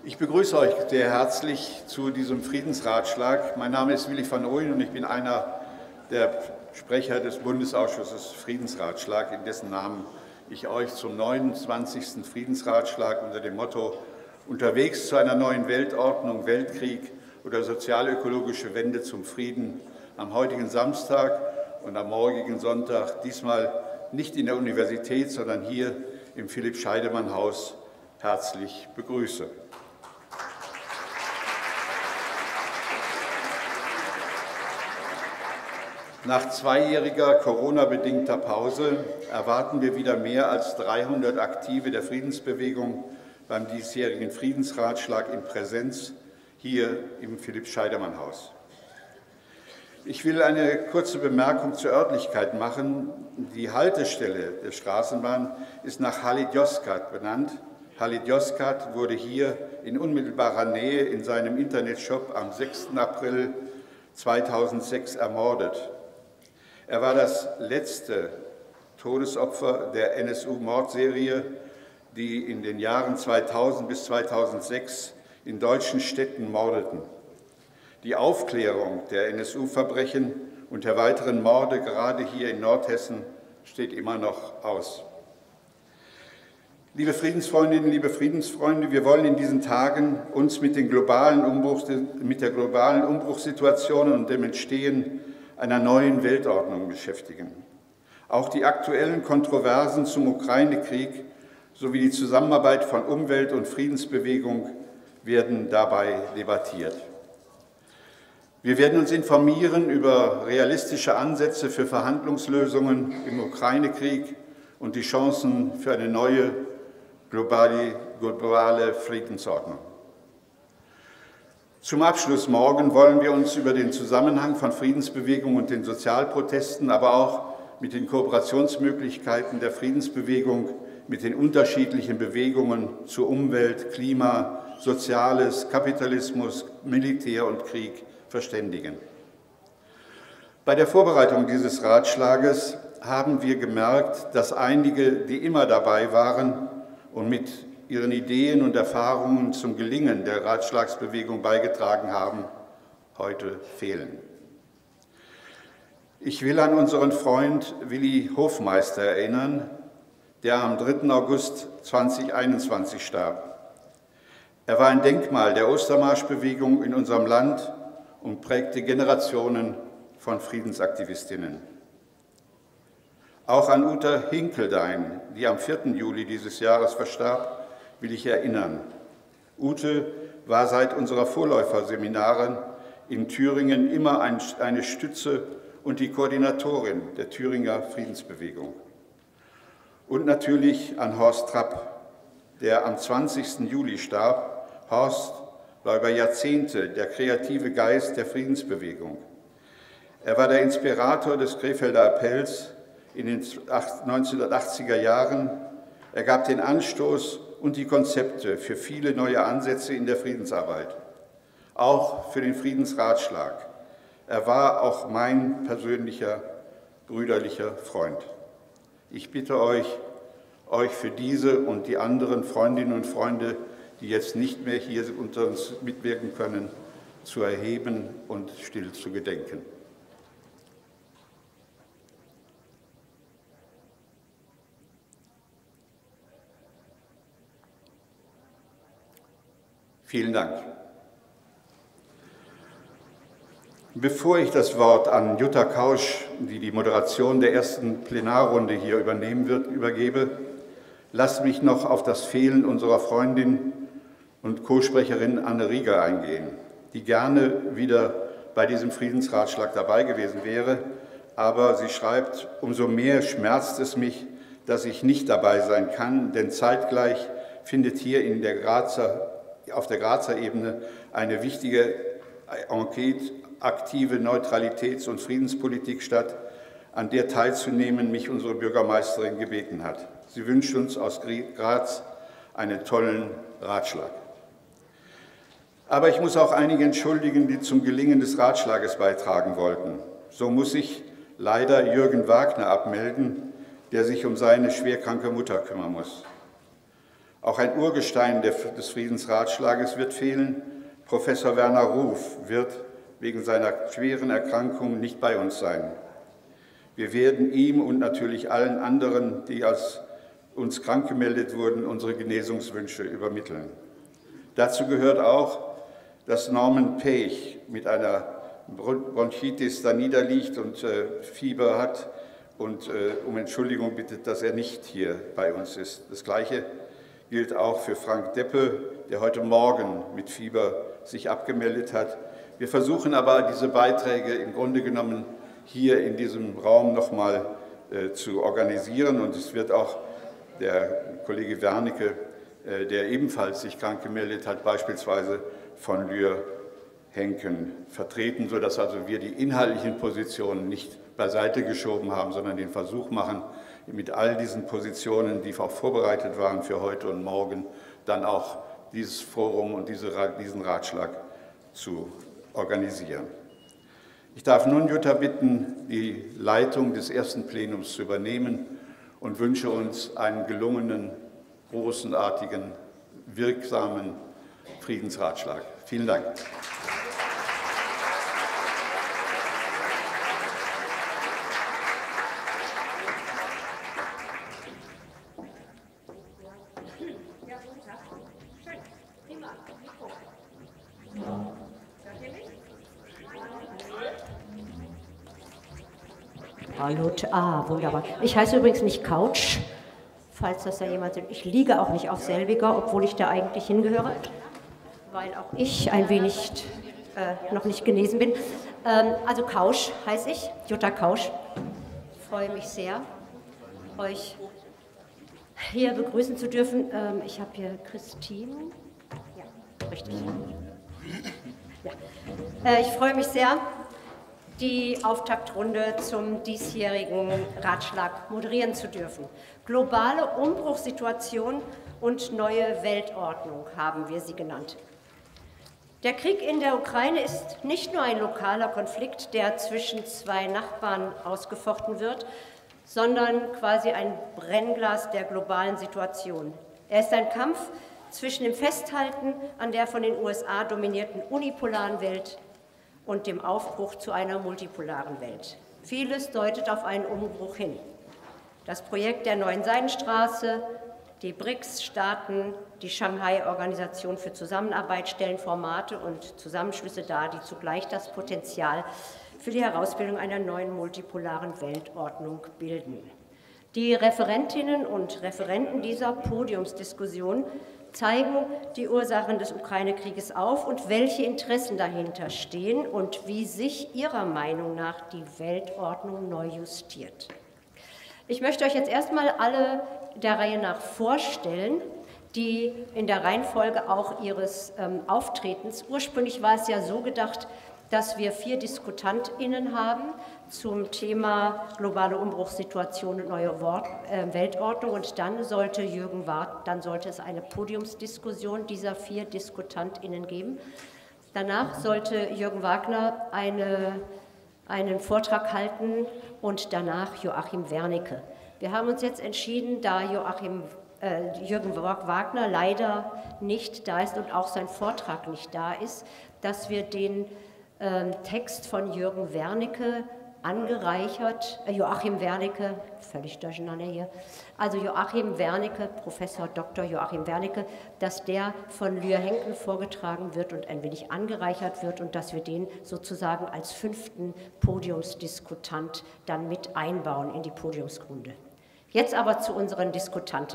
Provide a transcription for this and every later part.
Ich begrüße euch sehr herzlich zu diesem Friedensratschlag. Mein Name ist Willi van Ooyen und ich bin einer der Sprecher des Bundesausschusses Friedensratschlag, in dessen Namen ich euch zum 29. Friedensratschlag unter dem Motto „Unterwegs zu einer neuen Weltordnung, Weltkrieg oder sozial-ökologische Wende zum Frieden“ am heutigen Samstag und am morgigen Sonntag, diesmal nicht in der Universität, sondern hier im Philipp-Scheidemann-Haus, herzlich begrüße. Nach zweijähriger Corona-bedingter Pause erwarten wir wieder mehr als 300 Aktive der Friedensbewegung beim diesjährigen Friedensratschlag in Präsenz hier im Philipp-Scheidemann-Haus. Ich will eine kurze Bemerkung zur Örtlichkeit machen. Die Haltestelle der Straßenbahn ist nach Halit Yozgat benannt. Halit Yozgat wurde hier in unmittelbarer Nähe in seinem Internetshop am 6. April 2006 ermordet. Er war das letzte Todesopfer der NSU-Mordserie, die in den Jahren 2000 bis 2006 in deutschen Städten mordeten. Die Aufklärung der NSU-Verbrechen und der weiteren Morde, gerade hier in Nordhessen, steht immer noch aus. Liebe Friedensfreundinnen, liebe Friedensfreunde, wir wollen in diesen Tagen uns mit der globalen Umbruchssituation und dem Entstehen einer neuen Weltordnung beschäftigen. Auch die aktuellen Kontroversen zum Ukraine-Krieg sowie die Zusammenarbeit von Umwelt- und Friedensbewegung werden dabei debattiert. Wir werden uns informieren über realistische Ansätze für Verhandlungslösungen im Ukraine-Krieg und die Chancen für eine neue globale Friedensordnung. Zum Abschluss morgen wollen wir uns über den Zusammenhang von Friedensbewegung und den Sozialprotesten, aber auch mit den Kooperationsmöglichkeiten der Friedensbewegung mit den unterschiedlichen Bewegungen zu Umwelt, Klima, Soziales, Kapitalismus, Militär und Krieg verständigen. Bei der Vorbereitung dieses Ratschlages haben wir gemerkt, dass einige, die immer dabei waren und mit ihren Ideen und Erfahrungen zum Gelingen der Ratschlagsbewegung beigetragen haben, heute fehlen. Ich will an unseren Freund Willi Hofmeister erinnern, der am 3. August 2021 starb. Er war ein Denkmal der Ostermarschbewegung in unserem Land und prägte Generationen von Friedensaktivistinnen. Auch an Uta Hinkeldein, die am 4. Juli dieses Jahres verstarb, will ich erinnern. Ute war seit unserer Vorläuferseminaren in Thüringen immer eine Stütze und die Koordinatorin der Thüringer Friedensbewegung. Und natürlich an Horst Trapp, der am 20. Juli starb. Horst war über Jahrzehnte der kreative Geist der Friedensbewegung. Er war der Inspirator des Krefelder Appells in den 1980er Jahren. Er gab den Anstoß und die Konzepte für viele neue Ansätze in der Friedensarbeit, auch für den Friedensratschlag. Er war auch mein persönlicher brüderlicher Freund. Ich bitte euch für diese und die anderen Freundinnen und Freunde, die jetzt nicht mehr hier unter uns mitwirken können, zu erheben und still zu gedenken. Vielen Dank. Bevor ich das Wort an Jutta Kausch, die die Moderation der ersten Plenarrunde hier übernehmen wird, übergebe, lasst mich noch auf das Fehlen unserer Freundin und Co-Sprecherin Anne Rieger eingehen, die gerne wieder bei diesem Friedensratschlag dabei gewesen wäre, aber sie schreibt, umso mehr schmerzt es mich, dass ich nicht dabei sein kann, denn zeitgleich findet hier auf der Grazer Ebene eine wichtige Enquete aktive Neutralitäts- und Friedenspolitik statt, an der teilzunehmen mich unsere Bürgermeisterin gebeten hat. Sie wünscht uns aus Graz einen tollen Ratschlag. Aber ich muss auch einige entschuldigen, die zum Gelingen des Ratschlages beitragen wollten. So muss ich leider Jürgen Wagner abmelden, der sich um seine schwerkranke Mutter kümmern muss. Auch ein Urgestein des Friedensratschlages wird fehlen. Professor Werner Ruf wird wegen seiner schweren Erkrankung nicht bei uns sein. Wir werden ihm und natürlich allen anderen, die als uns krank gemeldet wurden, unsere Genesungswünsche übermitteln. Dazu gehört auch, dass Norman Pech mit einer Bronchitis da niederliegt und Fieber hat und um Entschuldigung bittet, dass er nicht hier bei uns ist. Das Gleiche gilt auch für Frank Deppe, der heute Morgen mit Fieber sich abgemeldet hat. Wir versuchen aber, diese Beiträge im Grunde genommen hier in diesem Raum nochmal zu organisieren. Und es wird auch der Kollege Wernicke, der ebenfalls sich krank gemeldet hat, beispielsweise von Lür Henken vertreten, sodass also wir die inhaltlichen Positionen nicht beiseite geschoben haben, sondern den Versuch machen, mit all diesen Positionen, die auch vorbereitet waren für heute und morgen, dann auch dieses Forum und diesen Ratschlag zu organisieren. Ich darf nun Jutta bitten, die Leitung des ersten Plenums zu übernehmen und wünsche uns einen gelungenen, großartigen, wirksamen Friedensratschlag. Vielen Dank. Hallo, wunderbar. Ich heiße übrigens nicht Couch, falls das ja jemand sieht. Ich liege auch nicht auf selbiger, obwohl ich da eigentlich hingehöre, weil auch ich ein wenig noch nicht genesen bin. Also Kausch heiße ich, Jutta Kausch. Ich freue mich sehr, euch hier begrüßen zu dürfen. Ich habe hier Christine. Ja, richtig. Ja. Ich freue mich sehr, die Auftaktrunde zum diesjährigen Ratschlag moderieren zu dürfen. Globale Umbruchssituation und neue Weltordnung haben wir sie genannt. Der Krieg in der Ukraine ist nicht nur ein lokaler Konflikt, der zwischen zwei Nachbarn ausgefochten wird, sondern quasi ein Brennglas der globalen Situation. Er ist ein Kampf zwischen dem Festhalten an der von den USA dominierten unipolaren Welt und dem Aufbruch zu einer multipolaren Welt. Vieles deutet auf einen Umbruch hin. Das Projekt der neuen Seidenstraße, die BRICS-Staaten, die Shanghai-Organisation für Zusammenarbeit stellen Formate und Zusammenschlüsse dar, die zugleich das Potenzial für die Herausbildung einer neuen multipolaren Weltordnung bilden. Die Referentinnen und Referenten dieser Podiumsdiskussion zeigen die Ursachen des Ukraine-Krieges auf und welche Interessen dahinter stehen und wie sich ihrer Meinung nach die Weltordnung neu justiert. Ich möchte euch jetzt erstmal alle der Reihe nach vorstellen, die in der Reihenfolge auch ihres Auftretens. Ursprünglich war es ja so gedacht, dass wir 4 DiskutantInnen haben zum Thema globale Umbruchssituation und neue Weltordnung. Und dann sollte es eine Podiumsdiskussion dieser 4 DiskutantInnen geben. Danach sollte Jürgen Wagner einen Vortrag halten und danach Joachim Wernicke. Wir haben uns jetzt entschieden, da Jürgen Wagner leider nicht da ist und auch sein Vortrag nicht da ist, dass wir den Text von Jürgen Wernicke angereichert, Joachim Wernicke, völlig durcheinander hier, also Joachim Wernicke, Professor Dr. Joachim Wernicke, dass der von Lür Henken vorgetragen wird und ein wenig angereichert wird und dass wir den sozusagen als 5. Podiumsdiskutant dann mit einbauen in die Podiumsrunde. Jetzt aber zu unseren Diskutanten.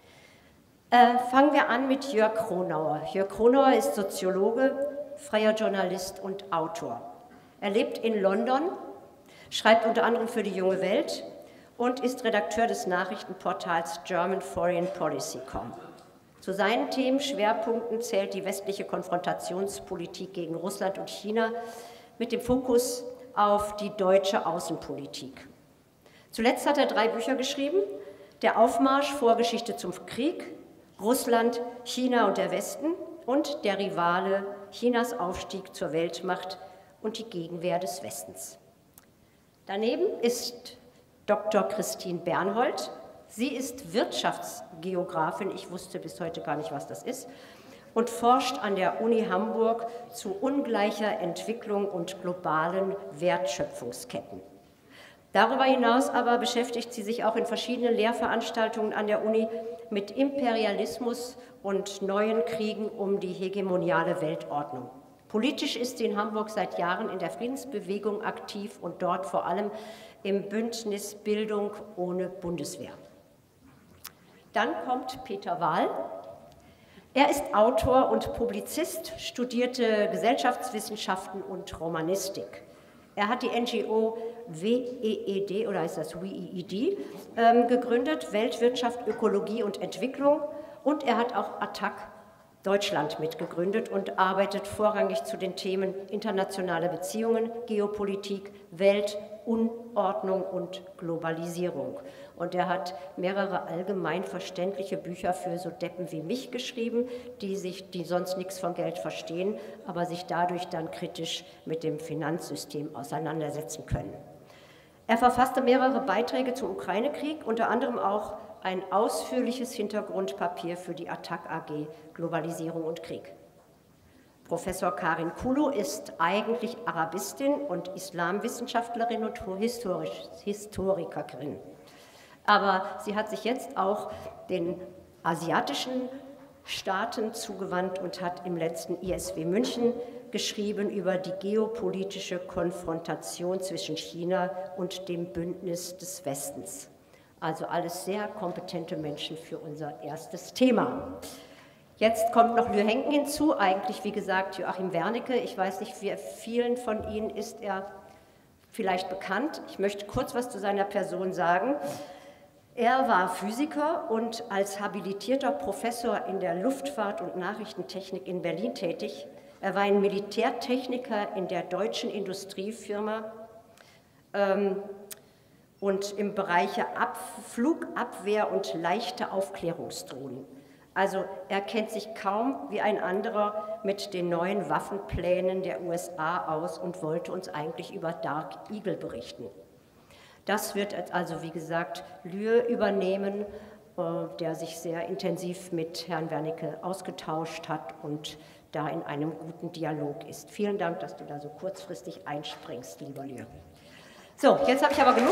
Fangen wir an mit Jörg Kronauer. Jörg Kronauer ist Soziologe, freier Journalist und Autor. Er lebt in London, schreibt unter anderem für die Junge Welt und ist Redakteur des Nachrichtenportals GermanForeignPolicy.com. Zu seinen Themenschwerpunkten zählt die westliche Konfrontationspolitik gegen Russland und China mit dem Fokus auf die deutsche Außenpolitik. Zuletzt hat er 3 Bücher geschrieben: Der Aufmarsch, Vorgeschichte zum Krieg, Russland, China und der Westen und Der Rivale, Chinas Aufstieg zur Weltmacht und die Gegenwehr des Westens. Daneben ist Dr. Christine Bernhold Sie ist Wirtschaftsgeografin, ich wusste bis heute gar nicht, was das ist, und forscht an der Uni Hamburg zu ungleicher Entwicklung und globalen Wertschöpfungsketten. Darüber hinaus aber beschäftigt sie sich auch in verschiedenen Lehrveranstaltungen an der Uni mit Imperialismus und neuen Kriegen um die hegemoniale Weltordnung. Politisch ist sie in Hamburg seit Jahren in der Friedensbewegung aktiv und dort vor allem im Bündnis Bildung ohne Bundeswehr. Dann kommt Peter Wahl. Er ist Autor und Publizist, studierte Gesellschaftswissenschaften und Romanistik. Er hat die NGO WEED, oder heißt das WEED, gegründet, Weltwirtschaft, Ökologie und Entwicklung. Und er hat auch ATTAC Deutschland mitgegründet und arbeitet vorrangig zu den Themen internationale Beziehungen, Geopolitik, Weltunordnung und Globalisierung. Und er hat mehrere allgemein verständliche Bücher für so Deppen wie mich geschrieben, die sonst nichts von Geld verstehen, aber sich dadurch dann kritisch mit dem Finanzsystem auseinandersetzen können. Er verfasste mehrere Beiträge zum Ukraine-Krieg, unter anderem auch ein ausführliches Hintergrundpapier für die ATTAC AG Globalisierung und Krieg. Professor Karin Kulu ist eigentlich Arabistin und Islamwissenschaftlerin und Historikerin. Aber sie hat sich jetzt auch den asiatischen Staaten zugewandt und hat im letzten ISW München geschrieben über die geopolitische Konfrontation zwischen China und dem Bündnis des Westens. Also alles sehr kompetente Menschen für unser erstes Thema. Jetzt kommt noch Lür Henken hinzu, eigentlich wie gesagt Joachim Wernicke. Ich weiß nicht, wie vielen von Ihnen ist er vielleicht bekannt. Ich möchte kurz was zu seiner Person sagen. Er war Physiker und als habilitierter Professor in der Luftfahrt- und Nachrichtentechnik in Berlin tätig. Er war ein Militärtechniker in der deutschen Industriefirma und im Bereich Flugabwehr und leichte Aufklärungsdrohnen. Also er kennt sich kaum wie ein anderer mit den neuen Waffenplänen der USA aus und wollte uns eigentlich über Dark Eagle berichten. Das wird also, wie gesagt, Lür übernehmen, der sich sehr intensiv mit Herrn Wernicke ausgetauscht hat und da in einem guten Dialog ist. Vielen Dank, dass du da so kurzfristig einspringst, lieber Lür. So, jetzt habe ich aber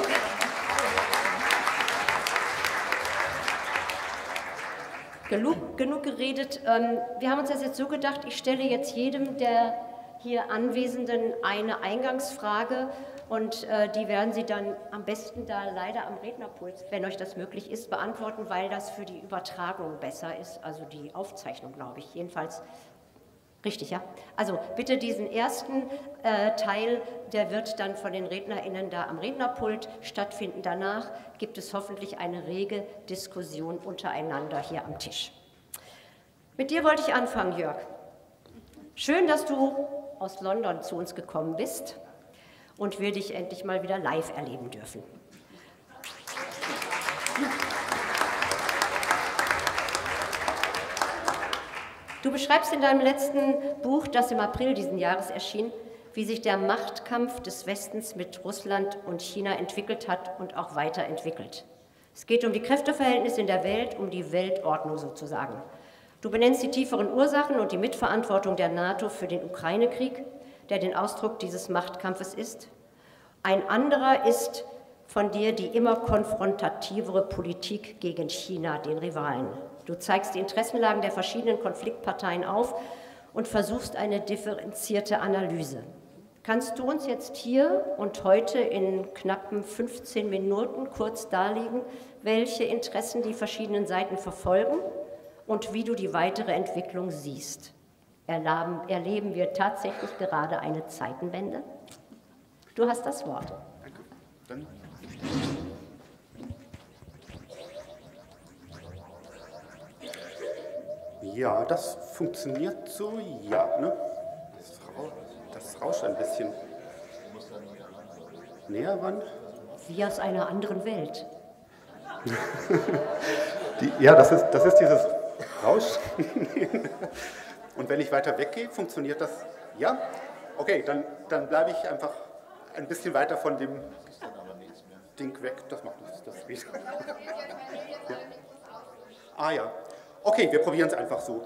genug geredet. Wir haben uns das jetzt so gedacht, ich stelle jetzt jedem der hier Anwesenden eine Eingangsfrage und die werden Sie dann am besten da leider am Rednerpult, wenn euch das möglich ist, beantworten, weil das für die Übertragung besser ist, also die Aufzeichnung, glaube ich. Jedenfalls richtig, ja? Also bitte diesen ersten Teil, der wird dann von den RednerInnen da am Rednerpult stattfinden. Danach gibt es hoffentlich eine rege Diskussion untereinander hier am Tisch. Mit dir wollte ich anfangen, Jörg. Schön, dass du aus London zu uns gekommen bist und wir dich endlich mal wieder live erleben dürfen. Du beschreibst in deinem letzten Buch, das im April diesen Jahres erschien, wie sich der Machtkampf des Westens mit Russland und China entwickelt hat und auch weiterentwickelt. Es geht um die Kräfteverhältnisse in der Welt, um die Weltordnung sozusagen. Du benennst die tieferen Ursachen und die Mitverantwortung der NATO für den Ukraine-Krieg, der den Ausdruck dieses Machtkampfes ist. Ein anderer ist von dir die immer konfrontativere Politik gegen China, den Rivalen. Du zeigst die Interessenlagen der verschiedenen Konfliktparteien auf und versuchst eine differenzierte Analyse. Kannst du uns jetzt hier und heute in knappen 15 Minuten kurz darlegen, welche Interessen die verschiedenen Seiten verfolgen und wie du die weitere Entwicklung siehst? Erleben wir tatsächlich gerade eine Zeitenwende? Du hast das Wort. Danke. Ja, das funktioniert so, ja. Ne? Das rauscht ein bisschen. Näher ran? Wie aus einer anderen Welt. Ja, das ist dieses Rauschen. Und wenn ich weiter weggehe, funktioniert das? Ja? Okay, dann bleibe ich einfach ein bisschen weiter von dem Ding weg, das macht das später. Ja. Ah ja, okay, wir probieren es einfach so.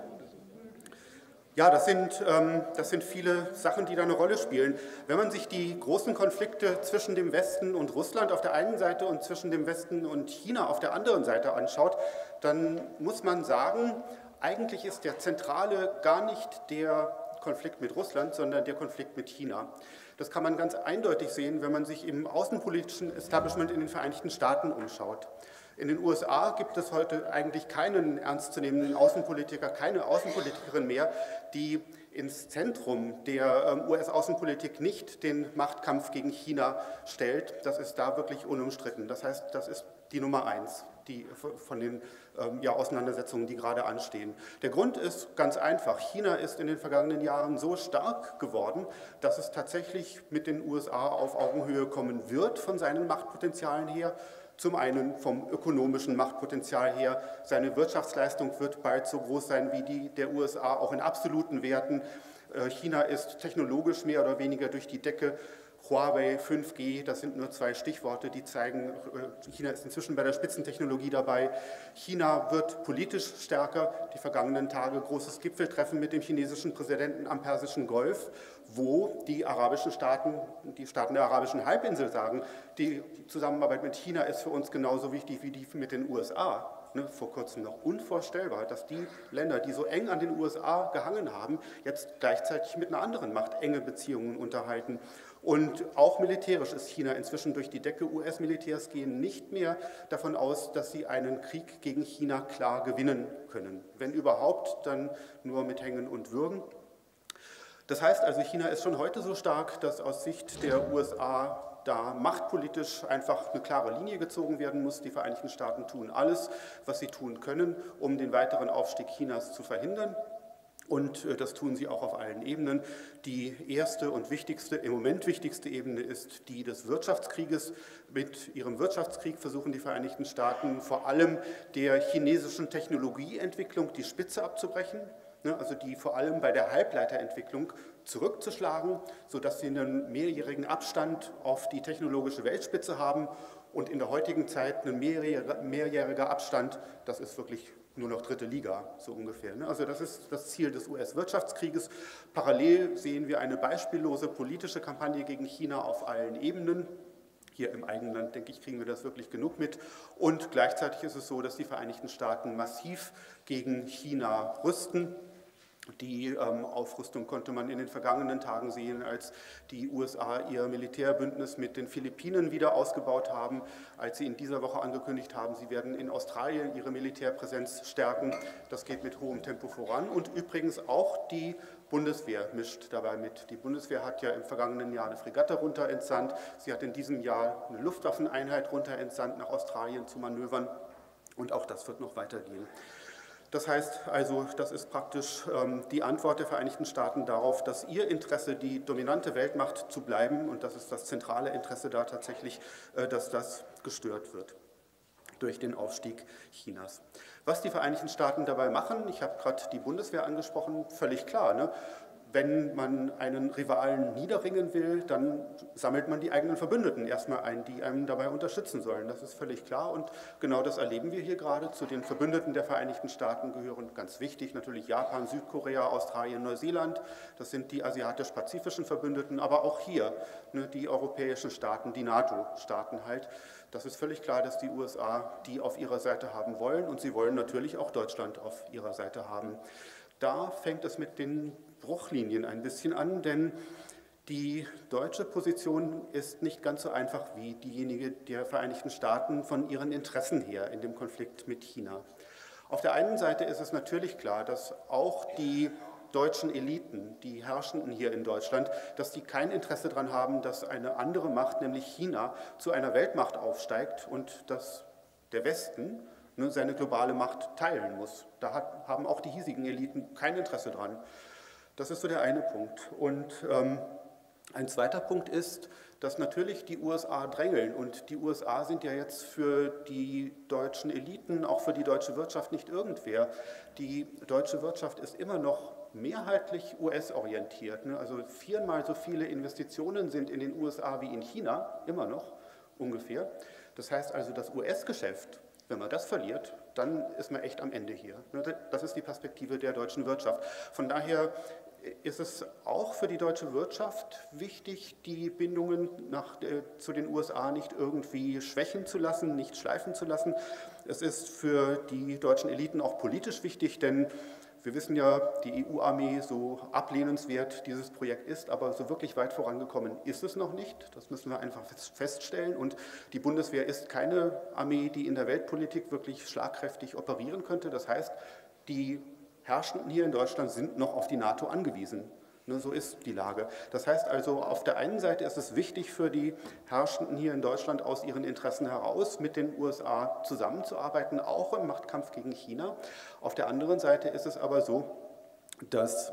Ja, das sind viele Sachen, die da eine Rolle spielen. Wenn man sich die großen Konflikte zwischen dem Westen und Russland auf der einen Seite und zwischen dem Westen und China auf der anderen Seite anschaut, dann muss man sagen, eigentlich ist der zentrale gar nicht der Konflikt mit Russland, sondern der Konflikt mit China. Das kann man ganz eindeutig sehen, wenn man sich im außenpolitischen Establishment in den Vereinigten Staaten umschaut. In den USA gibt es heute eigentlich keinen ernstzunehmenden Außenpolitiker, keine Außenpolitikerin mehr, die ins Zentrum der US-Außenpolitik nicht den Machtkampf gegen China stellt. Das ist da wirklich unumstritten. Das heißt, das ist die Nummer 1 von den Auseinandersetzungen, die gerade anstehen. Der Grund ist ganz einfach. China ist in den vergangenen Jahren so stark geworden, dass es tatsächlich mit den USA auf Augenhöhe kommen wird von seinen Machtpotenzialen her. Zum einen vom ökonomischen Machtpotenzial her. Seine Wirtschaftsleistung wird bald so groß sein wie die der USA, auch in absoluten Werten. China ist technologisch mehr oder weniger durch die Decke. Huawei, 5G, das sind nur 2 Stichworte, die zeigen, China ist inzwischen bei der Spitzentechnologie dabei. China wird politisch stärker. Die vergangenen Tage großes Gipfeltreffen mit dem chinesischen Präsidenten am Persischen Golf, wo die arabischen Staaten, die Staaten der arabischen Halbinsel sagen, die Zusammenarbeit mit China ist für uns genauso wichtig wie die mit den USA. Vor kurzem noch unvorstellbar, dass die Länder, die so eng an den USA gehangen haben, jetzt gleichzeitig mit einer anderen Macht enge Beziehungen unterhalten. Und auch militärisch ist China inzwischen durch die Decke. US-Militärs gehen nicht mehr davon aus, dass sie einen Krieg gegen China klar gewinnen können. Wenn überhaupt, dann nur mit Hängen und Würgen. Das heißt also, China ist schon heute so stark, dass aus Sicht der USA da machtpolitisch einfach eine klare Linie gezogen werden muss. Die Vereinigten Staaten tun alles, was sie tun können, um den weiteren Aufstieg Chinas zu verhindern. Und das tun sie auch auf allen Ebenen. Die erste und wichtigste, im Moment wichtigste Ebene ist die des Wirtschaftskrieges. Mit ihrem Wirtschaftskrieg versuchen die Vereinigten Staaten vor allem der chinesischen Technologieentwicklung die Spitze abzubrechen. Also die vor allem bei der Halbleiterentwicklung zurückzuschlagen, sodass sie einen mehrjährigen Abstand auf die technologische Weltspitze haben und in der heutigen Zeit ein mehrjähriger Abstand, das ist wirklich nur noch dritte Liga, so ungefähr. Also das ist das Ziel des US-Wirtschaftskrieges. Parallel sehen wir eine beispiellose politische Kampagne gegen China auf allen Ebenen. Hier im eigenen Land, denke ich, kriegen wir das wirklich genug mit. Und gleichzeitig ist es so, dass die Vereinigten Staaten massiv gegen China rüsten. Die Aufrüstung konnte man in den vergangenen Tagen sehen, als die USA ihr Militärbündnis mit den Philippinen wieder ausgebaut haben, als sie in dieser Woche angekündigt haben, sie werden in Australien ihre Militärpräsenz stärken. Das geht mit hohem Tempo voran und übrigens auch die Bundeswehr mischt dabei mit. Die Bundeswehr hat ja im vergangenen Jahr eine Fregatte runterentsandt. Sie hat in diesem Jahr eine Luftwaffeneinheit runterentsandt nach Australien zu Manövern und auch das wird noch weitergehen. Das heißt also, das ist praktisch die Antwort der Vereinigten Staaten darauf, dass ihr Interesse, die dominante Weltmacht zu bleiben, und das ist das zentrale Interesse da tatsächlich, dass das gestört wird durch den Aufstieg Chinas. Was die Vereinigten Staaten dabei machen, ich habe gerade die Bundeswehr angesprochen, völlig klar, ne? Wenn man einen Rivalen niederringen will, dann sammelt man die eigenen Verbündeten erstmal ein, die einem dabei unterstützen sollen. Das ist völlig klar und genau das erleben wir hier gerade. Zu den Verbündeten der Vereinigten Staaten gehören ganz wichtig natürlich Japan, Südkorea, Australien, Neuseeland. Das sind die asiatisch-pazifischen Verbündeten, aber auch hier die europäischen Staaten, die NATO-Staaten halt. Das ist völlig klar, dass die USA die auf ihrer Seite haben wollen und sie wollen natürlich auch Deutschland auf ihrer Seite haben. Da fängt es mit den Bruchlinien ein bisschen an, denn die deutsche Position ist nicht ganz so einfach wie diejenige der Vereinigten Staaten von ihren Interessen her in dem Konflikt mit China. Auf der einen Seite ist es natürlich klar, dass auch die deutschen Eliten, die Herrschenden hier in Deutschland, dass die kein Interesse daran haben, dass eine andere Macht, nämlich China, zu einer Weltmacht aufsteigt und dass der Westen seine globale Macht teilen muss. Da haben auch die hiesigen Eliten kein Interesse dran. Das ist so der eine Punkt. Und ein zweiter Punkt ist, dass natürlich die USA drängeln. Und die USA sind ja jetzt für die deutschen Eliten, auch für die deutsche Wirtschaft nicht irgendwer. Die deutsche Wirtschaft ist immer noch mehrheitlich US-orientiert. Also 4-mal so viele Investitionen sind in den USA wie in China, immer noch ungefähr. Das heißt also, das US-Geschäft, wenn man das verliert, dann ist man echt am Ende hier. Das ist die Perspektive der deutschen Wirtschaft. Von daher ist es auch für die deutsche Wirtschaft wichtig, die Bindungen zu den USA nicht irgendwie schwächen zu lassen, nicht schleifen zu lassen. Es ist für die deutschen Eliten auch politisch wichtig, denn wir wissen ja, die EU-Armee, so ablehnenswert dieses Projekt ist, aber so wirklich weit vorangekommen ist es noch nicht. Das müssen wir einfach feststellen. Und die Bundeswehr ist keine Armee, die in der Weltpolitik wirklich schlagkräftig operieren könnte. Das heißt, die Herrschenden hier in Deutschland sind noch auf die NATO angewiesen. So ist die Lage. Das heißt also, auf der einen Seite ist es wichtig für die Herrschenden hier in Deutschland aus ihren Interessen heraus mit den USA zusammenzuarbeiten, auch im Machtkampf gegen China. Auf der anderen Seite ist es aber so, dass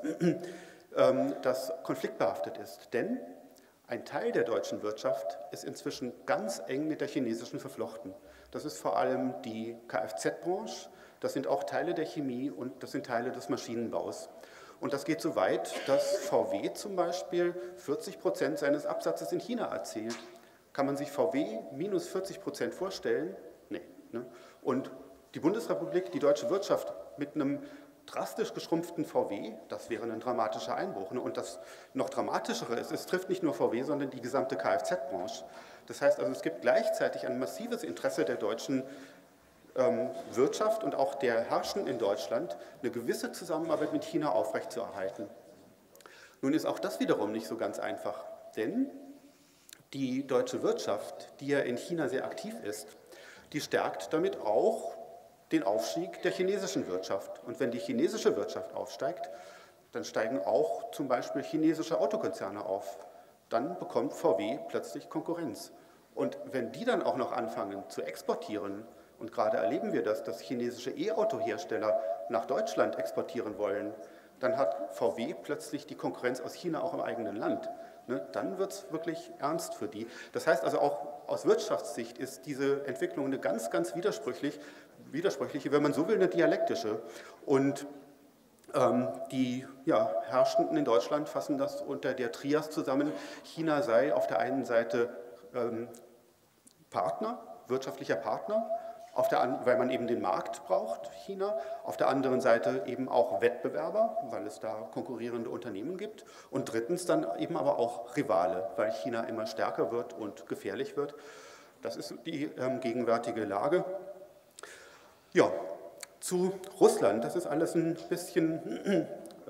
das konfliktbehaftet ist. Denn ein Teil der deutschen Wirtschaft ist inzwischen ganz eng mit der chinesischen verflochten. Das ist vor allem die Kfz-Branche, das sind auch Teile der Chemie und das sind Teile des Maschinenbaus. Und das geht so weit, dass VW zum Beispiel 40% seines Absatzes in China erzielt. Kann man sich VW minus 40% vorstellen? Nee. Ne? Und die Bundesrepublik, die deutsche Wirtschaft mit einem drastisch geschrumpften VW, das wäre ein dramatischer Einbruch. Ne? Und das noch dramatischere ist, es trifft nicht nur VW, sondern die gesamte Kfz-Branche. Das heißt also, es gibt gleichzeitig ein massives Interesse der deutschen Wirtschaft und auch der Herrschenden in Deutschland, eine gewisse Zusammenarbeit mit China aufrechtzuerhalten. Nun ist auch das wiederum nicht so ganz einfach, denn die deutsche Wirtschaft, die ja in China sehr aktiv ist, die stärkt damit auch den Aufstieg der chinesischen Wirtschaft. Und wenn die chinesische Wirtschaft aufsteigt, dann steigen auch zum Beispiel chinesische Autokonzerne auf. Dann bekommt VW plötzlich Konkurrenz. Und wenn die dann auch noch anfangen zu exportieren, und gerade erleben wir das, dass chinesische E-Auto-Hersteller nach Deutschland exportieren wollen, dann hat VW plötzlich die Konkurrenz aus China auch im eigenen Land. Dann wird es wirklich ernst für die. Das heißt also auch aus Wirtschaftssicht ist diese Entwicklung eine ganz, ganz widersprüchliche, wenn man so will, eine dialektische. Und die Herrschenden in Deutschland fassen das unter der Trias zusammen. China sei auf der einen Seite Partner, wirtschaftlicher Partner, weil man eben den Markt braucht, China, auf der anderen Seite eben auch Wettbewerber, weil es da konkurrierende Unternehmen gibt und drittens dann eben aber auch Rivale, weil China immer stärker wird und gefährlich wird. Das ist die gegenwärtige Lage. Ja, zu Russland, das ist alles ein bisschen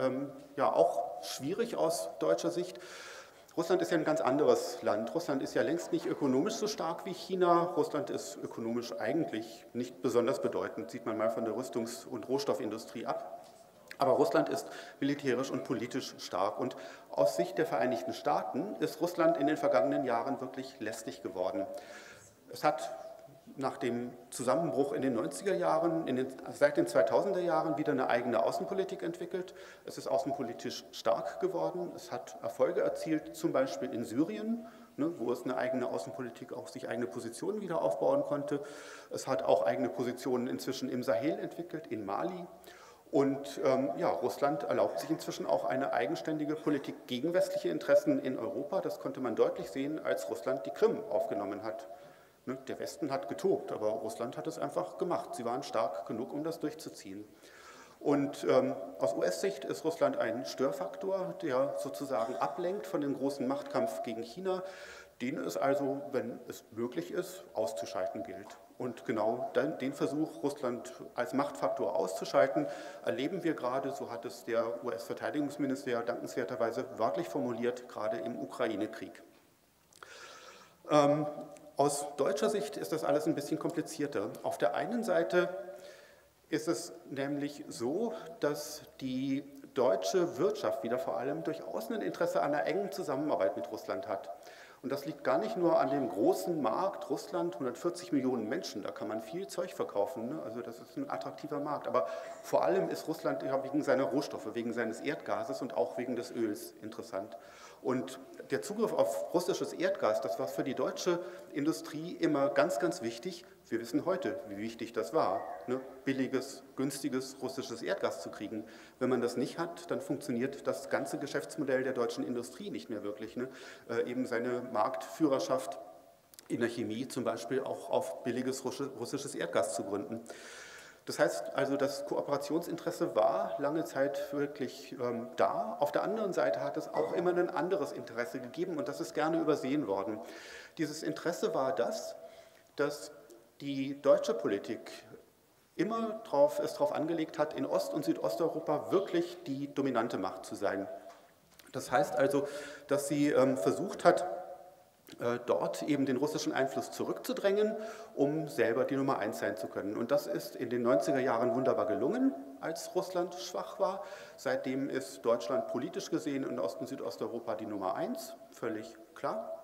auch schwierig aus deutscher Sicht. Russland ist ja ein ganz anderes Land. Russland ist ja längst nicht ökonomisch so stark wie China. Russland ist ökonomisch eigentlich nicht besonders bedeutend, sieht man mal von der Rüstungs- und Rohstoffindustrie ab. Aber Russland ist militärisch und politisch stark. Und aus Sicht der Vereinigten Staaten ist Russland in den vergangenen Jahren wirklich lästig geworden. Es hat nach dem Zusammenbruch in den 90er Jahren, seit den 2000er Jahren wieder eine eigene Außenpolitik entwickelt. Es ist außenpolitisch stark geworden. Es hat Erfolge erzielt, zum Beispiel in Syrien, wo es eine eigene Außenpolitik, auch sich eigene Positionen wieder aufbauen konnte. Es hat auch eigene Positionen inzwischen im Sahel entwickelt, in Mali. Und Russland erlaubt sich inzwischen auch eine eigenständige Politik gegen westliche Interessen in Europa. Das konnte man deutlich sehen, als Russland die Krim aufgenommen hat. Der Westen hat getobt, aber Russland hat es einfach gemacht. Sie waren stark genug, um das durchzuziehen. Und aus US-Sicht ist Russland ein Störfaktor, der sozusagen ablenkt von dem großen Machtkampf gegen China, den es also, wenn es möglich ist, auszuschalten gilt. Und genau den Versuch, Russland als Machtfaktor auszuschalten, erleben wir gerade, so hat es der US-Verteidigungsminister dankenswerterweise wörtlich formuliert, gerade im Ukraine-Krieg. Aus deutscher Sicht ist das alles ein bisschen komplizierter. Auf der einen Seite ist es nämlich so, dass die deutsche Wirtschaft wieder vor allem durchaus ein Interesse an einer engen Zusammenarbeit mit Russland hat. Und das liegt gar nicht nur an dem großen Markt Russland, 140 Millionen Menschen, da kann man viel Zeug verkaufen, also das ist ein attraktiver Markt. Aber vor allem ist Russland wegen seiner Rohstoffe, wegen seines Erdgases und auch wegen des Öls interessant. Und der Zugriff auf russisches Erdgas, das war für die deutsche Industrie immer ganz, ganz wichtig. Wir wissen heute, wie wichtig das war, billiges, günstiges russisches Erdgas zu kriegen. Wenn man das nicht hat, dann funktioniert das ganze Geschäftsmodell der deutschen Industrie nicht mehr wirklich. Eben seine Marktführerschaft in der Chemie zum Beispiel auch auf billiges russisches Erdgas zu gründen. Das heißt also, das Kooperationsinteresse war lange Zeit wirklich da. Auf der anderen Seite hat es auch immer ein anderes Interesse gegeben und das ist gerne übersehen worden. Dieses Interesse war das, dass die deutsche Politik immer es darauf angelegt hat, in Ost- und Südosteuropa wirklich die dominante Macht zu sein. Das heißt also, dass sie versucht hat, dort eben den russischen Einfluss zurückzudrängen, um selber die Nummer 1 sein zu können. Und das ist in den 90er Jahren wunderbar gelungen, als Russland schwach war. Seitdem ist Deutschland politisch gesehen in Ost- und Südosteuropa die Nummer 1, völlig klar.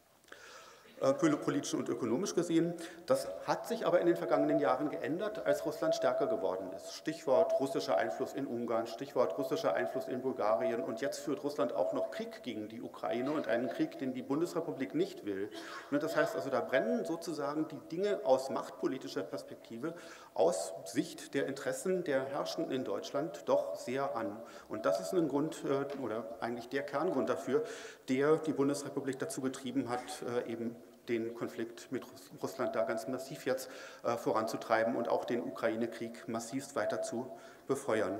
Politisch und ökonomisch gesehen. Das hat sich aber in den vergangenen Jahren geändert, als Russland stärker geworden ist. Stichwort russischer Einfluss in Ungarn, Stichwort russischer Einfluss in Bulgarien und jetzt führt Russland auch noch Krieg gegen die Ukraine und einen Krieg, den die Bundesrepublik nicht will. Das heißt also, da brennen sozusagen die Dinge aus machtpolitischer Perspektive, aus Sicht der Interessen der Herrschenden in Deutschland doch sehr an. Und das ist ein Grund oder eigentlich der Kerngrund dafür, der die Bundesrepublik dazu getrieben hat, eben den Konflikt mit Russland da ganz massiv jetzt voranzutreiben und auch den Ukraine-Krieg massivst weiter zu befeuern.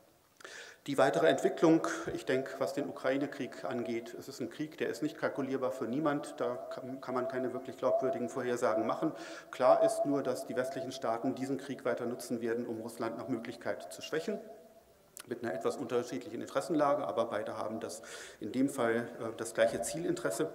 Die weitere Entwicklung, ich denke, was den Ukraine-Krieg angeht, es ist ein Krieg, der ist nicht kalkulierbar für niemand, da kann man keine wirklich glaubwürdigen Vorhersagen machen. Klar ist nur, dass die westlichen Staaten diesen Krieg weiter nutzen werden, um Russland nach Möglichkeit zu schwächen, mit einer etwas unterschiedlichen Interessenlage, aber beide haben das in dem Fall das gleiche Zielinteresse.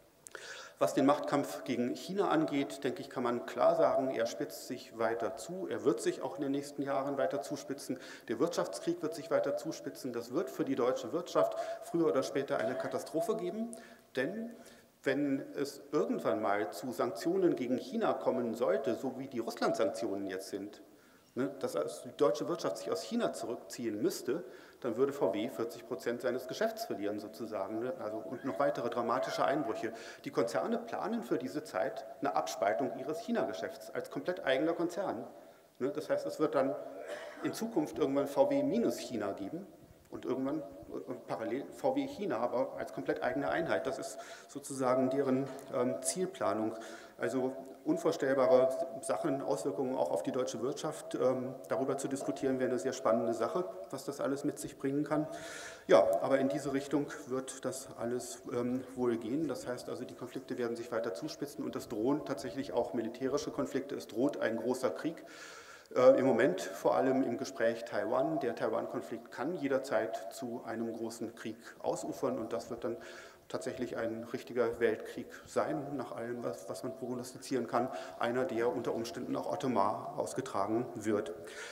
Was den Machtkampf gegen China angeht, denke ich, kann man klar sagen, er spitzt sich weiter zu. Er wird sich auch in den nächsten Jahren weiter zuspitzen. Der Wirtschaftskrieg wird sich weiter zuspitzen. Das wird für die deutsche Wirtschaft früher oder später eine Katastrophe geben. Denn wenn es irgendwann mal zu Sanktionen gegen China kommen sollte, so wie die Russland-Sanktionen jetzt sind, dass die deutsche Wirtschaft sich aus China zurückziehen müsste, dann würde VW 40% seines Geschäfts verlieren sozusagen, also, und noch weitere dramatische Einbrüche. Die Konzerne planen für diese Zeit eine Abspaltung ihres China-Geschäfts als komplett eigener Konzern. Das heißt, es wird dann in Zukunft irgendwann VW minus China geben und irgendwann parallel VW China, aber als komplett eigene Einheit. Das ist sozusagen deren Zielplanung. Also unvorstellbare Sachen, Auswirkungen auch auf die deutsche Wirtschaft. Darüber zu diskutieren wäre eine sehr spannende Sache, was das alles mit sich bringen kann. Ja, aber in diese Richtung wird das alles wohl gehen. Das heißt also, die Konflikte werden sich weiter zuspitzen und es drohen tatsächlich auch militärische Konflikte. Es droht ein großer Krieg. Im Moment vor allem im Gespräch Taiwan. Der Taiwan-Konflikt kann jederzeit zu einem großen Krieg ausufern und das wird dann tatsächlich ein richtiger Weltkrieg sein, nach allem, was man prognostizieren kann. Einer, der unter Umständen auch atomar ausgetragen wird.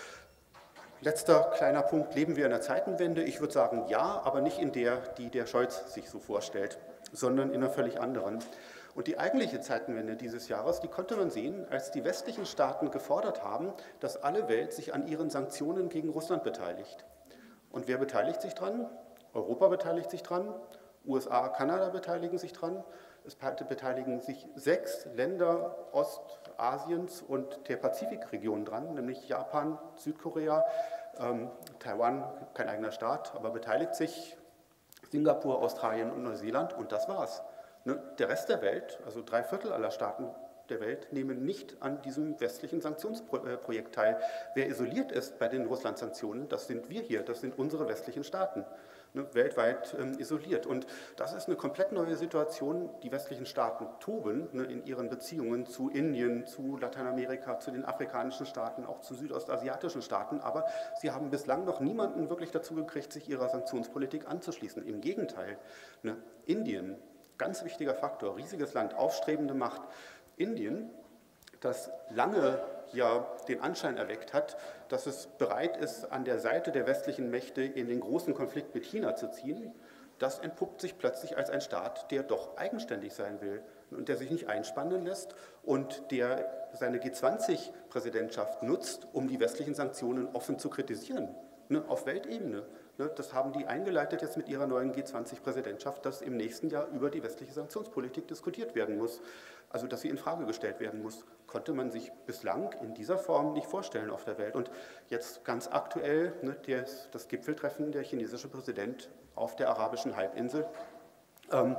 Letzter kleiner Punkt, leben wir in der Zeitenwende? Ich würde sagen, ja, aber nicht in der, die der Scholz sich so vorstellt, sondern in einer völlig anderen. Und die eigentliche Zeitenwende dieses Jahres, die konnte man sehen, als die westlichen Staaten gefordert haben, dass alle Welt sich an ihren Sanktionen gegen Russland beteiligt. Und wer beteiligt sich dran? Europa beteiligt sich dran, USA, Kanada beteiligen sich dran, es beteiligen sich 6 Länder Ostasiens und der Pazifikregion dran, nämlich Japan, Südkorea, Taiwan, kein eigener Staat, aber beteiligt sich, Singapur, Australien und Neuseeland und das war's. Der Rest der Welt, also 3/4 aller Staaten der Welt, nehmen nicht an diesem westlichen Sanktionsprojekt teil. Wer isoliert ist bei den Russland-Sanktionen, das sind wir hier, das sind unsere westlichen Staaten, weltweit isoliert. Und das ist eine komplett neue Situation. Die westlichen Staaten toben in ihren Beziehungen zu Indien, zu Lateinamerika, zu den afrikanischen Staaten, auch zu südostasiatischen Staaten, aber sie haben bislang noch niemanden wirklich dazu gekriegt, sich ihrer Sanktionspolitik anzuschließen. Im Gegenteil, Indien, ganz wichtiger Faktor, riesiges Land, aufstrebende Macht. Indien, das lange ja den Anschein erweckt hat, dass es bereit ist, an der Seite der westlichen Mächte in den großen Konflikt mit China zu ziehen, das entpuppt sich plötzlich als ein Staat, der doch eigenständig sein will und der sich nicht einspannen lässt und der seine G20-Präsidentschaft nutzt, um die westlichen Sanktionen offen zu kritisieren, auf Weltebene. Das haben die eingeleitet jetzt mit ihrer neuen G20-Präsidentschaft, dass im nächsten Jahr über die westliche Sanktionspolitik diskutiert werden muss, also dass sie in Frage gestellt werden muss. Konnte man sich bislang in dieser Form nicht vorstellen auf der Welt. Und jetzt ganz aktuell das Gipfeltreffen der chinesische Präsident auf der arabischen Halbinsel,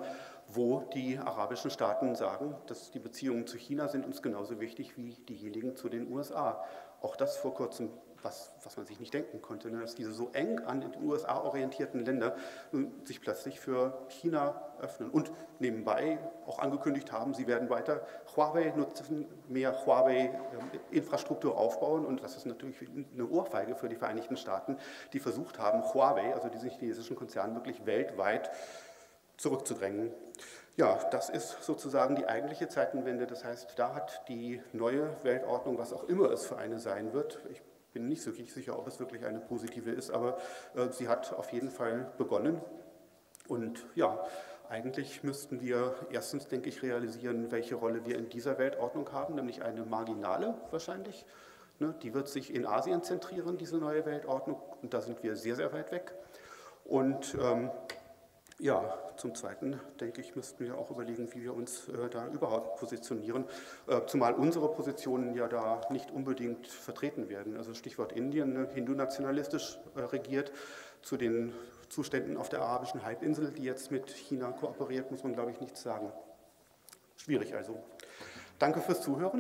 wo die arabischen Staaten sagen, dass die Beziehungen zu China sind uns genauso wichtig wie diejenigen zu den USA. Auch das vor kurzem, was man sich nicht denken konnte, ne, dass diese so eng an den USA orientierten Länder sich plötzlich für China öffnen und nebenbei auch angekündigt haben, sie werden weiter Huawei nutzen, mehr Huawei-Infrastruktur aufbauen, und das ist natürlich eine Ohrfeige für die Vereinigten Staaten, die versucht haben, Huawei, also diesen chinesischen Konzern, wirklich weltweit zurückzudrängen. Ja, das ist sozusagen die eigentliche Zeitenwende. Das heißt, da hat die neue Weltordnung, was auch immer es für eine sein wird, ich bin nicht so wirklich sicher, ob es wirklich eine positive ist, aber sie hat auf jeden Fall begonnen. Und ja, eigentlich müssten wir erstens, denke ich, realisieren, welche Rolle wir in dieser Weltordnung haben, nämlich eine marginale wahrscheinlich. Ne, die wird sich in Asien zentrieren, diese neue Weltordnung, und da sind wir sehr, sehr weit weg. Und ja, zum Zweiten, denke ich, müssten wir auch überlegen, wie wir uns da überhaupt positionieren, zumal unsere Positionen ja da nicht unbedingt vertreten werden. Also Stichwort Indien, ne, hindu-nationalistisch regiert, zu den Zuständen auf der arabischen Halbinsel, die jetzt mit China kooperiert, muss man, glaube ich, nichts sagen. Schwierig also. Danke fürs Zuhören.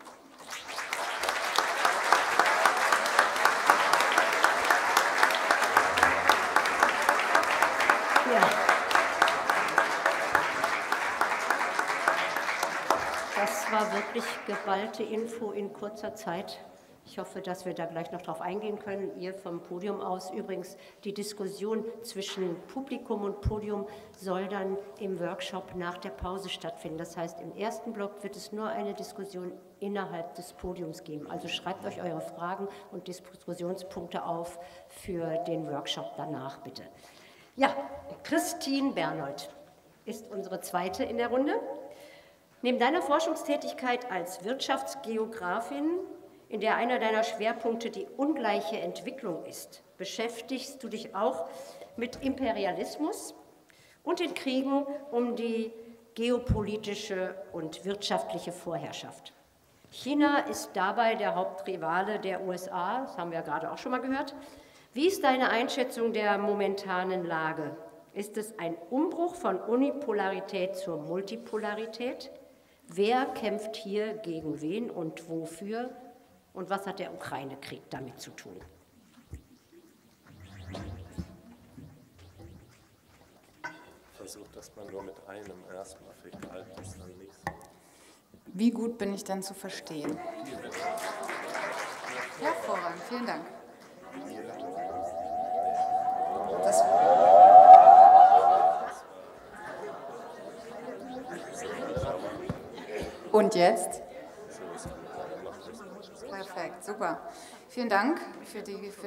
Das war wirklich geballte Info in kurzer Zeit. Ich hoffe, dass wir da gleich noch drauf eingehen können. Ihr vom Podium aus. Übrigens, die Diskussion zwischen Publikum und Podium soll dann im Workshop nach der Pause stattfinden. Das heißt, im ersten Block wird es nur eine Diskussion innerhalb des Podiums geben. Also schreibt euch eure Fragen und Diskussionspunkte auf für den Workshop danach, bitte. Ja, Christine Bernold ist unsere zweite in der Runde. Neben deiner Forschungstätigkeit als Wirtschaftsgeografin, in der einer deiner Schwerpunkte die ungleiche Entwicklung ist, beschäftigst du dich auch mit Imperialismus und den Kriegen um die geopolitische und wirtschaftliche Vorherrschaft. China ist dabei der Hauptrivale der USA, das haben wir ja gerade auch schon mal gehört. Wie ist deine Einschätzung der momentanen Lage? Ist es ein Umbruch von Unipolarität zur Multipolarität? Wer kämpft hier gegen wen und wofür? Und was hat der Ukraine-Krieg damit zu tun? Versucht, dass man nur mit einem erstmal festhalten, das dann nichts. Wie gut bin ich denn zu verstehen? Hervorragend, vielen Dank. Und jetzt? Perfekt, super. Vielen Dank für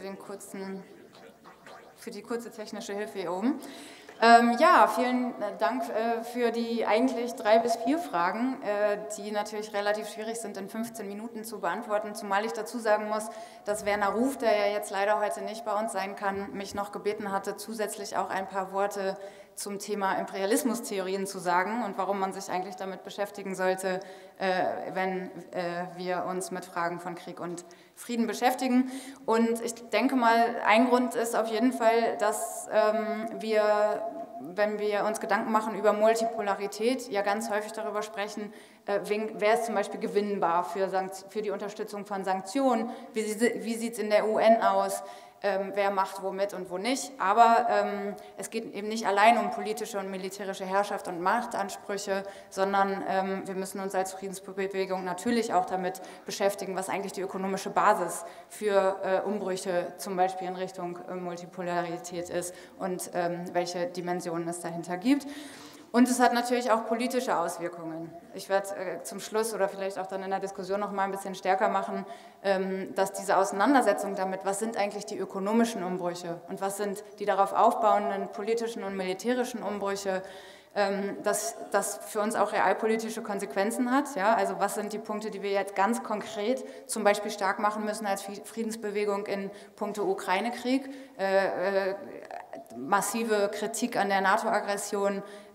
die kurze technische Hilfe hier oben. Ja, vielen Dank für die eigentlich 3 bis 4 Fragen, die natürlich relativ schwierig sind, in 15 Minuten zu beantworten, zumal ich dazu sagen muss, dass Werner Ruf, der ja jetzt leider heute nicht bei uns sein kann, mich noch gebeten hatte, zusätzlich auch ein paar Worte zum Thema Imperialismustheorien zu sagen und warum man sich eigentlich damit beschäftigen sollte, wenn wir uns mit Fragen von Krieg und Frieden beschäftigen. Und ich denke mal, ein Grund ist auf jeden Fall, dass wir, wenn wir uns Gedanken machen über Multipolarität, ja ganz häufig darüber sprechen, wer ist zum Beispiel gewinnbar für die Unterstützung von Sanktionen, wie sieht es in der UN aus, wer macht womit und wo nicht. Aber es geht eben nicht allein um politische und militärische Herrschaft und Machtansprüche, sondern wir müssen uns als Friedensbewegung natürlich auch damit beschäftigen, was eigentlich die ökonomische Basis für Umbrüche zum Beispiel in Richtung Multipolarität ist und welche Dimensionen es dahinter gibt. Und es hat natürlich auch politische Auswirkungen. Ich werde zum Schluss oder vielleicht auch dann in der Diskussion noch mal ein bisschen stärker machen, dass diese Auseinandersetzung damit, was sind eigentlich die ökonomischen Umbrüche und was sind die darauf aufbauenden politischen und militärischen Umbrüche, dass das für uns auch realpolitische Konsequenzen hat. Ja? Also was sind die Punkte, die wir jetzt ganz konkret zum Beispiel stark machen müssen als Friedensbewegung in puncto Ukraine-Krieg, massive Kritik an der NATO-Aggression,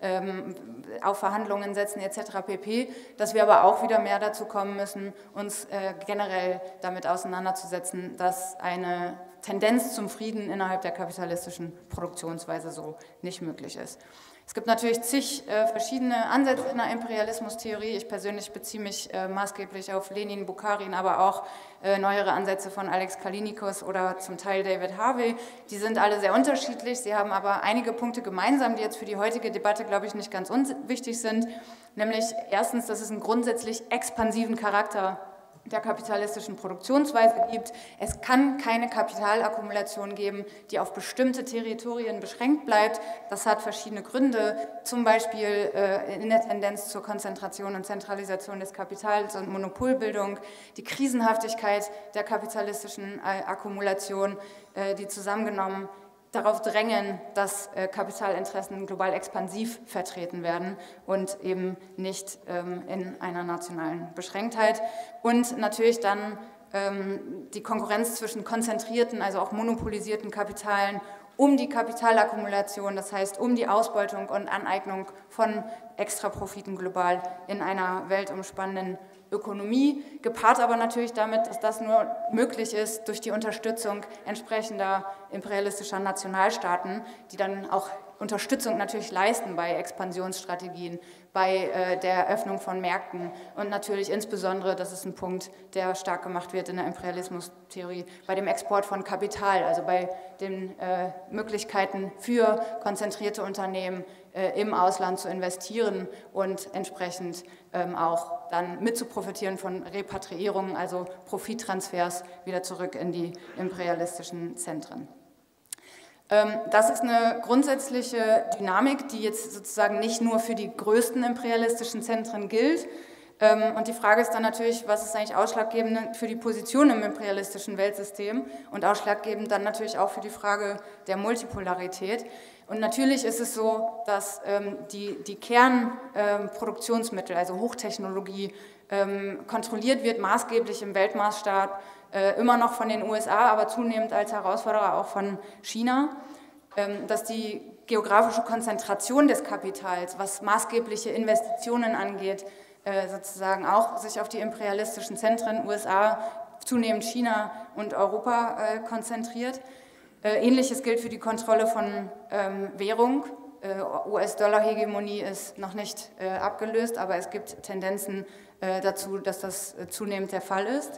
auf Verhandlungen setzen etc. pp., dass wir aber auch wieder mehr dazu kommen müssen, uns generell damit auseinanderzusetzen, dass eine Tendenz zum Frieden innerhalb der kapitalistischen Produktionsweise so nicht möglich ist. Es gibt natürlich zig verschiedene Ansätze in der Imperialismustheorie. Ich persönlich beziehe mich maßgeblich auf Lenin, Bukharin, aber auch neuere Ansätze von Alex Kallinikos oder zum Teil David Harvey. Die sind alle sehr unterschiedlich, sie haben aber einige Punkte gemeinsam, die jetzt für die heutige Debatte, glaube ich, nicht ganz unwichtig sind. Nämlich erstens, dass es einen grundsätzlich expansiven Charakter der kapitalistischen Produktionsweise gibt. Es kann keine Kapitalakkumulation geben, die auf bestimmte Territorien beschränkt bleibt. Das hat verschiedene Gründe, zum Beispiel in der Tendenz zur Konzentration und Zentralisation des Kapitals und Monopolbildung, die Krisenhaftigkeit der kapitalistischen Akkumulation, die zusammengenommen darauf drängen, dass Kapitalinteressen global expansiv vertreten werden und eben nicht in einer nationalen Beschränktheit. Und natürlich dann die Konkurrenz zwischen konzentrierten, also auch monopolisierten Kapitalen um die Kapitalakkumulation, das heißt um die Ausbeutung und Aneignung von Extraprofiten global in einer weltumspannenden Ökonomie, gepaart aber natürlich damit, dass das nur möglich ist durch die Unterstützung entsprechender imperialistischer Nationalstaaten, die dann auch Unterstützung natürlich leisten bei Expansionsstrategien, bei der Eröffnung von Märkten und natürlich insbesondere, das ist ein Punkt, der stark gemacht wird in der Imperialismustheorie, bei dem Export von Kapital, also bei den Möglichkeiten für konzentrierte Unternehmen im Ausland zu investieren und entsprechend auch dann mit zu profitieren von Repatriierungen, also Profittransfers wieder zurück in die imperialistischen Zentren. Das ist eine grundsätzliche Dynamik, die jetzt sozusagen nicht nur für die größten imperialistischen Zentren gilt. Und die Frage ist dann natürlich, was ist eigentlich ausschlaggebend für die Position im imperialistischen Weltsystem und ausschlaggebend dann natürlich auch für die Frage der Multipolarität. Und natürlich ist es so, dass die Kernproduktionsmittel, also Hochtechnologie, kontrolliert wird, maßgeblich im Weltmaßstab, immer noch von den USA, aber zunehmend als Herausforderer auch von China, dass die geografische Konzentration des Kapitals, was maßgebliche Investitionen angeht, sozusagen auch sich auf die imperialistischen Zentren USA, zunehmend China und Europa konzentriert. Ähnliches gilt für die Kontrolle von Währung. US-Dollar-Hegemonie ist noch nicht abgelöst, aber es gibt Tendenzen dazu, dass das zunehmend der Fall ist.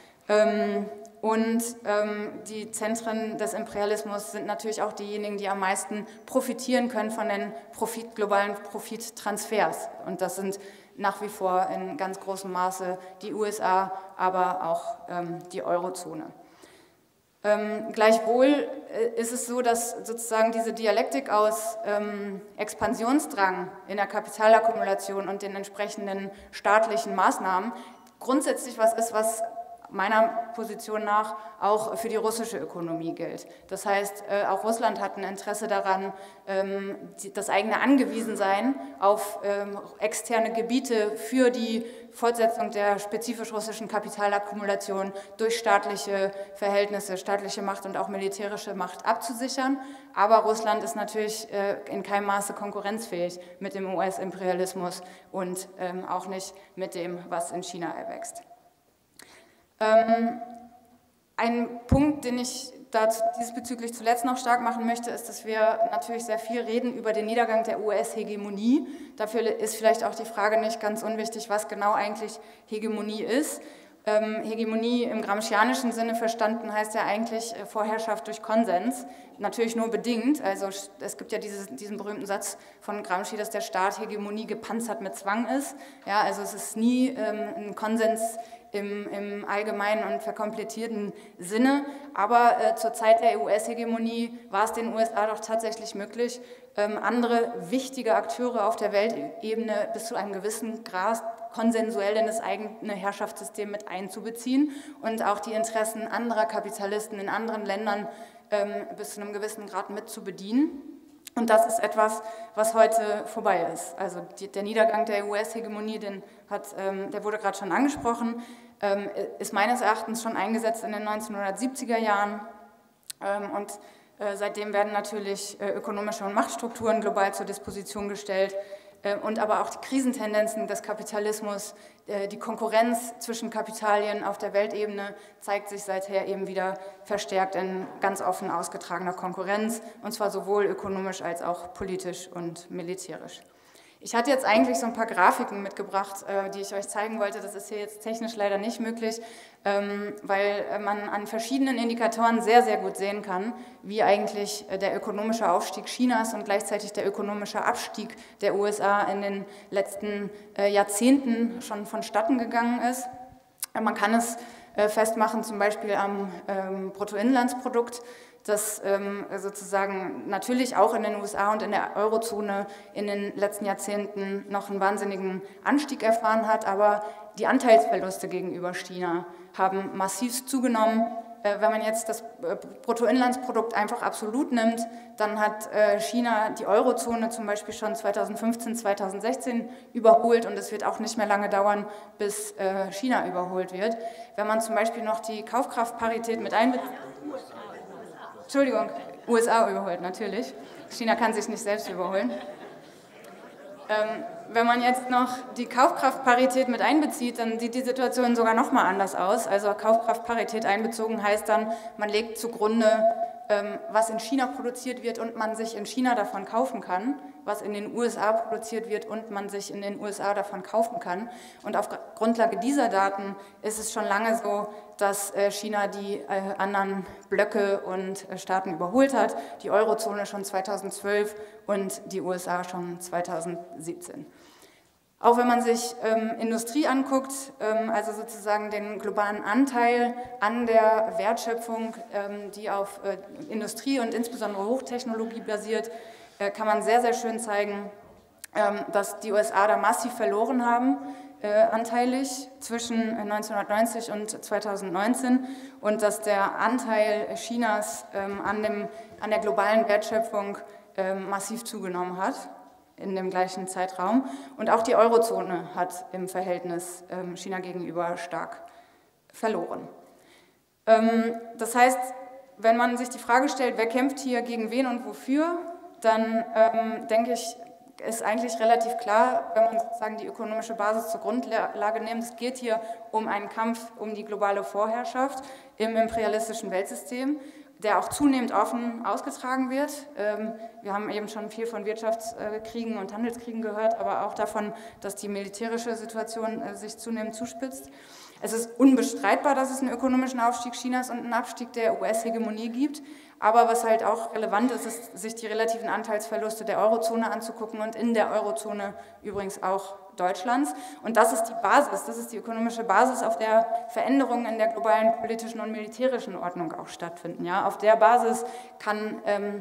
Die Zentren des Imperialismus sind natürlich auch diejenigen, die am meisten profitieren können von den globalen Profittransfers. Und das sind nach wie vor in ganz großem Maße die USA, aber auch die Eurozone. Gleichwohl ist es so, dass sozusagen diese Dialektik aus Expansionsdrang in der Kapitalakkumulation und den entsprechenden staatlichen Maßnahmen grundsätzlich was ist, was meiner Position nach auch für die russische Ökonomie gilt. Das heißt, auch Russland hat ein Interesse daran, das eigene Angewiesensein auf externe Gebiete für die Fortsetzung der spezifisch russischen Kapitalakkumulation durch staatliche Verhältnisse, staatliche Macht und auch militärische Macht abzusichern. Aber Russland ist natürlich in keinem Maße konkurrenzfähig mit dem US-Imperialismus und auch nicht mit dem, was in China erwächst. Ein Punkt, den ich diesbezüglich zuletzt noch stark machen möchte, ist, dass wir natürlich sehr viel reden über den Niedergang der US-Hegemonie. Dafür ist vielleicht auch die Frage nicht ganz unwichtig, was genau eigentlich Hegemonie ist. Hegemonie im gramscianischen Sinne verstanden heißt ja eigentlich Vorherrschaft durch Konsens, natürlich nur bedingt. Also es gibt ja diesen berühmten Satz von Gramsci, dass der Staat Hegemonie gepanzert mit Zwang ist. Ja, also es ist nie ein Konsens im allgemeinen und verkomplettierten Sinne, aber zur Zeit der US-Hegemonie war es den USA doch tatsächlich möglich, andere wichtige Akteure auf der Weltebene bis zu einem gewissen Grad konsensuell in das eigene Herrschaftssystem mit einzubeziehen und auch die Interessen anderer Kapitalisten in anderen Ländern bis zu einem gewissen Grad mit zu bedienen. Und das ist etwas, was heute vorbei ist. Also der Niedergang der US-Hegemonie, der wurde gerade schon angesprochen, ist meines Erachtens schon eingesetzt in den 1970er Jahren und Seitdem werden natürlich ökonomische und Machtstrukturen global zur Disposition gestellt und aber auch die Krisentendenzen des Kapitalismus, die Konkurrenz zwischen Kapitalien auf der Weltebene zeigt sich seither eben wieder verstärkt in ganz offen ausgetragener Konkurrenz, und zwar sowohl ökonomisch als auch politisch und militärisch. Ich hatte jetzt eigentlich so ein paar Grafiken mitgebracht, die ich euch zeigen wollte. Das ist hier jetzt technisch leider nicht möglich, weil man an verschiedenen Indikatoren sehr, sehr gut sehen kann, wie eigentlich der ökonomische Aufstieg Chinas und gleichzeitig der ökonomische Abstieg der USA in den letzten Jahrzehnten schon vonstatten gegangen ist. Man kann es festmachen, zum Beispiel am Bruttoinlandsprodukt, das sozusagen natürlich auch in den USA und in der Eurozone in den letzten Jahrzehnten noch einen wahnsinnigen Anstieg erfahren hat, aber die Anteilsverluste gegenüber China haben massiv zugenommen. Wenn man jetzt das Bruttoinlandsprodukt einfach absolut nimmt, dann hat China die Eurozone zum Beispiel schon 2015, 2016 überholt, und es wird auch nicht mehr lange dauern, bis China überholt wird. Wenn man zum Beispiel noch die Kaufkraftparität mit einbezieht, Entschuldigung, USA überholt, natürlich. China kann sich nicht selbst überholen. Wenn man jetzt noch die Kaufkraftparität mit einbezieht, dann sieht die Situation sogar noch mal anders aus. Also Kaufkraftparität einbezogen heißt dann, man legt zugrunde, was in China produziert wird und man sich in China davon kaufen kann, was in den USA produziert wird und man sich in den USA davon kaufen kann. Und auf Grundlage dieser Daten ist es schon lange so, dass China die anderen Blöcke und Staaten überholt hat, die Eurozone schon 2012 und die USA schon 2017. Auch wenn man sich Industrie anguckt, also sozusagen den globalen Anteil an der Wertschöpfung, die auf Industrie und insbesondere Hochtechnologie basiert, kann man sehr, sehr schön zeigen, dass die USA da massiv verloren haben, anteilig zwischen 1990 und 2019, und dass der Anteil Chinas an der globalen Wertschöpfung massiv zugenommen hat in dem gleichen Zeitraum. Und auch die Eurozone hat im Verhältnis China gegenüber stark verloren. Das heißt, wenn man sich die Frage stellt, wer kämpft hier gegen wen und wofür, dann denke ich, ist eigentlich relativ klar, wenn man sozusagen die ökonomische Basis zur Grundlage nimmt. Es geht hier um einen Kampf um die globale Vorherrschaft im imperialistischen Weltsystem, der auch zunehmend offen ausgetragen wird. Wir haben eben schon viel von Wirtschaftskriegen und Handelskriegen gehört, aber auch davon, dass die militärische Situation sich zunehmend zuspitzt. Es ist unbestreitbar, dass es einen ökonomischen Aufstieg Chinas und einen Abstieg der US-Hegemonie gibt. Aber was halt auch relevant ist, ist, sich die relativen Anteilsverluste der Eurozone anzugucken und in der Eurozone übrigens auch Deutschlands. Und das ist die Basis, das ist die ökonomische Basis, auf der Veränderungen in der globalen politischen und militärischen Ordnung auch stattfinden. Ja? Auf der Basis können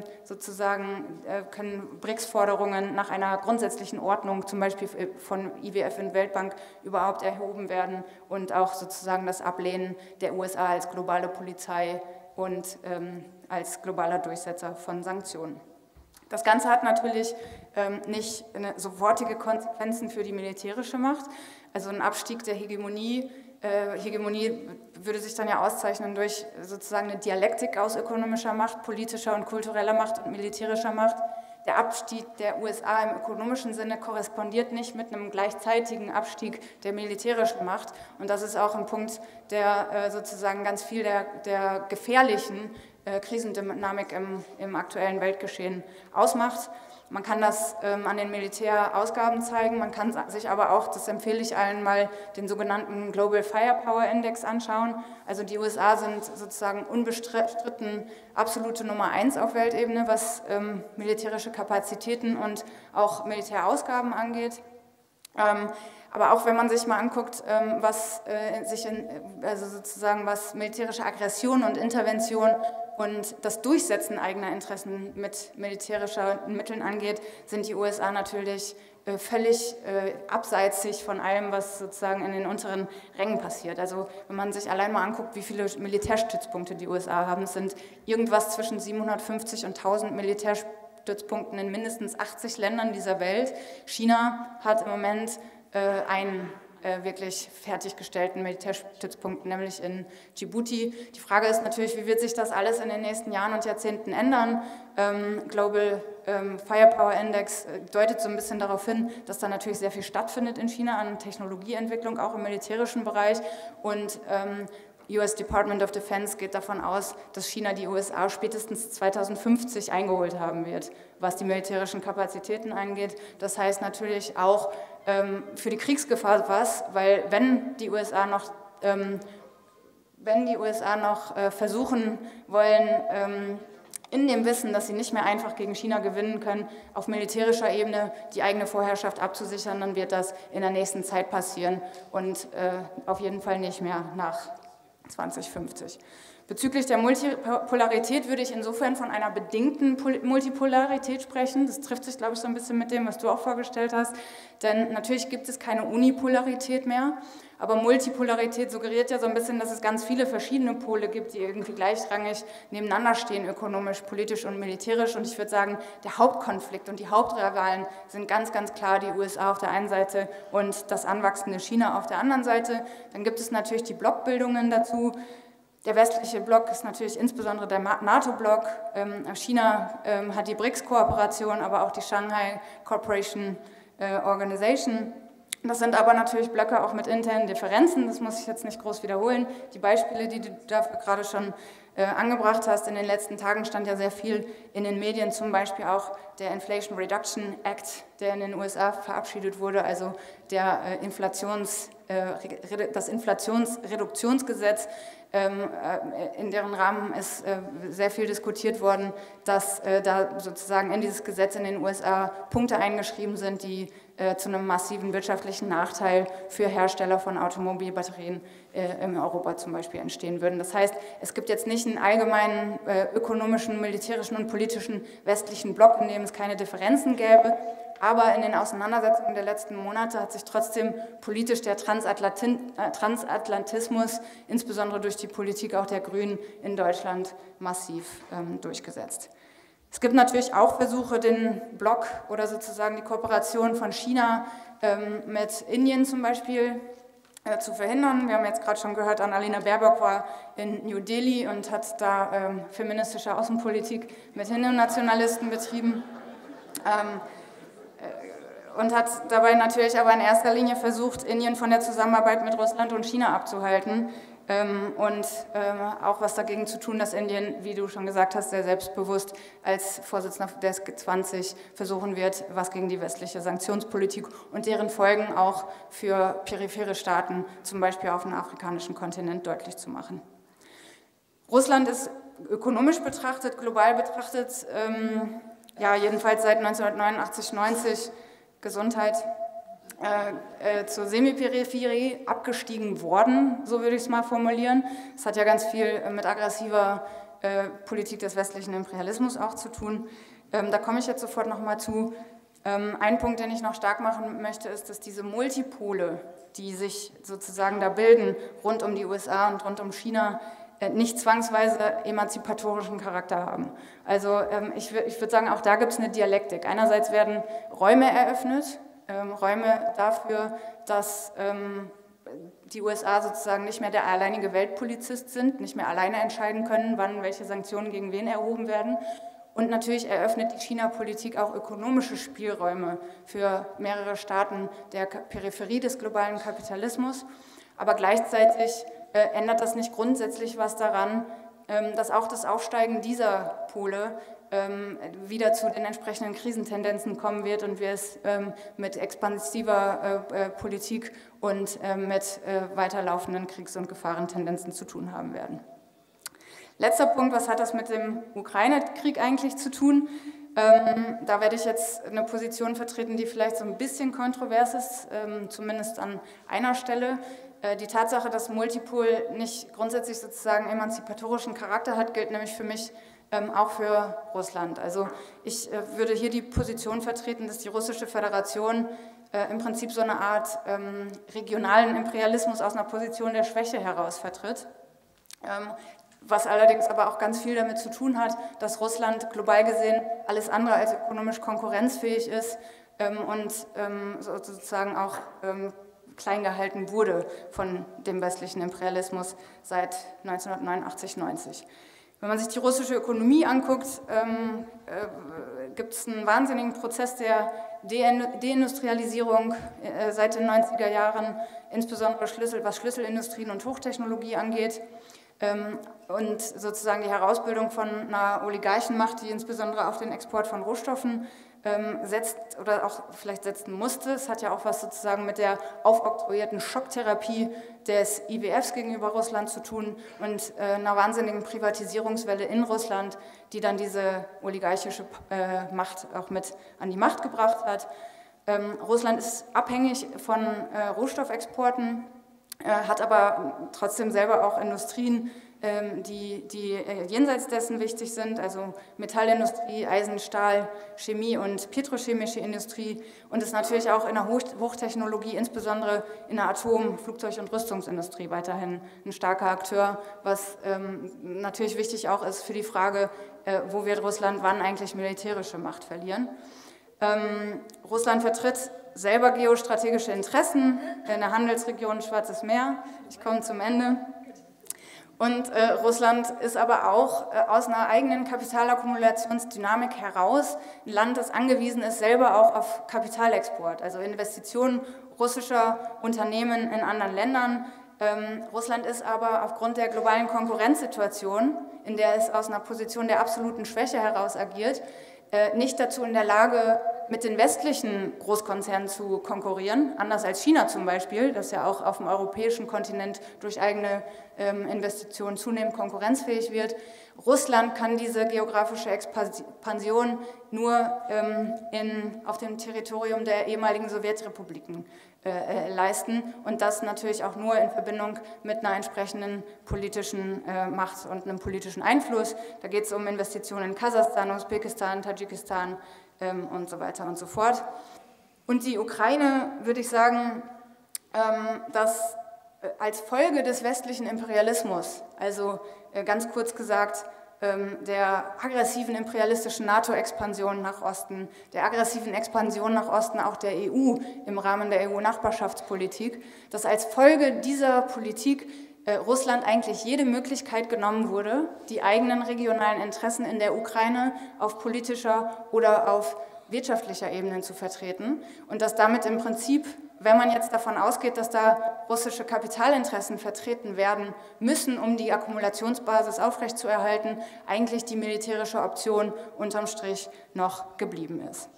BRICS-Forderungen nach einer grundsätzlichen Ordnung, zum Beispiel von IWF und Weltbank, überhaupt erhoben werden und auch sozusagen das Ablehnen der USA als globale Polizei und als globaler Durchsetzer von Sanktionen. Das Ganze hat natürlich nicht sofortige Konsequenzen für die militärische Macht. Also ein Abstieg der Hegemonie würde sich dann ja auszeichnen durch sozusagen eine Dialektik aus ökonomischer Macht, politischer und kultureller Macht und militärischer Macht. Der Abstieg der USA im ökonomischen Sinne korrespondiert nicht mit einem gleichzeitigen Abstieg der militärischen Macht. Und das ist auch ein Punkt, der sozusagen ganz viel der gefährlichen Krisendynamik im aktuellen Weltgeschehen ausmacht. Man kann das an den Militärausgaben zeigen, man kann sich aber auch, das empfehle ich allen mal, den sogenannten Global Firepower Index anschauen. Also die USA sind sozusagen unbestritten absolute Nummer 1 auf Weltebene, was militärische Kapazitäten und auch Militärausgaben angeht. Aber auch wenn man sich mal anguckt, was militärische Aggression und Intervention und das Durchsetzen eigener Interessen mit militärischen Mitteln angeht, sind die USA natürlich völlig abseits von allem, was sozusagen in den unteren Rängen passiert. Also wenn man sich allein mal anguckt, wie viele Militärstützpunkte die USA haben, es sind irgendwas zwischen 750 und 1000 Militärstützpunkten in mindestens 80 Ländern dieser Welt. China hat im Moment einen wirklich fertiggestellten Militärstützpunkten, nämlich in Djibouti. Die Frage ist natürlich, wie wird sich das alles in den nächsten Jahren und Jahrzehnten ändern? Global Firepower Index deutet so ein bisschen darauf hin, dass da natürlich sehr viel stattfindet in China an Technologieentwicklung, auch im militärischen Bereich. Und US Department of Defense geht davon aus, dass China die USA spätestens 2050 eingeholt haben wird, was die militärischen Kapazitäten angeht. Das heißt natürlich auch für die Kriegsgefahr was, weil wenn die USA noch versuchen wollen, in dem Wissen, dass sie nicht mehr einfach gegen China gewinnen können, auf militärischer Ebene die eigene Vorherrschaft abzusichern, dann wird das in der nächsten Zeit passieren und auf jeden Fall nicht mehr nach 2050. Bezüglich der Multipolarität würde ich insofern von einer bedingten Multipolarität sprechen. Das trifft sich, glaube ich, so ein bisschen mit dem, was du auch vorgestellt hast. Denn natürlich gibt es keine Unipolarität mehr, aber Multipolarität suggeriert ja so ein bisschen, dass es ganz viele verschiedene Pole gibt, die irgendwie gleichrangig nebeneinander stehen, ökonomisch, politisch und militärisch. Und ich würde sagen, der Hauptkonflikt und die Hauptrivalen sind ganz, ganz klar die USA auf der einen Seite und das anwachsende China auf der anderen Seite. Dann gibt es natürlich die Blockbildungen dazu. Der westliche Block ist natürlich insbesondere der NATO-Block. China hat die BRICS-Kooperation, aber auch die Shanghai Cooperation Organization. Das sind aber natürlich Blöcke auch mit internen Differenzen, das muss ich jetzt nicht groß wiederholen. Die Beispiele, die du dafür gerade schon angebracht hast, in den letzten Tagen stand ja sehr viel in den Medien, zum Beispiel auch der Inflation Reduction Act, der in den USA verabschiedet wurde, also der das Inflationsreduktionsgesetz, in deren Rahmen ist sehr viel diskutiert worden, dass da sozusagen in dieses Gesetz in den USA Punkte eingeschrieben sind, die zu einem massiven wirtschaftlichen Nachteil für Hersteller von Automobilbatterien in Europa zum Beispiel entstehen würden. Das heißt, es gibt jetzt nicht einen allgemeinen ökonomischen, militärischen und politischen westlichen Block, in dem es keine Differenzen gäbe, aber in den Auseinandersetzungen der letzten Monate hat sich trotzdem politisch der Transatlantismus, insbesondere durch die Politik auch der Grünen in Deutschland, massiv durchgesetzt. Es gibt natürlich auch Versuche, den Block oder sozusagen die Kooperation von China mit Indien zum Beispiel zu verhindern. Wir haben jetzt gerade schon gehört, Annalena Baerbock war in New Delhi und hat da feministische Außenpolitik mit Hindu-Nationalisten betrieben. Und hat dabei natürlich aber in erster Linie versucht, Indien von der Zusammenarbeit mit Russland und China abzuhalten und auch was dagegen zu tun, dass Indien, wie du schon gesagt hast, sehr selbstbewusst als Vorsitzender des G20 versuchen wird, was gegen die westliche Sanktionspolitik und deren Folgen auch für periphere Staaten, zum Beispiel auf dem afrikanischen Kontinent, deutlich zu machen. Russland ist ökonomisch betrachtet, global betrachtet, ja, jedenfalls seit 1989, 90 Gesundheit zur Semiperipherie abgestiegen worden, so würde ich es mal formulieren. Das hat ja ganz viel mit aggressiver Politik des westlichen Imperialismus auch zu tun. Da komme ich jetzt sofort nochmal zu. Ein Punkt, den ich noch stark machen möchte, ist, dass diese Multipole, die sich sozusagen da bilden, rund um die USA und rund um China, nicht zwangsweise emanzipatorischen Charakter haben. Also ich würde sagen, auch da gibt es eine Dialektik. Einerseits werden Räume eröffnet, Räume dafür, dass die USA sozusagen nicht mehr der alleinige Weltpolizist sind, nicht mehr alleine entscheiden können, wann welche Sanktionen gegen wen erhoben werden. Und natürlich eröffnet die China-Politik auch ökonomische Spielräume für mehrere Staaten der Peripherie des globalen Kapitalismus. Aber gleichzeitig ändert das nicht grundsätzlich was daran, dass auch das Aufsteigen dieser Pole wieder zu den entsprechenden Krisentendenzen kommen wird und wir es mit expansiver Politik und mit weiterlaufenden Kriegs- und Gefahrentendenzen zu tun haben werden. Letzter Punkt, was hat das mit dem Ukraine-Krieg eigentlich zu tun? Da werde ich jetzt eine Position vertreten, die vielleicht so ein bisschen kontrovers ist, zumindest an einer Stelle. Die Tatsache, dass Multipol nicht grundsätzlich sozusagen emanzipatorischen Charakter hat, gilt nämlich für mich auch für Russland. Also ich würde hier die Position vertreten, dass die Russische Föderation im Prinzip so eine Art regionalen Imperialismus aus einer Position der Schwäche heraus vertritt. Was allerdings aber auch ganz viel damit zu tun hat, dass Russland global gesehen alles andere als ökonomisch konkurrenzfähig ist und sozusagen auch klein gehalten wurde von dem westlichen Imperialismus seit 1989, 90. Wenn man sich die russische Ökonomie anguckt, gibt es einen wahnsinnigen Prozess der Deindustrialisierung seit den 90er Jahren, insbesondere was Schlüsselindustrien und Hochtechnologie angeht. Und sozusagen die Herausbildung von einer Oligarchenmacht, die insbesondere auf den Export von Rohstoffen setzt oder auch vielleicht setzen musste. Es hat ja auch was sozusagen mit der aufoktroyierten Schocktherapie des IWFs gegenüber Russland zu tun und einer wahnsinnigen Privatisierungswelle in Russland, die dann diese oligarchische Macht auch mit an die Macht gebracht hat. Russland ist abhängig von Rohstoffexporten, hat aber trotzdem selber auch Industrien, die jenseits dessen wichtig sind, also Metallindustrie, Eisen, Stahl, Chemie und petrochemische Industrie und ist natürlich auch in der Hochtechnologie, insbesondere in der Atom-, Flugzeug- und Rüstungsindustrie weiterhin ein starker Akteur, was natürlich wichtig auch ist für die Frage, wo wird Russland wann eigentlich militärische Macht verlieren. Russland vertritt selber geostrategische Interessen in der Handelsregion Schwarzes Meer. Ich komme zum Ende. Und Russland ist aber auch aus einer eigenen Kapitalakkumulationsdynamik heraus ein Land, das angewiesen ist, selber auch auf Kapitalexport, also Investitionen russischer Unternehmen in anderen Ländern. Russland ist aber aufgrund der globalen Konkurrenzsituation, in der es aus einer Position der absoluten Schwäche heraus agiert, nicht dazu in der Lage, mit den westlichen Großkonzernen zu konkurrieren, anders als China zum Beispiel, das ja auch auf dem europäischen Kontinent durch eigene Investitionen zunehmend konkurrenzfähig wird. Russland kann diese geografische Expansion nur auf dem Territorium der ehemaligen Sowjetrepubliken leisten und das natürlich auch nur in Verbindung mit einer entsprechenden politischen Macht und einem politischen Einfluss. Da geht es um Investitionen in Kasachstan, Usbekistan, Tadschikistan und so weiter und so fort. Und die Ukraine, würde ich sagen, dass als Folge des westlichen Imperialismus, also ganz kurz gesagt, der aggressiven imperialistischen NATO-Expansion nach Osten, der aggressiven Expansion nach Osten auch der EU im Rahmen der EU-Nachbarschaftspolitik, dass als Folge dieser Politik Russland eigentlich jede Möglichkeit genommen wurde, die eigenen regionalen Interessen in der Ukraine auf politischer oder auf wirtschaftlicher Ebene zu vertreten und dass damit im Prinzip, wenn man jetzt davon ausgeht, dass da russische Kapitalinteressen vertreten werden müssen, um die Akkumulationsbasis aufrechtzuerhalten, eigentlich die militärische Option unterm Strich noch geblieben ist.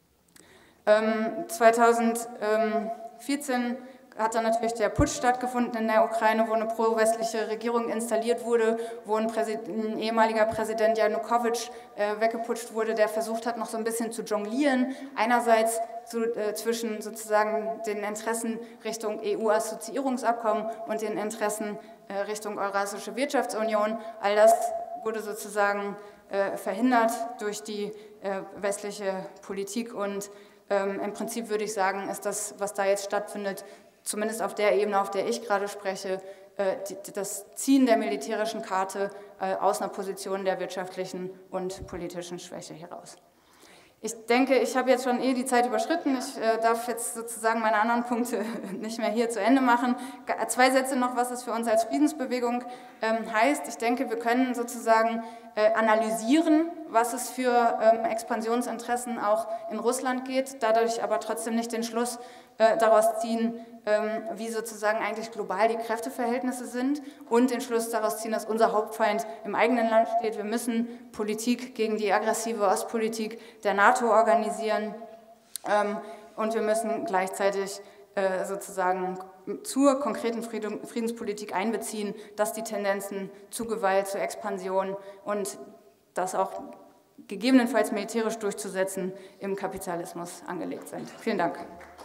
2014 hat dann natürlich der Putsch stattgefunden in der Ukraine, wo eine pro-westliche Regierung installiert wurde, wo ein ehemaliger Präsident Janukowitsch weggeputscht wurde, der versucht hat, noch so ein bisschen zu jonglieren. Einerseits zwischen sozusagen den Interessen Richtung EU-Assoziierungsabkommen und den Interessen Richtung Eurasische Wirtschaftsunion. All das wurde sozusagen verhindert durch die westliche Politik und im Prinzip würde ich sagen, ist das, was da jetzt stattfindet, zumindest auf der Ebene, auf der ich gerade spreche, das Ziehen der militärischen Karte aus einer Position der wirtschaftlichen und politischen Schwäche heraus. Ich denke, ich habe jetzt schon die Zeit überschritten. Ich darf jetzt sozusagen meine anderen Punkte nicht mehr hier zu Ende machen. 2 Sätze noch, was es für uns als Friedensbewegung heißt. Ich denke, wir können sozusagen analysieren, was es für Expansionsinteressen auch in Russland geht, dadurch aber trotzdem nicht den Schluss daraus ziehen, wie sozusagen eigentlich global die Kräfteverhältnisse sind und den Schluss daraus ziehen, dass unser Hauptfeind im eigenen Land steht. Wir müssen Politik gegen die aggressive Ostpolitik der NATO organisieren und wir müssen gleichzeitig sozusagen zur konkreten Friedenspolitik einbeziehen, dass die Tendenzen zu Gewalt, zu Expansion und das auch gegebenenfalls militärisch durchzusetzen im Kapitalismus angelegt sind. Vielen Dank.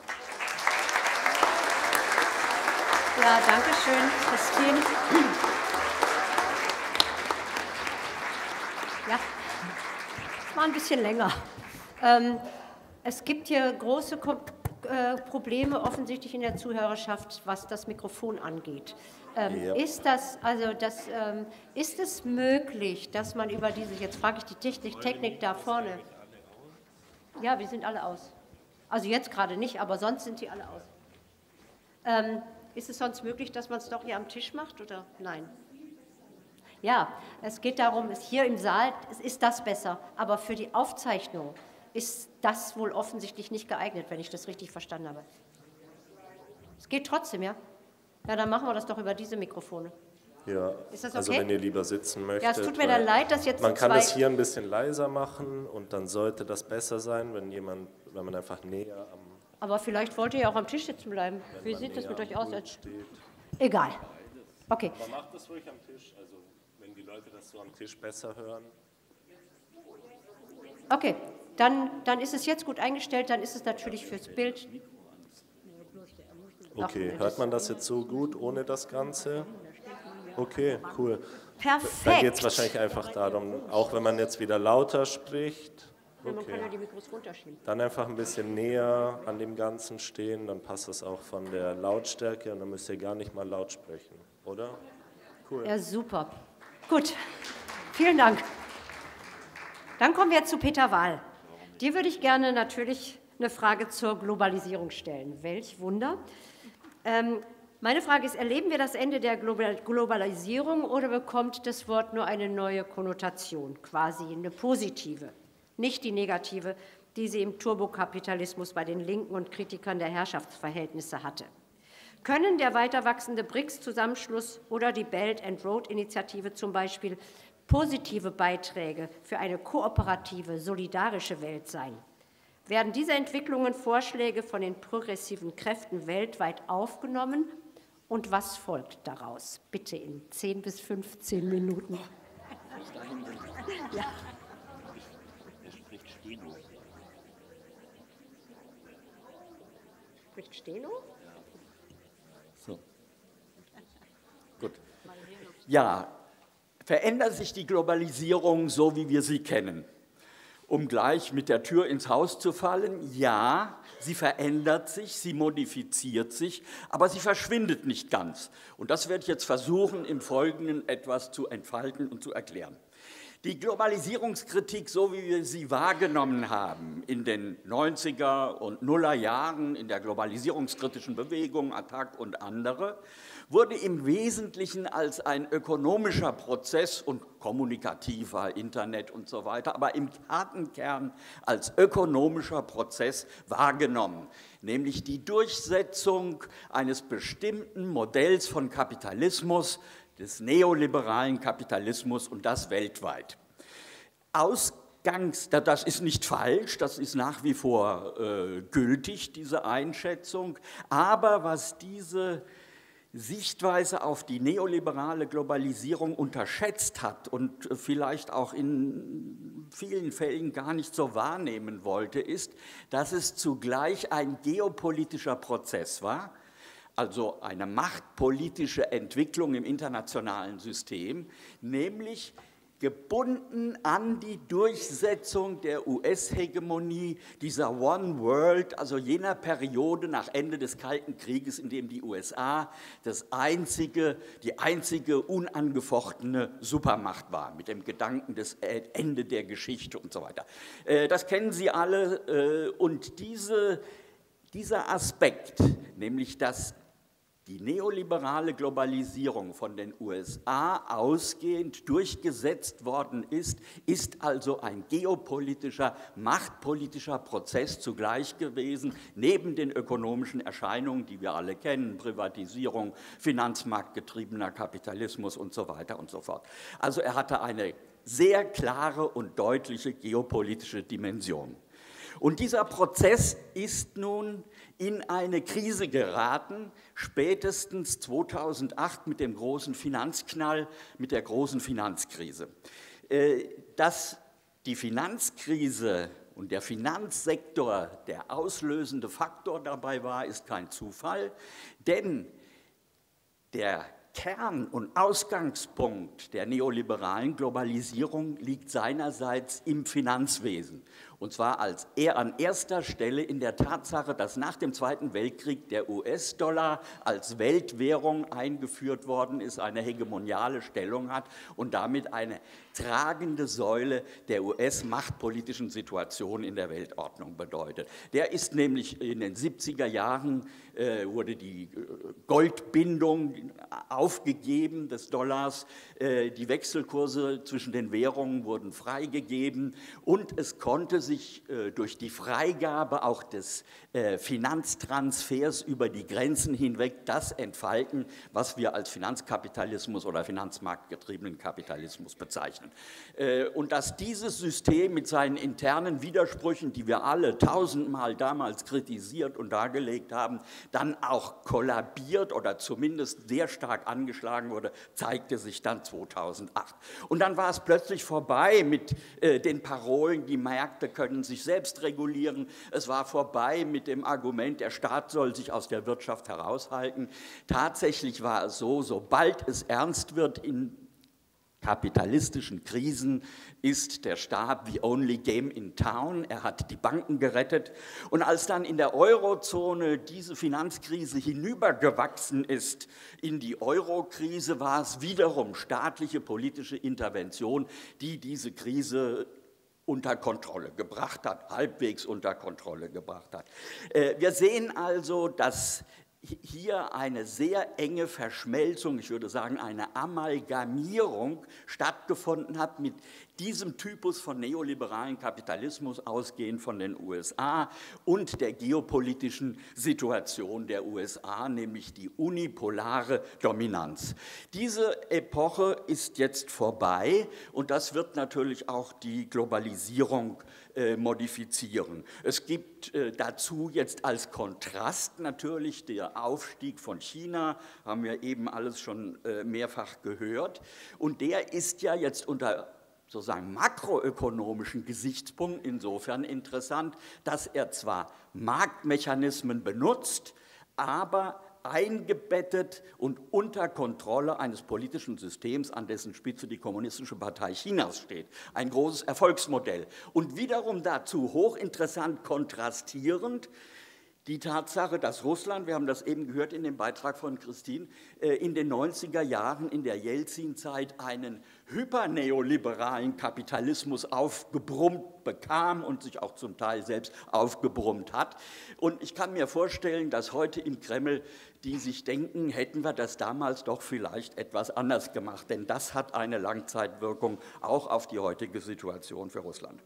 Ja, danke schön, Christine. Ja, das war ein bisschen länger. Es gibt hier große Probleme offensichtlich in der Zuhörerschaft, was das Mikrofon angeht. Ja. Ist es möglich, dass man über diese, jetzt frage ich die Technik da vorne. Ja, wir sind alle aus. Also jetzt gerade nicht, aber sonst sind die alle aus. Ist es sonst möglich, dass man es doch hier am Tisch macht oder nein? Ja, es geht darum, hier im Saal ist das besser, aber für die Aufzeichnung ist das wohl offensichtlich nicht geeignet, wenn ich das richtig verstanden habe. Es geht trotzdem, ja? Ja, dann machen wir das doch über diese Mikrofone. Ja, ist das okay? Also wenn ihr lieber sitzen möchtet. Ja, es tut mir dann leid, dass jetzt man kann es hier ein bisschen leiser machen und dann sollte das besser sein, wenn man einfach näher am... Aber vielleicht wollt ihr ja auch am Tisch sitzen bleiben. Wie sieht das mit euch aus? Egal. Okay. Aber macht das ruhig am Tisch, also wenn die Leute das so am Tisch besser hören. Okay, dann ist es jetzt gut eingestellt, dann ist es natürlich fürs Bild. Okay, hört man das jetzt so gut ohne das Ganze? Okay, cool. Perfekt. Dann geht es wahrscheinlich einfach darum, auch wenn man jetzt wieder lauter spricht, Man kann ja die Mikros runterschieben. dann einfach ein bisschen näher an dem Ganzen stehen, dann passt das auch von der Lautstärke und dann müsst ihr gar nicht mal laut sprechen, oder? Cool. Ja, super. Gut, vielen Dank. Dann kommen wir zu Peter Wahl. Dir würde ich gerne natürlich eine Frage zur Globalisierung stellen. Welch Wunder. Meine Frage ist, erleben wir das Ende der Globalisierung oder bekommt das Wort nur eine neue Konnotation, quasi eine positive, nicht die negative, die sie im Turbokapitalismus bei den Linken und Kritikern der Herrschaftsverhältnisse hatte? Können der weiter wachsende BRICS-Zusammenschluss oder die Belt and Road-Initiative zum Beispiel positive Beiträge für eine kooperative, solidarische Welt sein? Werden diese Entwicklungen Vorschläge von den progressiven Kräften weltweit aufgenommen? Und was folgt daraus? Bitte in 10 bis 15 Minuten. Ja. Er spricht Steno. Spricht Steno? So. Gut. Ja, verändert sich die Globalisierung so, wie wir sie kennen? Um gleich mit der Tür ins Haus zu fallen, ja, sie verändert sich, sie modifiziert sich, aber sie verschwindet nicht ganz. Und das werde ich jetzt versuchen, im Folgenden etwas zu entfalten und zu erklären. Die Globalisierungskritik, so wie wir sie wahrgenommen haben in den 90er und Nuller Jahren in der globalisierungskritischen Bewegung, Attac und andere, wurde im Wesentlichen als ein ökonomischer Prozess und kommunikativer, Internet und so weiter, aber im harten Kern als ökonomischer Prozess wahrgenommen, nämlich die Durchsetzung eines bestimmten Modells von Kapitalismus, des neoliberalen Kapitalismus und das weltweit. Das ist nicht falsch, das ist nach wie vor gültig, diese Einschätzung, aber was diese Sichtweise auf die neoliberale Globalisierung unterschätzt hat und vielleicht auch in vielen Fällen gar nicht so wahrnehmen wollte, ist, dass es zugleich ein geopolitischer Prozess war, also eine machtpolitische Entwicklung im internationalen System, nämlich gebunden an die Durchsetzung der US-Hegemonie, dieser One World, also jener Periode nach Ende des Kalten Krieges, in dem die USA die einzige unangefochtene Supermacht war, mit dem Gedanken des Ende der Geschichte und so weiter. Das kennen Sie alle und dieser Aspekt, nämlich dass die neoliberale Globalisierung von den USA ausgehend durchgesetzt worden ist, ist also ein geopolitischer, machtpolitischer Prozess zugleich gewesen, neben den ökonomischen Erscheinungen, die wir alle kennen, Privatisierung, finanzmarktgetriebener Kapitalismus und so weiter und so fort. Also er hatte eine sehr klare und deutliche geopolitische Dimension. Und dieser Prozess ist nun in eine Krise geraten, spätestens 2008 mit dem großen Finanzknall, mit der großen Finanzkrise. Dass die Finanzkrise und der Finanzsektor der auslösende Faktor dabei war, ist kein Zufall, denn der Kern und Ausgangspunkt der neoliberalen Globalisierung liegt seinerseits im Finanzwesen. Und zwar an erster Stelle in der Tatsache, dass nach dem Zweiten Weltkrieg der US-Dollar als Weltwährung eingeführt worden ist, eine hegemoniale Stellung hat und damit eine tragende Säule der US-machtpolitischen Situation in der Weltordnung bedeutet. Der ist nämlich in den 70er Jahren, wurde die Goldbindung aufgegeben des Dollars, die Wechselkurse zwischen den Währungen wurden freigegeben und es konnte sich durch die Freigabe auch des Finanztransfers über die Grenzen hinweg das entfalten, was wir als Finanzkapitalismus oder finanzmarktgetriebenen Kapitalismus bezeichnen. Und dass dieses System mit seinen internen Widersprüchen, die wir alle tausendmal damals kritisiert und dargelegt haben, dann auch kollabiert oder zumindest sehr stark angeschlagen wurde, zeigte sich dann 2008. Und dann war es plötzlich vorbei mit den Parolen, die Märkte können sich selbst regulieren. Es war vorbei mit dem Argument, der Staat soll sich aus der Wirtschaft heraushalten. Tatsächlich war es so, sobald es ernst wird in kapitalistischen Krisen, ist der Staat the only game in town. Er hat die Banken gerettet. Und als dann in der Eurozone diese Finanzkrise hinübergewachsen ist in die Eurokrise, war es wiederum staatliche politische Intervention, die diese Krise unter Kontrolle gebracht hat, halbwegs unter Kontrolle gebracht hat. Wir sehen also, dass hier eine sehr enge Verschmelzung, ich würde sagen eine Amalgamierung stattgefunden hat mit diesem Typus von neoliberalen Kapitalismus, ausgehend von den USA und der geopolitischen Situation der USA, nämlich die unipolare Dominanz. Diese Epoche ist jetzt vorbei und das wird natürlich auch die Globalisierung modifizieren. Es gibt dazu jetzt als Kontrast natürlich der Aufstieg von China, haben wir eben alles schon mehrfach gehört, und der ist ja jetzt unter sozusagen makroökonomischen Gesichtspunkt insofern interessant, dass er zwar Marktmechanismen benutzt, aber eingebettet und unter Kontrolle eines politischen Systems, an dessen Spitze die Kommunistische Partei Chinas steht. Ein großes Erfolgsmodell. Und wiederum dazu hochinteressant kontrastierend die Tatsache, dass Russland, wir haben das eben gehört in dem Beitrag von Christine, in den 90er Jahren in der Jelzin-Zeit einen hyperneoliberalen Kapitalismus aufgebrummt bekam und sich auch zum Teil selbst aufgebrummt hat. Und ich kann mir vorstellen, dass heute im Kreml die sich denken, hätten wir das damals doch vielleicht etwas anders gemacht, denn das hat eine Langzeitwirkung auch auf die heutige Situation für Russland.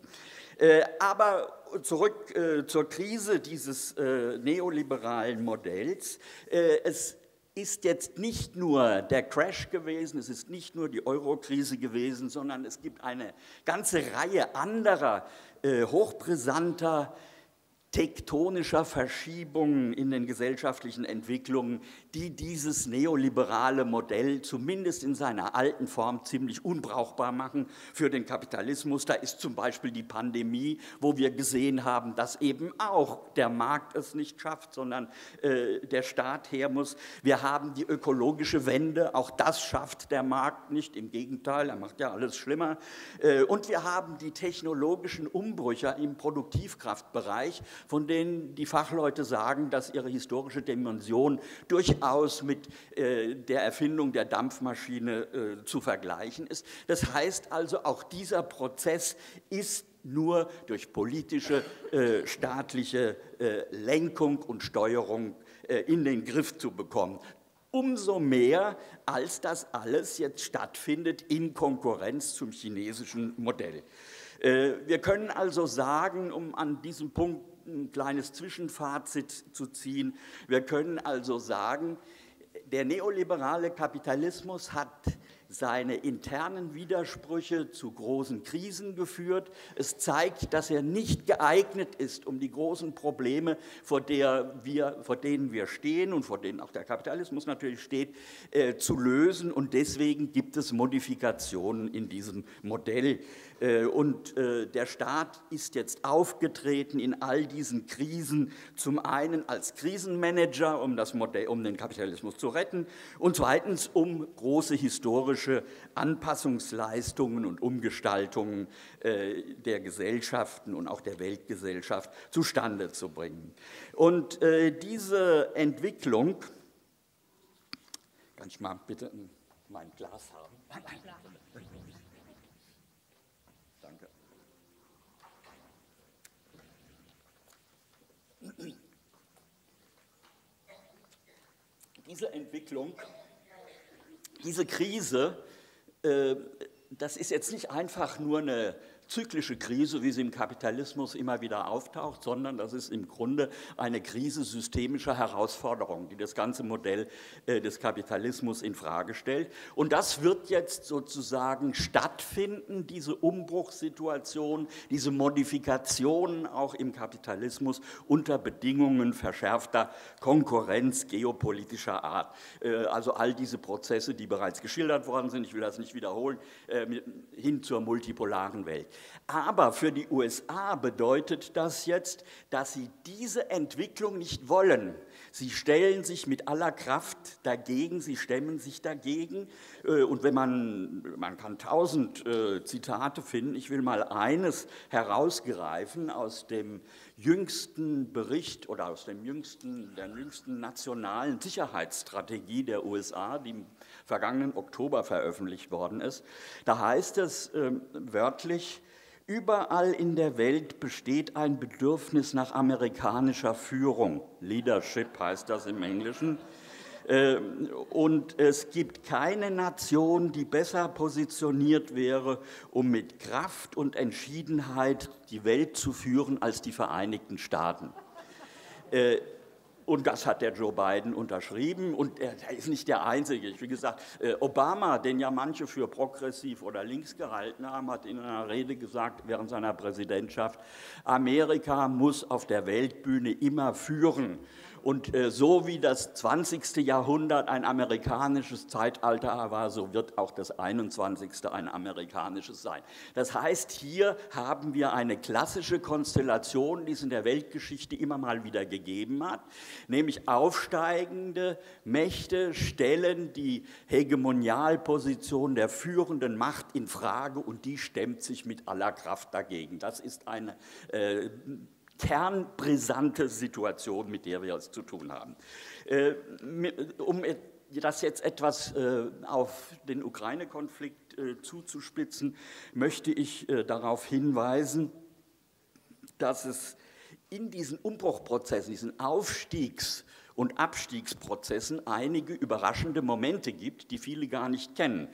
Aber zurück zur Krise dieses neoliberalen Modells. Es ist jetzt nicht nur der Crash gewesen, es ist nicht nur die Eurokrise gewesen, sondern es gibt eine ganze Reihe anderer hochbrisanter tektonischer Verschiebungen in den gesellschaftlichen Entwicklungen, die dieses neoliberale Modell zumindest in seiner alten Form ziemlich unbrauchbar machen für den Kapitalismus. Da ist zum Beispiel die Pandemie, wo wir gesehen haben, dass eben auch der Markt es nicht schafft, sondern der Staat her muss. Wir haben die ökologische Wende, auch das schafft der Markt nicht, im Gegenteil, er macht ja alles schlimmer. Und wir haben die technologischen Umbrüche im Produktivkraftbereich, von denen die Fachleute sagen, dass ihre historische Dimension durchaus mit der Erfindung der Dampfmaschine zu vergleichen ist. Das heißt also, auch dieser Prozess ist nur durch politische, staatliche Lenkung und Steuerung in den Griff zu bekommen. Umso mehr, als das alles jetzt stattfindet in Konkurrenz zum chinesischen Modell. Wir können also sagen, um an diesem Punkt ein kleines Zwischenfazit zu ziehen, wir können also sagen, der neoliberale Kapitalismus hat seine internen Widersprüche zu großen Krisen geführt. Es zeigt, dass er nicht geeignet ist, um die großen Probleme, vor denen wir stehen und vor denen auch der Kapitalismus natürlich steht, zu lösen. Und deswegen gibt es Modifikationen in diesem Modell. Und der Staat ist jetzt aufgetreten in all diesen Krisen, zum einen als Krisenmanager, um den Kapitalismus zu retten, und zweitens, um große historische Anpassungsleistungen und Umgestaltungen der Gesellschaften und auch der Weltgesellschaft zustande zu bringen. Und diese Entwicklung, kann ich mal bitte mein Glas haben? Danke. Diese Entwicklung, diese Krise, das ist jetzt nicht einfach nur eine zyklische Krise, wie sie im Kapitalismus immer wieder auftaucht, sondern das ist im Grunde eine Krise systemischer Herausforderungen, die das ganze Modell des Kapitalismus in Frage stellt. Und das wird jetzt sozusagen stattfinden, diese Umbruchssituation, diese Modifikationen auch im Kapitalismus unter Bedingungen verschärfter Konkurrenz geopolitischer Art. Also all diese Prozesse, die bereits geschildert worden sind, ich will das nicht wiederholen, hin zur multipolaren Welt. Aber für die USA bedeutet das jetzt, dass sie diese Entwicklung nicht wollen. Sie stellen sich mit aller Kraft dagegen, sie stemmen sich dagegen. Und wenn man kann 1000 Zitate finden, ich will mal eines herausgreifen aus dem jüngsten Bericht oder aus der jüngsten nationalen Sicherheitsstrategie der USA, die im vergangenen Oktober veröffentlicht worden ist. Da heißt es wörtlich: Überall in der Welt besteht ein Bedürfnis nach amerikanischer Führung. Leadership heißt das im Englischen. Und es gibt keine Nation, die besser positioniert wäre, um mit Kraft und Entschiedenheit die Welt zu führen, als die Vereinigten Staaten. Und das hat der Joe Biden unterschrieben und er ist nicht der Einzige. Wie gesagt, Obama, den ja manche für progressiv oder links gehalten haben, hat in einer Rede gesagt während seiner Präsidentschaft, Amerika muss auf der Weltbühne immer führen. Und so wie das 20. Jahrhundert ein amerikanisches Zeitalter war, so wird auch das 21. ein amerikanisches sein. Das heißt, hier haben wir eine klassische Konstellation, die es in der Weltgeschichte immer mal wieder gegeben hat, nämlich aufsteigende Mächte stellen die Hegemonialposition der führenden Macht in Frage und die stemmt sich mit aller Kraft dagegen. Das ist eine kernbrisante Situation, mit der wir es zu tun haben. Um das jetzt etwas auf den Ukraine-Konflikt zuzuspitzen, möchte ich darauf hinweisen, dass es in diesen Umbruchprozessen, diesen Aufstiegs- und Abstiegsprozessen einige überraschende Momente gibt, die viele gar nicht kennen.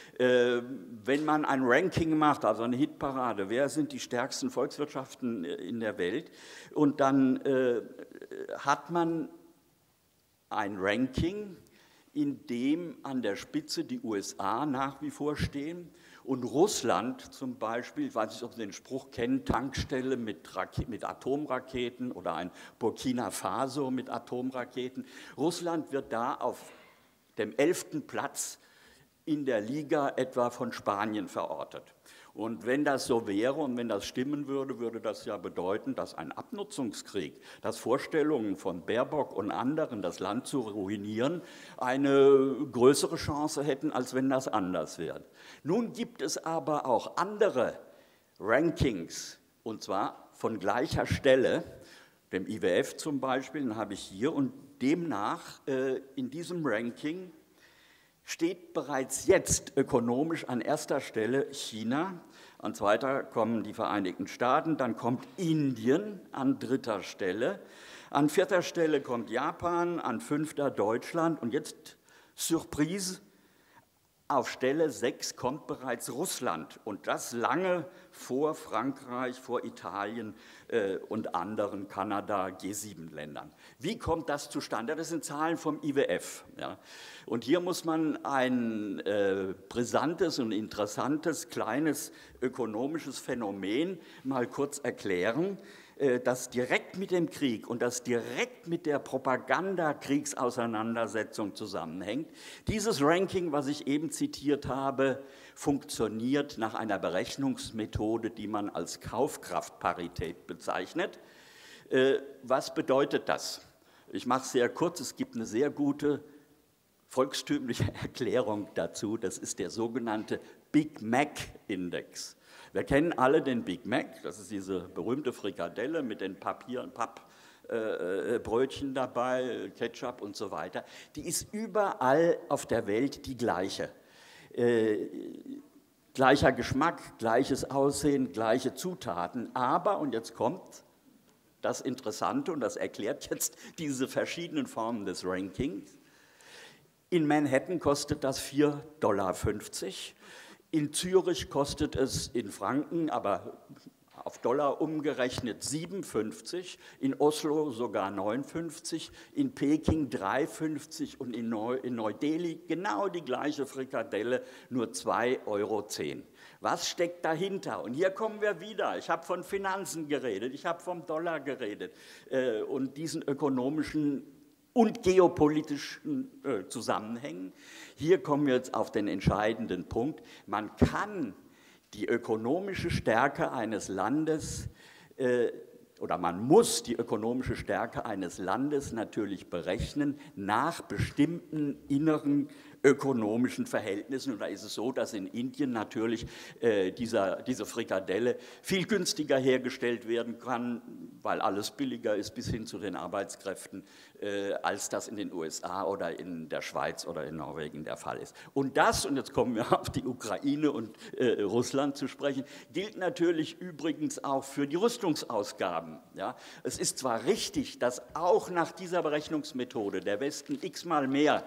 Wenn man ein Ranking macht, also eine Hitparade, wer sind die stärksten Volkswirtschaften in der Welt, und dann hat man ein Ranking, in dem an der Spitze die USA nach wie vor stehen und Russland zum Beispiel, ich weiß nicht, ob Sie den Spruch kennen, Tankstelle mit Atomraketen oder ein Burkina Faso mit Atomraketen. Russland wird da auf dem 11. Platz in der Liga etwa von Spanien verortet. Und wenn das so wäre und wenn das stimmen würde, würde das ja bedeuten, dass ein Abnutzungskrieg, dass Vorstellungen von Baerbock und anderen, das Land zu ruinieren, eine größere Chance hätten, als wenn das anders wäre. Nun gibt es aber auch andere Rankings, und zwar von gleicher Stelle, dem IWF zum Beispiel, den habe ich hier, und demnach in diesem Ranking steht bereits jetzt ökonomisch an erster Stelle China, an zweiter kommen die Vereinigten Staaten, dann kommt Indien an dritter Stelle, an vierter Stelle kommt Japan, an fünfter Deutschland und jetzt Surprise, auf Stelle 6 kommt bereits Russland und das lange vor Frankreich, vor Italien und anderen, Kanada, G7-Ländern. Wie kommt das zustande? Das sind Zahlen vom IWF. Ja. Und hier muss man ein brisantes und interessantes, kleines ökonomisches Phänomen mal kurz erklären. das direkt mit dem Krieg und das direkt mit der Propaganda-Kriegsauseinandersetzung zusammenhängt. Dieses Ranking, was ich eben zitiert habe, funktioniert nach einer Berechnungsmethode, die man als Kaufkraftparität bezeichnet. Was bedeutet das? Ich mache es sehr kurz, es gibt eine sehr gute volkstümliche Erklärung dazu, das ist der sogenannte Big Mac-Index. Wir kennen alle den Big Mac, das ist diese berühmte Frikadelle mit den Pappbrötchen dabei, Ketchup und so weiter. Die ist überall auf der Welt die gleiche. Gleicher Geschmack, gleiches Aussehen, gleiche Zutaten, aber, und jetzt kommt das Interessante, und das erklärt jetzt diese verschiedenen Formen des Rankings, in Manhattan kostet das 4,50 $. In Zürich kostet es in Franken, aber auf Dollar umgerechnet 7,50, in Oslo sogar 9,50, in Peking 3,50 und in Neu-Delhi genau die gleiche Frikadelle, nur 2,10 €. Was steckt dahinter? Und hier kommen wir wieder. Ich habe von Finanzen geredet, ich habe vom Dollar geredet und diesen ökonomischen und geopolitischen Zusammenhängen. Hier kommen wir jetzt auf den entscheidenden Punkt. Man kann die ökonomische Stärke eines Landes oder man muss die ökonomische Stärke eines Landes natürlich berechnen nach bestimmten inneren ökonomischen Verhältnissen. Und da ist es so, dass in Indien natürlich diese Frikadelle viel günstiger hergestellt werden kann, weil alles billiger ist bis hin zu den Arbeitskräften, als das in den USA oder in der Schweiz oder in Norwegen der Fall ist. Und das, und jetzt kommen wir auf die Ukraine und Russland zu sprechen, gilt natürlich übrigens auch für die Rüstungsausgaben. Ja? Es ist zwar richtig, dass auch nach dieser Berechnungsmethode der Westen x-mal mehr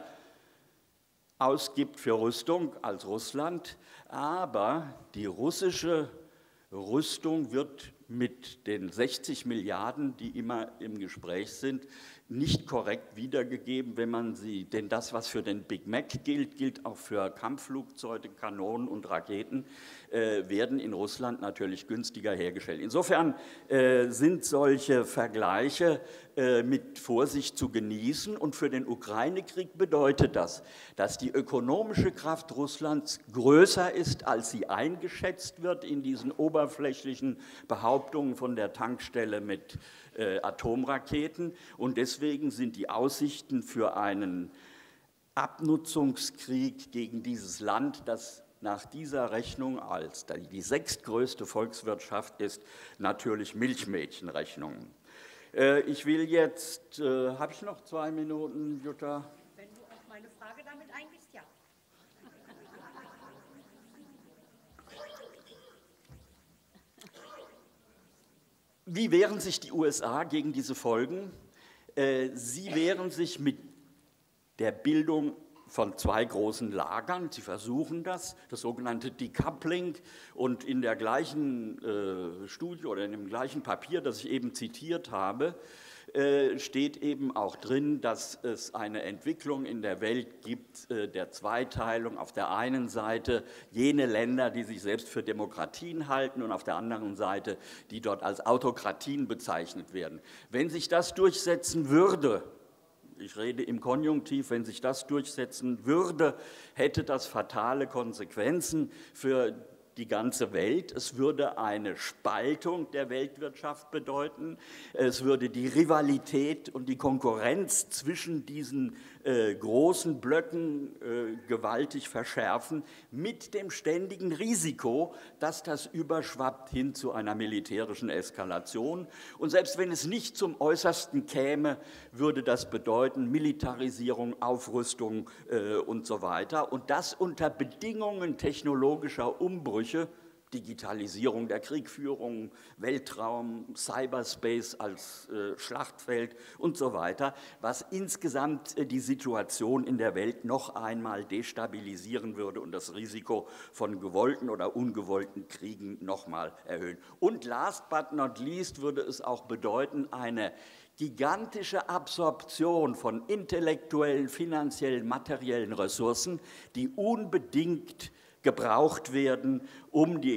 ausgibt für Rüstung als Russland, aber die russische Rüstung wird mit den 60 Milliarden, die immer im Gespräch sind, nicht korrekt wiedergegeben, wenn man sie, denn das, was für den Big Mac gilt, gilt auch für Kampfflugzeuge, Kanonen und Raketen, werden in Russland natürlich günstiger hergestellt. Insofern sind solche Vergleiche mit Vorsicht zu genießen und für den Ukraine-Krieg bedeutet das, dass die ökonomische Kraft Russlands größer ist, als sie eingeschätzt wird in diesen oberflächlichen Behauptungen von der Tankstelle mit Atomraketen und deswegen sind die Aussichten für einen Abnutzungskrieg gegen dieses Land, das nach dieser Rechnung als die sechstgrößte Volkswirtschaft ist, natürlich Milchmädchenrechnungen. Ich will jetzt, habe ich noch 2 Minuten, Jutta? Wenn du auf meine Frage damit eingehst, ja. Wie wehren sich die USA gegen diese Folgen? Sie wehren sich mit der Bildung von 2 großen Lagern. Sie versuchen das sogenannte Decoupling. Und in der gleichen Studie oder in dem gleichen Papier, das ich eben zitiert habe, steht eben auch drin, dass es eine Entwicklung in der Welt gibt der Zweiteilung. Auf der einen Seite jene Länder, die sich selbst für Demokratien halten und auf der anderen Seite, die dort als Autokratien bezeichnet werden. Wenn sich das durchsetzen würde, ich rede im Konjunktiv, wenn sich das durchsetzen würde, hätte das fatale Konsequenzen für die ganze Welt. Es würde eine Spaltung der Weltwirtschaft bedeuten. Es würde die Rivalität und die Konkurrenz zwischen diesen großen Blöcken gewaltig verschärfen, mit dem ständigen Risiko, dass das überschwappt hin zu einer militärischen Eskalation. Und selbst wenn es nicht zum Äußersten käme, würde das bedeuten Militarisierung, Aufrüstung und so weiter. Und das unter Bedingungen technologischer Umbrüche, Digitalisierung der Kriegführung, Weltraum, Cyberspace als Schlachtfeld und so weiter, was insgesamt die Situation in der Welt noch einmal destabilisieren würde und das Risiko von gewollten oder ungewollten Kriegen noch mal erhöhen. Und last but not least würde es auch bedeuten, eine gigantische Absorption von intellektuellen, finanziellen, materiellen Ressourcen, die unbedingt gebraucht werden, um die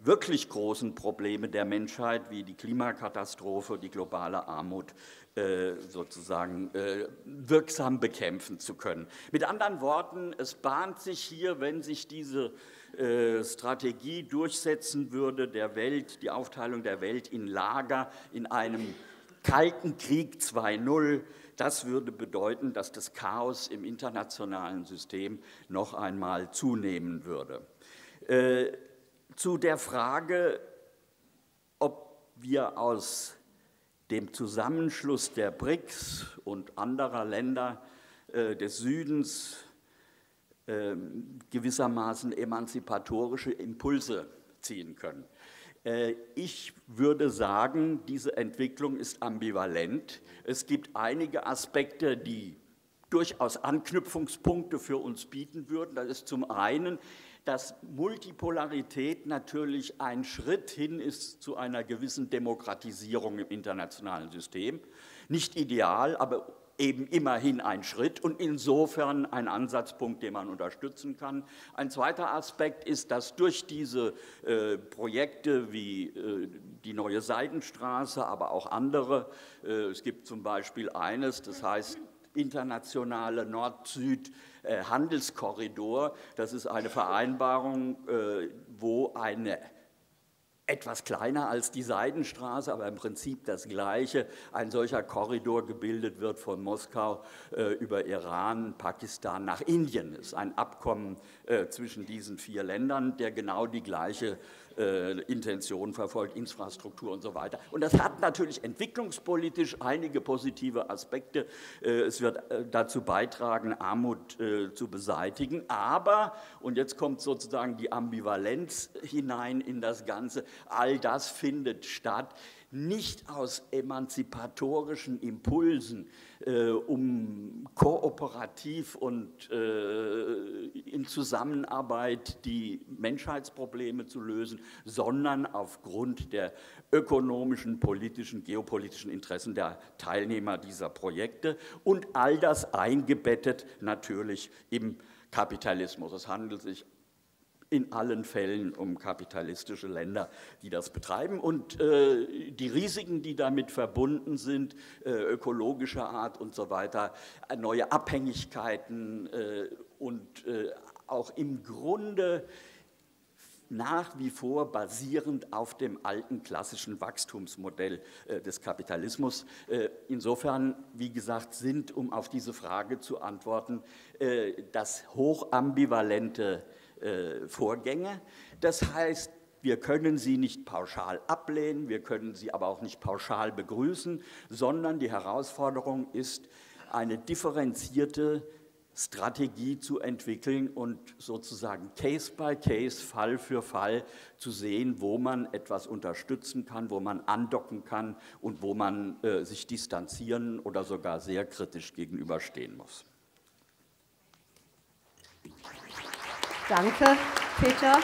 wirklich großen Probleme der Menschheit wie die Klimakatastrophe, die globale Armut sozusagen wirksam bekämpfen zu können. Mit anderen Worten, es bahnt sich hier, wenn sich diese Strategie durchsetzen würde, die Aufteilung der Welt in Lager, in einem Kalten Krieg 2.0, das würde bedeuten, dass das Chaos im internationalen System noch einmal zunehmen würde. Zu der Frage, ob wir aus dem Zusammenschluss der BRICS und anderer Länder des Südens gewissermaßen emanzipatorische Impulse ziehen können. Ich würde sagen, diese Entwicklung ist ambivalent. Es gibt einige Aspekte, die durchaus Anknüpfungspunkte für uns bieten würden. Das ist zum einen, dass Multipolarität natürlich ein Schritt hin ist zu einer gewissen Demokratisierung im internationalen System. Nicht ideal, aber eben immerhin ein Schritt und insofern ein Ansatzpunkt, den man unterstützen kann. Ein zweiter Aspekt ist, dass durch diese Projekte wie die neue Seidenstraße, aber auch andere, es gibt zum Beispiel eines, das heißt internationale Nord-Süd-Handelskorridor. Das ist eine Vereinbarung, wo eine etwas kleiner als die Seidenstraße, aber im Prinzip das Gleiche, ein solcher Korridor gebildet wird von Moskau über Iran, Pakistan nach Indien. Das ist ein Abkommen zwischen diesen 4 Ländern, der genau die gleiche Intention verfolgt, Infrastruktur und so weiter. Und das hat natürlich entwicklungspolitisch einige positive Aspekte. Es wird dazu beitragen, Armut zu beseitigen. Aber, und jetzt kommt sozusagen die Ambivalenz hinein in das Ganze, all das findet statt, nicht aus emanzipatorischen Impulsen, um kooperativ und in Zusammenarbeit die Menschheitsprobleme zu lösen, sondern aufgrund der ökonomischen, politischen, geopolitischen Interessen der Teilnehmer dieser Projekte und all das eingebettet natürlich im Kapitalismus. Es handelt sich in allen Fällen um kapitalistische Länder, die das betreiben. Und die Risiken, die damit verbunden sind, ökologischer Art und so weiter, neue Abhängigkeiten und auch im Grunde nach wie vor basierend auf dem alten klassischen Wachstumsmodell des Kapitalismus. Insofern, wie gesagt, sind, um auf diese Frage zu antworten, das hochambivalente Vorgänge. Das heißt, wir können sie nicht pauschal ablehnen, wir können sie aber auch nicht pauschal begrüßen, sondern die Herausforderung ist, eine differenzierte Strategie zu entwickeln und sozusagen Case by Case, Fall für Fall zu sehen, wo man etwas unterstützen kann, wo man andocken kann und wo man sich distanzieren oder sogar sehr kritisch gegenüberstehen muss. Danke, Peter,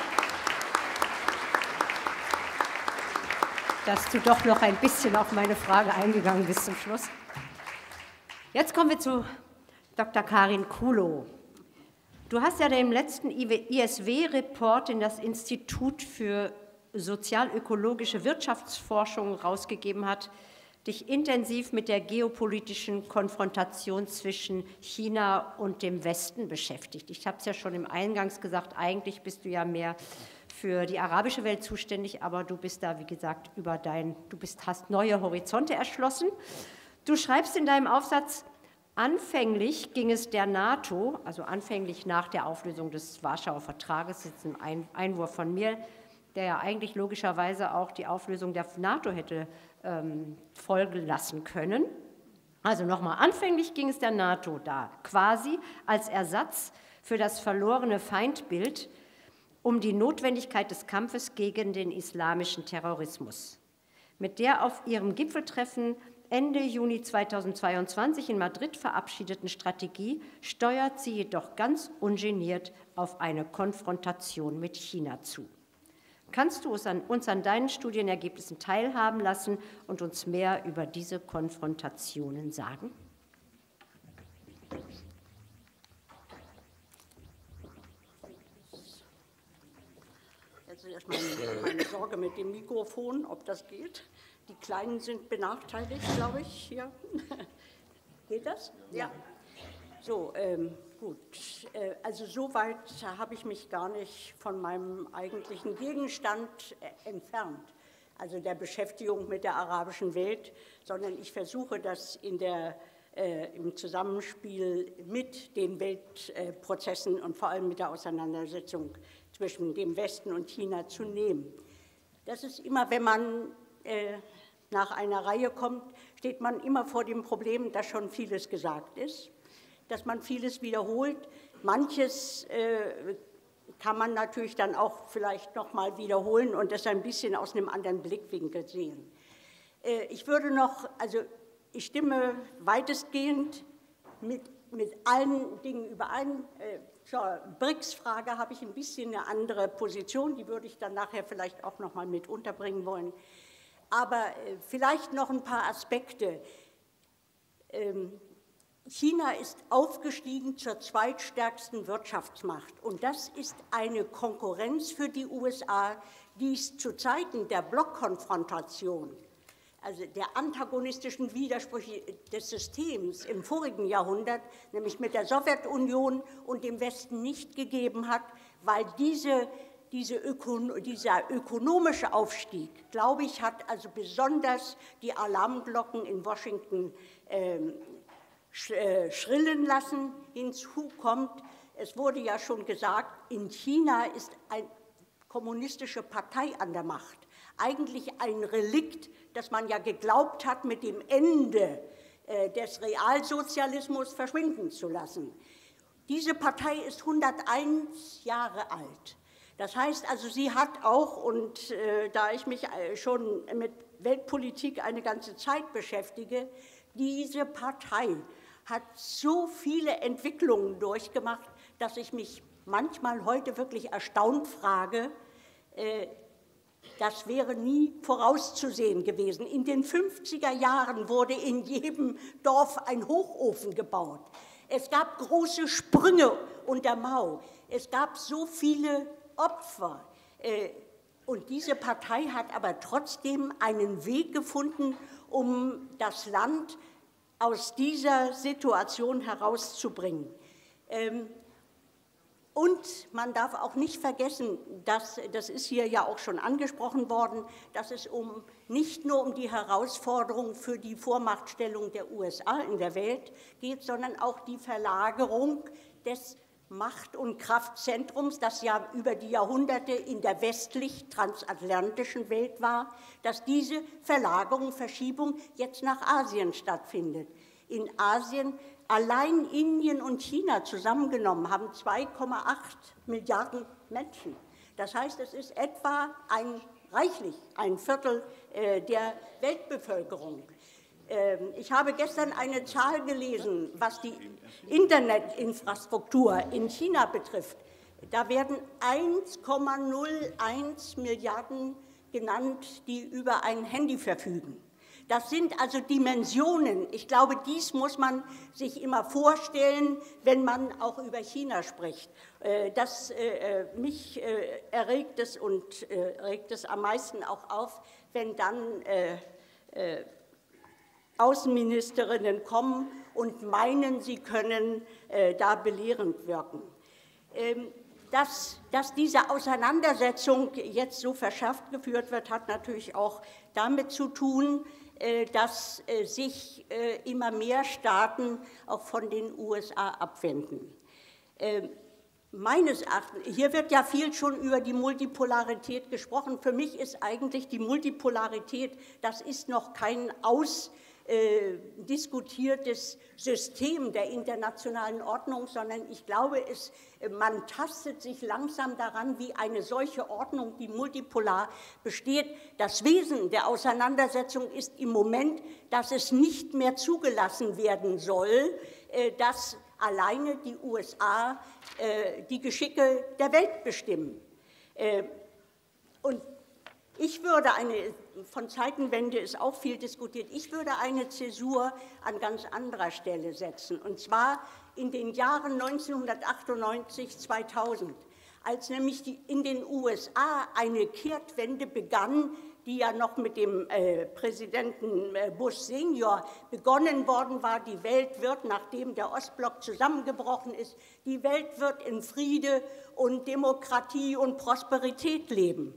dass du doch noch ein bisschen auf meine Frage eingegangen bist zum Schluss. Jetzt kommen wir zu Dr. Karin Kulow. Du hast ja im letzten ISW-Report, den das Institut für sozialökologische Wirtschaftsforschung rausgegeben hat, dich intensiv mit der geopolitischen Konfrontation zwischen China und dem Westen beschäftigt. Ich habe es ja schon im Eingangs gesagt, eigentlich bist du ja mehr für die arabische Welt zuständig, aber du bist da, wie gesagt, hast neue Horizonte erschlossen. Du schreibst in deinem Aufsatz, anfänglich ging es der NATO, also anfänglich nach der Auflösung des Warschauer Vertrages, jetzt ein Einwurf von mir, der ja eigentlich logischerweise auch die Auflösung der NATO hätte folgen lassen können. Also nochmal, anfänglich ging es der NATO da, quasi als Ersatz für das verlorene Feindbild um die Notwendigkeit des Kampfes gegen den islamischen Terrorismus. Mit der auf ihrem Gipfeltreffen Ende Juni 2022 in Madrid verabschiedeten Strategie steuert sie jedoch ganz ungeniert auf eine Konfrontation mit China zu. Kannst du uns an deinen Studienergebnissen teilhaben lassen und uns mehr über diese Konfrontationen sagen? Das ist erst meine Sorge mit dem Mikrofon, ob das geht. Die Kleinen sind benachteiligt, glaube ich, hier. Geht das? Ja. So, gut. Also soweit habe ich mich gar nicht von meinem eigentlichen Gegenstand entfernt, also der Beschäftigung mit der arabischen Welt, sondern ich versuche das im Zusammenspiel mit den Weltprozessen und vor allem mit der Auseinandersetzung zwischen dem Westen und China zu nehmen. Das ist immer, wenn man nach einer Reihe kommt, steht man immer vor dem Problem, dass schon vieles gesagt ist, dass man vieles wiederholt. Manches kann man natürlich dann auch vielleicht noch mal wiederholen und das ein bisschen aus einem anderen Blickwinkel sehen. Ich würde noch, also ich stimme weitestgehend mit allen Dingen überein. Zur BRICS-Frage habe ich ein bisschen eine andere Position, die würde ich dann nachher vielleicht auch noch mal mit unterbringen wollen. Aber vielleicht noch ein paar Aspekte. China ist aufgestiegen zur zweitstärksten Wirtschaftsmacht und das ist eine Konkurrenz für die USA, die es zu Zeiten der Blockkonfrontation, also der antagonistischen Widersprüche des Systems im vorigen Jahrhundert, nämlich mit der Sowjetunion und dem Westen nicht gegeben hat, weil dieser ökonomische Aufstieg, glaube ich, hat also besonders die Alarmglocken in Washington schrillen lassen. Hinzu kommt, es wurde ja schon gesagt, in China ist eine kommunistische Partei an der Macht. Eigentlich ein Relikt, das man ja geglaubt hat, mit dem Ende des Realsozialismus verschwinden zu lassen. Diese Partei ist 101 Jahre alt. Das heißt also, sie hat auch, und da ich mich schon mit Weltpolitik eine ganze Zeit beschäftige, diese Partei hat so viele Entwicklungen durchgemacht, dass ich mich manchmal heute wirklich erstaunt frage, das wäre nie vorauszusehen gewesen. In den 50er Jahren wurde in jedem Dorf ein Hochofen gebaut. Es gab große Sprünge unter Mao. Es gab so viele Opfer. Und diese Partei hat aber trotzdem einen Weg gefunden, um das Land aus dieser Situation herauszubringen. Und man darf auch nicht vergessen, das ist hier ja auch schon angesprochen worden, dass es nicht nur um die Herausforderung für die Vormachtstellung der USA in der Welt geht, sondern auch die Verlagerung des Macht- und Kraftzentrums, das ja über die Jahrhunderte in der westlich-transatlantischen Welt war, dass diese Verlagerung, Verschiebung jetzt nach Asien stattfindet. In Asien, allein Indien und China zusammengenommen, haben 2,8 Milliarden Menschen. Das heißt, es ist etwa reichlich ein Viertel der Weltbevölkerung. Ich habe gestern eine Zahl gelesen, was die Internetinfrastruktur in China betrifft. Da werden 1,01 Milliarden genannt, die über ein Handy verfügen. Das sind also Dimensionen. Ich glaube, dies muss man sich immer vorstellen, wenn man auch über China spricht. Mich erregt es und regt es am meisten auch auf, wenn dann Außenministerinnen kommen und meinen, sie können da belehrend wirken. Dass diese Auseinandersetzung jetzt so verschärft geführt wird, hat natürlich auch damit zu tun, dass sich immer mehr Staaten auch von den USA abwenden. Meines Erachtens, hier wird ja viel schon über die Multipolarität gesprochen. Für mich ist eigentlich die Multipolarität, das ist noch kein ausdiskutiertes System der internationalen Ordnung, sondern ich glaube, man tastet sich langsam daran, wie eine solche Ordnung, die multipolar besteht. Das Wesen der Auseinandersetzung ist im Moment, dass es nicht mehr zugelassen werden soll, dass alleine die USA die Geschicke der Welt bestimmen. Und ich würde von Zeitenwende ist auch viel diskutiert, ich würde eine Zäsur an ganz anderer Stelle setzen, und zwar in den Jahren 1998, 2000, als nämlich in den USA eine Kehrtwende begann, die ja noch mit dem Präsidenten Bush Senior begonnen worden war. Die Welt wird, nachdem der Ostblock zusammengebrochen ist, die Welt wird in Friede und Demokratie und Prosperität leben.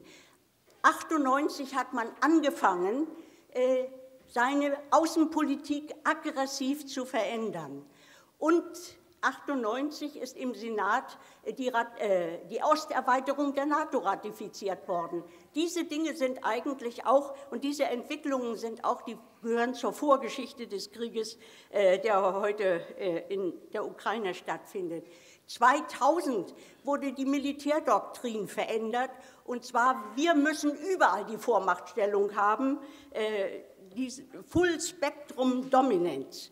1998 hat man angefangen, seine Außenpolitik aggressiv zu verändern. Und 1998 ist im Senat die Osterweiterung der NATO ratifiziert worden. Diese Dinge sind eigentlich auch, und diese Entwicklungen sind auch, die gehören zur Vorgeschichte des Krieges, der heute in der Ukraine stattfindet. 2000 wurde die Militärdoktrin verändert, und zwar, wir müssen überall die Vormachtstellung haben, diese Full Spectrum Dominance.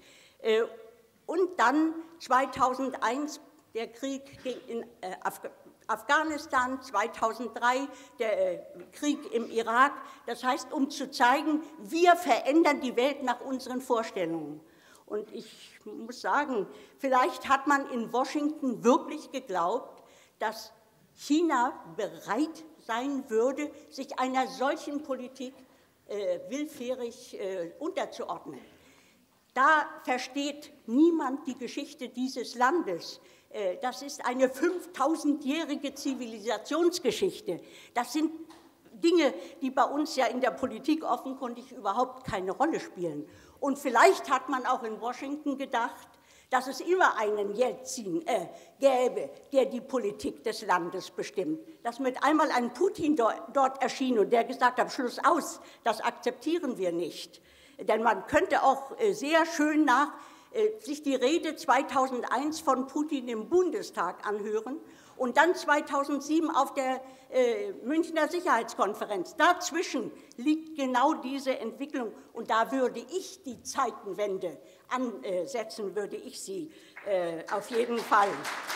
Und dann 2001 der Krieg in Afghanistan, 2003 der Krieg im Irak. Das heißt, um zu zeigen, wir verändern die Welt nach unseren Vorstellungen. Und ich muss sagen, vielleicht hat man in Washington wirklich geglaubt, dass China bereit sein würde, sich einer solchen Politik willfährig unterzuordnen. Da versteht niemand die Geschichte dieses Landes. Das ist eine 5000-jährige Zivilisationsgeschichte. Das sind Dinge, die bei uns ja in der Politik offenkundig überhaupt keine Rolle spielen. Und vielleicht hat man auch in Washington gedacht, dass es immer einen Jelzin gäbe, der die Politik des Landes bestimmt. Dass mit einmal ein Putin dort erschien und der gesagt hat, Schluss aus, das akzeptieren wir nicht. Denn man könnte auch sehr schön sich die Rede 2001 von Putin im Bundestag anhören und dann 2007 auf der Münchner Sicherheitskonferenz. Dazwischen liegt genau diese Entwicklung, und da würde ich die Zeitenwende ansetzen, würde ich sie auf jeden Fall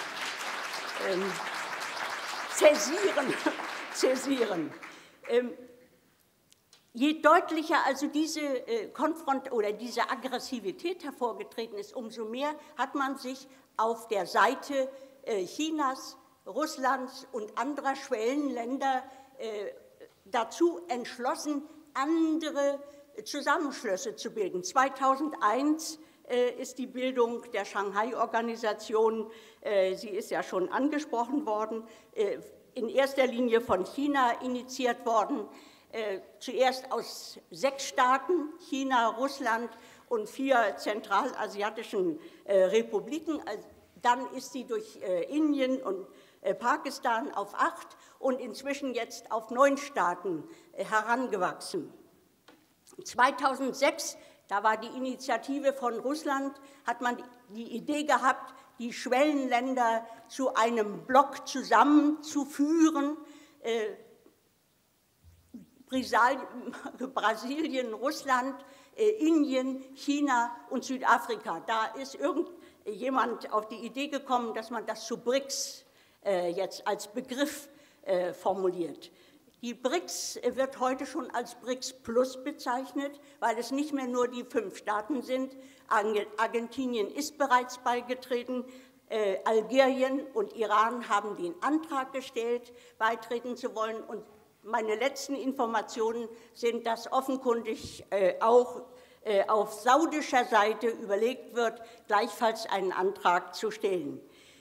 zäsieren. Je deutlicher also diese diese Aggressivität hervorgetreten ist, umso mehr hat man sich auf der Seite Chinas, Russlands und anderer Schwellenländer dazu entschlossen, andere Zusammenschlüsse zu bilden. 2001 ist die Bildung der Shanghai-Organisation, sie ist ja schon angesprochen worden, in erster Linie von China initiiert worden. Zuerst aus 6 Staaten, China, Russland und 4 zentralasiatischen Republiken. Dann ist sie durch Indien und Pakistan auf 8 und inzwischen jetzt auf 9 Staaten herangewachsen. 2006, da war die Initiative von Russland, hat man die Idee gehabt, die Schwellenländer zu einem Block zusammenzuführen, Brasilien, Russland, Indien, China und Südafrika. Da ist irgendjemand auf die Idee gekommen, dass man das zu BRICS jetzt als Begriff formuliert. Die BRICS wird heute schon als BRICS Plus bezeichnet, weil es nicht mehr nur die 5 Staaten sind. Argentinien ist bereits beigetreten, Algerien und Iran haben den Antrag gestellt, beitreten zu wollen, und meine letzten Informationen sind, dass offenkundig auch auf saudischer Seite überlegt wird, gleichfalls einen Antrag zu stellen.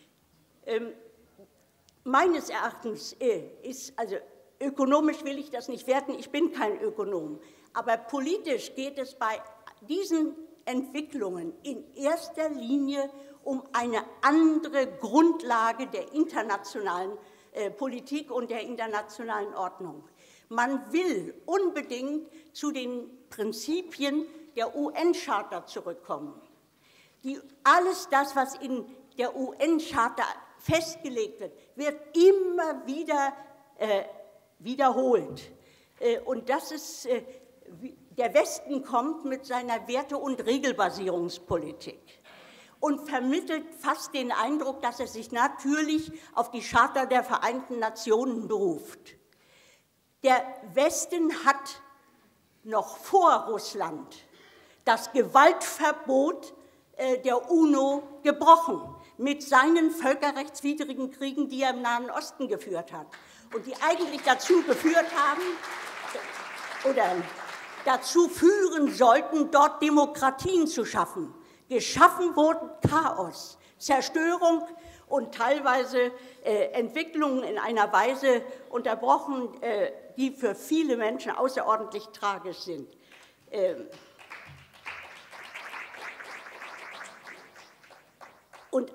Meines Erachtens also ökonomisch will ich das nicht werten, ich bin kein Ökonom, aber politisch geht es bei diesen Entwicklungen in erster Linie um eine andere Grundlage der internationalen Politik und der internationalen Ordnung. Man will unbedingt zu den Prinzipien der UN-Charta zurückkommen. Alles das, was in der UN-Charta festgelegt wird, wird immer wieder wiederholt. Und das ist, der Westen kommt mit seiner Werte- und Regelbasierungspolitik und vermittelt fast den Eindruck, dass er sich natürlich auf die Charta der Vereinten Nationen beruft. Der Westen hat noch vor Russland das Gewaltverbot der UNO gebrochen. mit seinen völkerrechtswidrigen Kriegen, die er im Nahen Osten geführt hat und die eigentlich dazu geführt haben oder dazu führen sollten, dort Demokratien zu schaffen. Geschaffen wurden Chaos, Zerstörung und teilweise Entwicklungen in einer Weise unterbrochen, die für viele Menschen außerordentlich tragisch sind. Und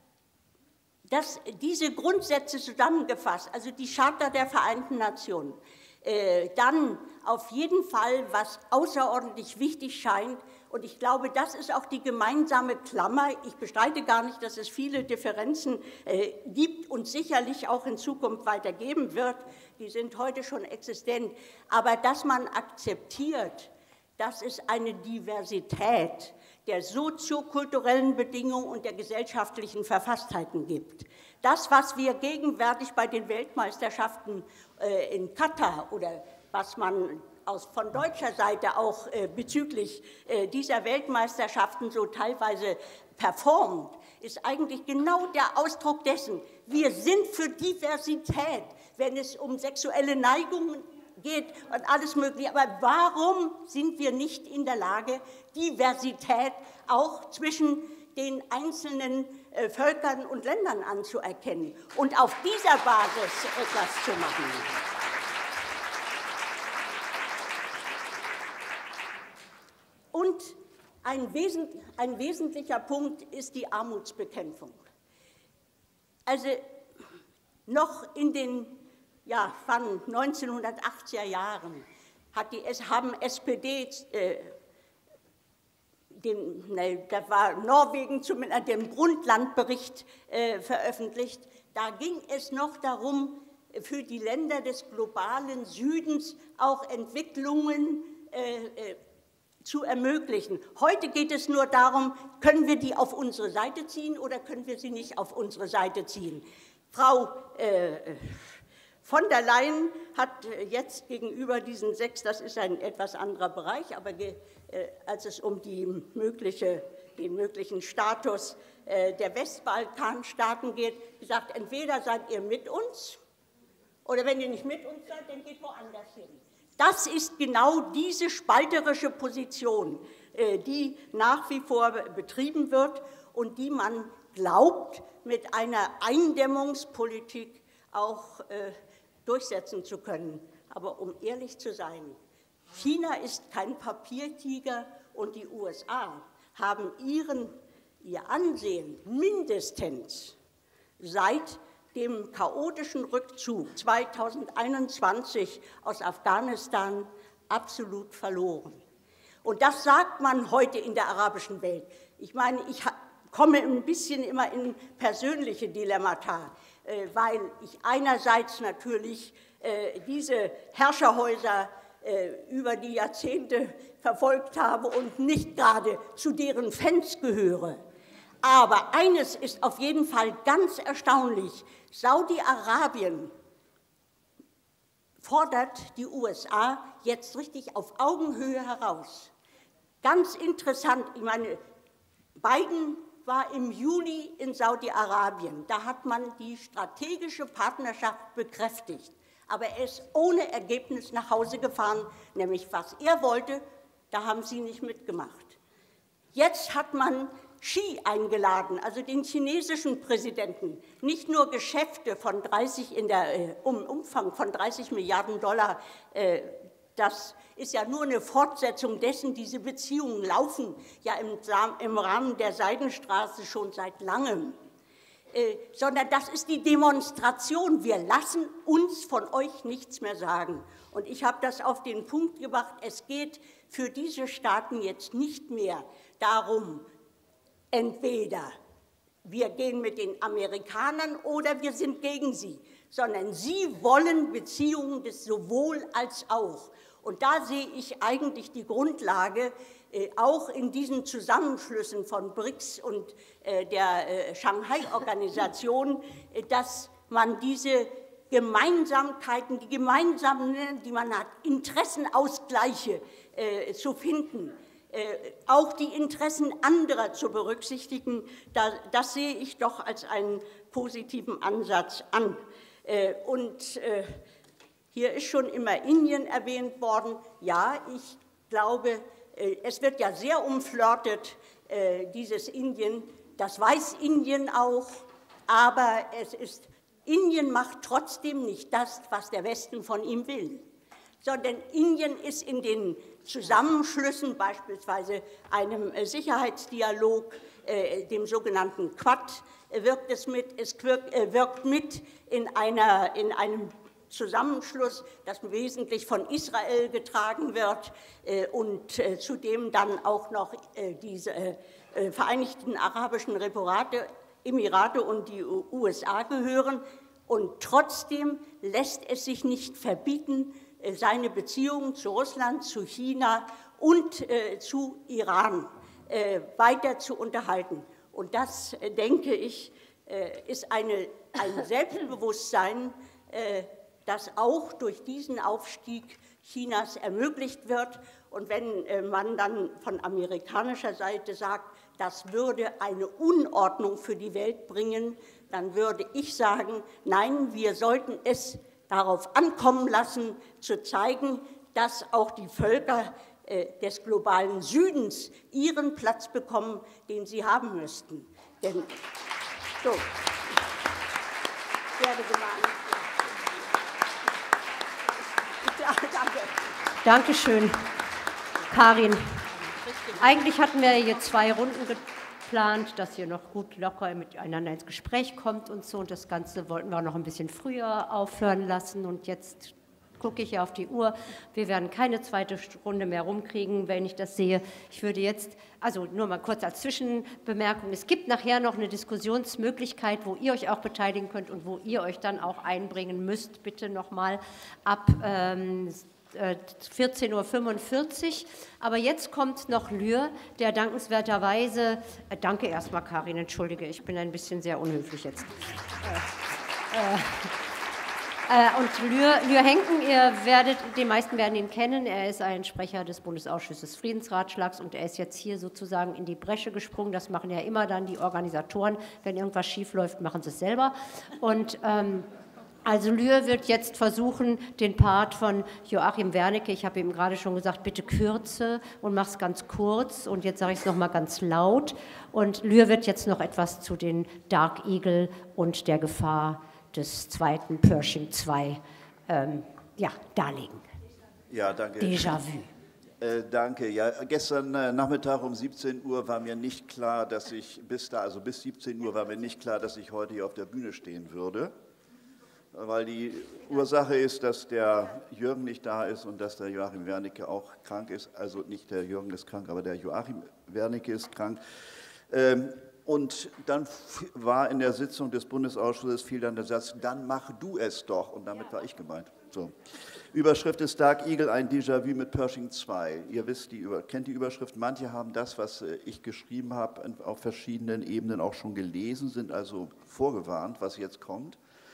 diese Grundsätze zusammengefasst, also die Charta der Vereinten Nationen, dann auf jeden Fall, was außerordentlich wichtig scheint, und ich glaube, das ist auch die gemeinsame Klammer. Ich bestreite gar nicht, dass es viele Differenzen gibt und sicherlich auch in Zukunft weiter geben wird. Die sind heute schon existent. Aber dass man akzeptiert, dass es eine Diversität der soziokulturellen Bedingungen und der gesellschaftlichen Verfasstheiten gibt. Das, was wir gegenwärtig bei den Weltmeisterschaften in Katar oder was man von deutscher Seite auch bezüglich dieser Weltmeisterschaften so teilweise performt, ist eigentlich genau der Ausdruck dessen. Wir sind für Diversität, wenn es um sexuelle Neigungen geht und alles Mögliche. Aber warum sind wir nicht in der Lage, Diversität auch zwischen den einzelnen Völkern und Ländern anzuerkennen und auf dieser Basis etwas zu machen? Und ein wesentlicher Punkt ist die Armutsbekämpfung. Also noch in den 1980er Jahren haben SPD, da war Norwegen zumindest den Brundtland-Bericht veröffentlicht, da ging es noch darum, für die Länder des globalen Südens auch Entwicklungen zu ermöglichen. Heute geht es nur darum, können wir die auf unsere Seite ziehen oder können wir sie nicht auf unsere Seite ziehen. Frau von der Leyen hat jetzt gegenüber diesen 6, das ist ein etwas anderer Bereich, aber als es um den möglichen Status der Westbalkanstaaten geht, gesagt, entweder seid ihr mit uns oder wenn ihr nicht mit uns seid, dann geht woanders hin. Das ist genau diese spalterische Position, die nach wie vor betrieben wird und die man glaubt, mit einer Eindämmungspolitik auch durchsetzen zu können. Aber um ehrlich zu sein, China ist kein Papiertiger und die USA haben ihr Ansehen mindestens seit dem chaotischen Rückzug 2021 aus Afghanistan absolut verloren. Und das sagt man heute in der arabischen Welt. Ich meine, ich komme ein bisschen immer in persönliche Dilemmata, weil ich einerseits natürlich diese Herrscherhäuser über die Jahrzehnte verfolgt habe und nicht gerade zu deren Fans gehöre. Aber eines ist auf jeden Fall ganz erstaunlich. Saudi-Arabien fordert die USA jetzt richtig auf Augenhöhe heraus. Ganz interessant, ich meine, Biden war im Juli in Saudi-Arabien. Da hat man die strategische Partnerschaft bekräftigt. Aber er ist ohne Ergebnis nach Hause gefahren, nämlich was er wollte, da haben sie nicht mitgemacht. Jetzt hat man Xi eingeladen, also den chinesischen Präsidenten, nicht nur Geschäfte von Umfang von 30 Milliarden Dollar, das ist ja nur eine Fortsetzung dessen, diese Beziehungen laufen ja im Rahmen der Seidenstraße schon seit langem, sondern das ist die Demonstration, wir lassen uns von euch nichts mehr sagen. Und ich habe das auf den Punkt gebracht, es geht für diese Staaten jetzt nicht mehr darum, entweder wir gehen mit den Amerikanern oder wir sind gegen sie, sondern sie wollen Beziehungen des sowohl als auch. Und da sehe ich eigentlich die Grundlage, auch in diesen Zusammenschlüssen von BRICS und der Shanghai-Organisation, dass man diese Gemeinsamkeiten, die man hat, Interessenausgleiche zu finden, auch die Interessen anderer zu berücksichtigen, das sehe ich doch als einen positiven Ansatz an. Und hier ist schon immer Indien erwähnt worden. Ja, ich glaube, es wird ja sehr umflirtet, dieses Indien. Das weiß Indien auch, aber Indien macht trotzdem nicht das, was der Westen von ihm will, sondern Indien ist in den Zusammenschlüssen, beispielsweise einem Sicherheitsdialog, dem sogenannten Quad, wirkt es wirkt mit in einem Zusammenschluss, das wesentlich von Israel getragen wird und zu dem dann auch noch diese Vereinigten Arabischen Emirate und die USA gehören. Und trotzdem lässt es sich nicht verbieten, seine Beziehungen zu Russland, zu China und zu Iran weiter zu unterhalten. Und das, denke ich, ist ein Selbstbewusstsein, das auch durch diesen Aufstieg Chinas ermöglicht wird. Und wenn man dann von amerikanischer Seite sagt, das würde eine Unordnung für die Welt bringen, dann würde ich sagen, nein, wir sollten es darauf ankommen lassen, zu zeigen, dass auch die Völker des globalen Südens ihren Platz bekommen, den sie haben müssten. Denn, so, ich werde gemahnt. Danke. Dankeschön, Karin. Eigentlich hatten wir hier 2 Runden geplant, dass ihr noch gut locker miteinander ins Gespräch kommt und so. Und das Ganze wollten wir noch ein bisschen früher aufhören lassen. Und jetzt gucke ich auf die Uhr. Wir werden keine zweite Runde mehr rumkriegen, wenn ich das sehe. Ich würde jetzt, also nur mal kurz als Zwischenbemerkung, es gibt nachher noch eine Diskussionsmöglichkeit, wo ihr euch auch beteiligen könnt und wo ihr euch dann auch einbringen müsst. Bitte nochmal ab 14:45 Uhr. Aber jetzt kommt noch Lür, der dankenswerterweise, danke erstmal Karin, entschuldige, ich bin ein bisschen sehr unhöflich jetzt. Und Lür Henken, die meisten werden ihn kennen, er ist ein Sprecher des Bundesausschusses Friedensratschlags und er ist jetzt hier sozusagen in die Bresche gesprungen. Das machen ja immer dann die Organisatoren, wenn irgendwas schief läuft, machen sie es selber. Und also Lür wird jetzt versuchen, den Part von Joachim Wernicke, ich habe ihm gerade schon gesagt, bitte kürze und mach es ganz kurz und jetzt sage ich es nochmal ganz laut. Und Lür wird jetzt noch etwas zu den Dark Eagle und der Gefahr des zweiten Pershing II darlegen. Ja, danke. Déjà-vu. Danke. Ja, gestern Nachmittag um 17 Uhr war mir nicht klar, dass ich bis 17 Uhr war mir nicht klar, dass ich heute hier auf der Bühne stehen würde. Weil die Ursache ist, dass der Jürgen nicht da ist und dass der Joachim Wernicke auch krank ist. Also nicht der Jürgen ist krank, aber der Joachim Wernicke ist krank. Und dann war in der Sitzung des Bundesausschusses fiel dann der Satz, dann mach du es doch. Und damit war ich gemeint. So. Überschrift ist Dark Eagle, ein Déjà-vu mit Pershing II. Ihr wisst, kennt die Überschrift. Manche haben das, was ich geschrieben habe, auf verschiedenen Ebenen auch schon gelesen, sind also vorgewarnt, was jetzt kommt.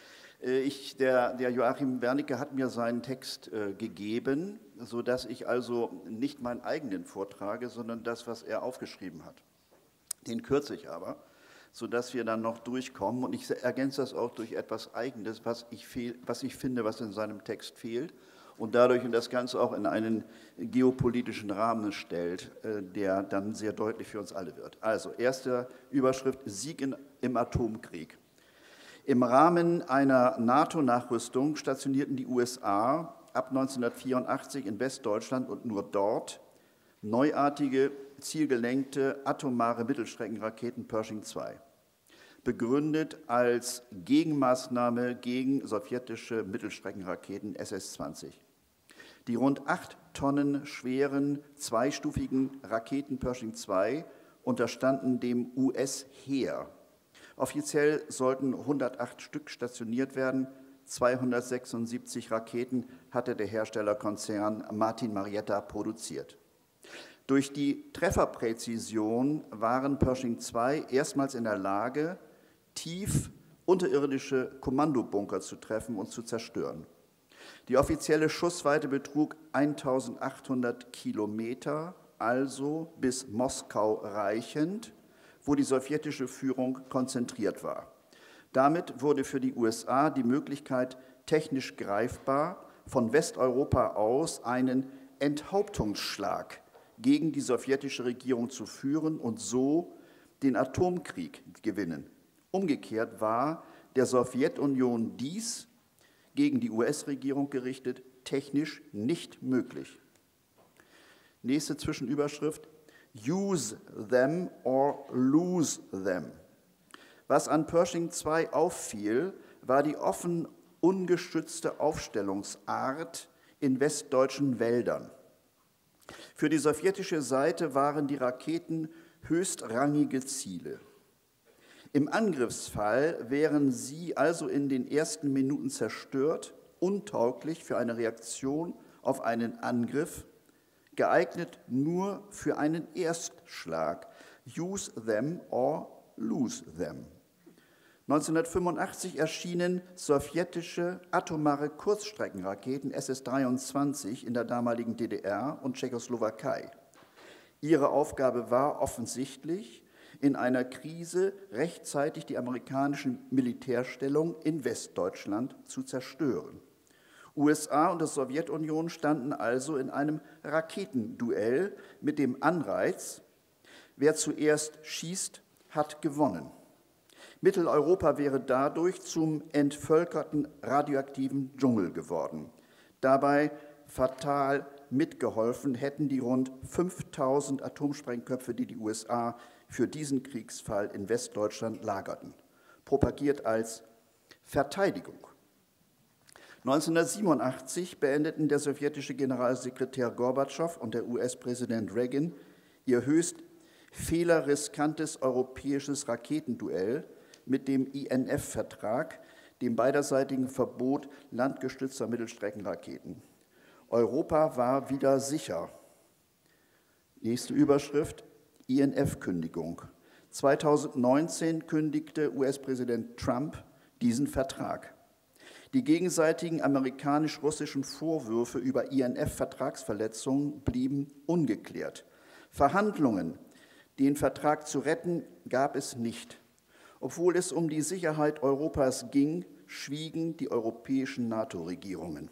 Der Joachim Wernicke hat mir seinen Text gegeben, sodass ich also nicht meinen eigenen vortrage, sondern das, was er aufgeschrieben hat. Den kürze ich aber, sodass wir dann noch durchkommen. Und ich ergänze das auch durch etwas Eigenes, was ich finde, was in seinem Text fehlt und dadurch das Ganze auch in einen geopolitischen Rahmen stellt, der dann sehr deutlich für uns alle wird. Also, erste Überschrift, Sieg im Atomkrieg. Im Rahmen einer NATO-Nachrüstung stationierten die USA ab 1984 in Westdeutschland und nur dort neuartige, zielgelenkte atomare Mittelstreckenraketen Pershing II, begründet als Gegenmaßnahme gegen sowjetische Mittelstreckenraketen SS-20. Die rund 8 Tonnen schweren, zweistufigen Raketen Pershing II unterstanden dem US-Heer. Offiziell sollten 108 Stück stationiert werden. 276 Raketen hatte der Herstellerkonzern Martin Marietta produziert. Durch die Trefferpräzision waren Pershing II erstmals in der Lage, tief unterirdische Kommandobunker zu treffen und zu zerstören. Die offizielle Schussweite betrug 1800 Kilometer also bis Moskau reichend, wo die sowjetische Führung konzentriert war. Damit wurde für die USA die Möglichkeit technisch greifbar, von Westeuropa aus einen Enthauptungsschlag gegen die sowjetische Regierung zu führen und so den Atomkrieg gewinnen. Umgekehrt war der Sowjetunion dies, gegen die US-Regierung gerichtet, technisch nicht möglich. Nächste Zwischenüberschrift: Use them or lose them. Was an Pershing II auffiel, war die offen ungeschützte Aufstellungsart in westdeutschen Wäldern. Für die sowjetische Seite waren die Raketen höchstrangige Ziele. Im Angriffsfall wären sie also in den ersten Minuten zerstört, untauglich für eine Reaktion auf einen Angriff, geeignet nur für einen Erstschlag. Use them or lose them. 1985 erschienen sowjetische atomare Kurzstreckenraketen SS-23 in der damaligen DDR und Tschechoslowakei. Ihre Aufgabe war offensichtlich, in einer Krise rechtzeitig die amerikanischen Militärstellungen in Westdeutschland zu zerstören. USA und die Sowjetunion standen also in einem Raketenduell mit dem Anreiz, wer zuerst schießt, hat gewonnen. Mitteleuropa wäre dadurch zum entvölkerten radioaktiven Dschungel geworden. Dabei fatal mitgeholfen hätten die rund 5000 Atomsprengköpfe, die die USA für diesen Kriegsfall in Westdeutschland lagerten, propagiert als Verteidigung. 1987 beendeten der sowjetische Generalsekretär Gorbatschow und der US-Präsident Reagan ihr höchst fehlerriskantes europäisches Raketenduell mit dem INF-Vertrag, dem beiderseitigen Verbot landgestützter Mittelstreckenraketen. Europa war wieder sicher. Nächste Überschrift: INF-Kündigung. 2019 kündigte US-Präsident Trump diesen Vertrag. Die gegenseitigen amerikanisch-russischen Vorwürfe über INF-Vertragsverletzungen blieben ungeklärt. Verhandlungen, den Vertrag zu retten, gab es nicht. Obwohl es um die Sicherheit Europas ging, schwiegen die europäischen NATO-Regierungen.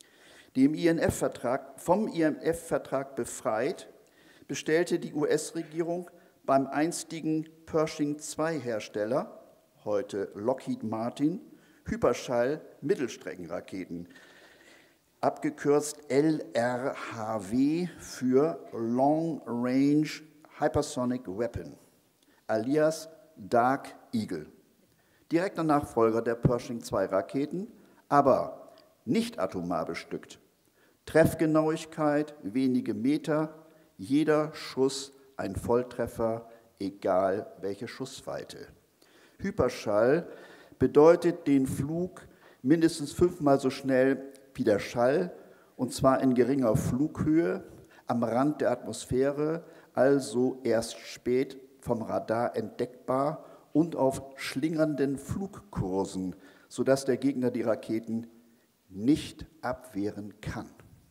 Vom INF-Vertrag befreit, bestellte die US-Regierung beim einstigen Pershing-II-Hersteller, heute Lockheed Martin, Hyperschall-Mittelstreckenraketen, abgekürzt LRHW für Long Range Hypersonic Weapon, alias Dark Eagle, direkter Nachfolger der Pershing-II-Raketen, aber nicht atomar bestückt. Treffgenauigkeit wenige Meter, jeder Schuss ein Volltreffer, egal welche Schussweite. Hyperschall bedeutet den Flug mindestens 5-mal so schnell wie der Schall, und zwar in geringer Flughöhe, am Rand der Atmosphäre, also erst spät vom Radar entdeckbar und auf schlingernden Flugkursen, sodass der Gegner die Raketen nicht abwehren kann.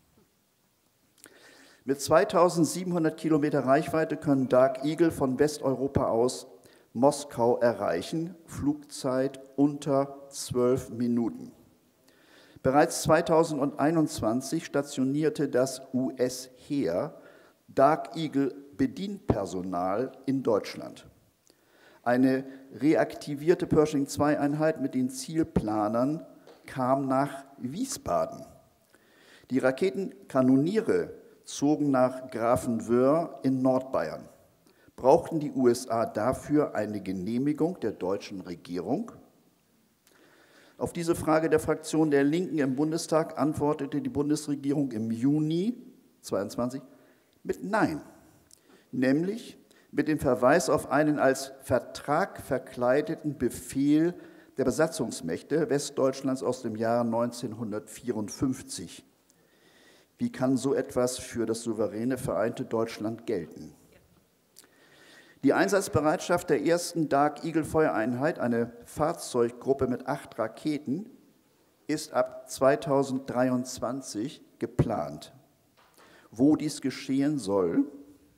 Mit 2700 Kilometer Reichweite können Dark Eagle von Westeuropa aus Moskau erreichen, Flugzeit unter 12 Minuten. Bereits 2021 stationierte das US-Heer Dark Eagle Bedienpersonal in Deutschland. Eine reaktivierte Pershing-II-Einheit mit den Zielplanern kam nach Wiesbaden. Die Raketenkanoniere zogen nach Grafenwöhr in Nordbayern. Brauchten die USA dafür eine Genehmigung der deutschen Regierung? Auf diese Frage der Fraktion der Linken im Bundestag antwortete die Bundesregierung im Juni 2022 mit Nein, nämlich mit dem Verweis auf einen als Vertrag verkleideten Befehl der Besatzungsmächte Westdeutschlands aus dem Jahr 1954. Wie kann so etwas für das souveräne vereinte Deutschland gelten? Die Einsatzbereitschaft der ersten Dark Eagle Feuereinheit, eine Fahrzeuggruppe mit 8 Raketen, ist ab 2023 geplant. Wo dies geschehen soll,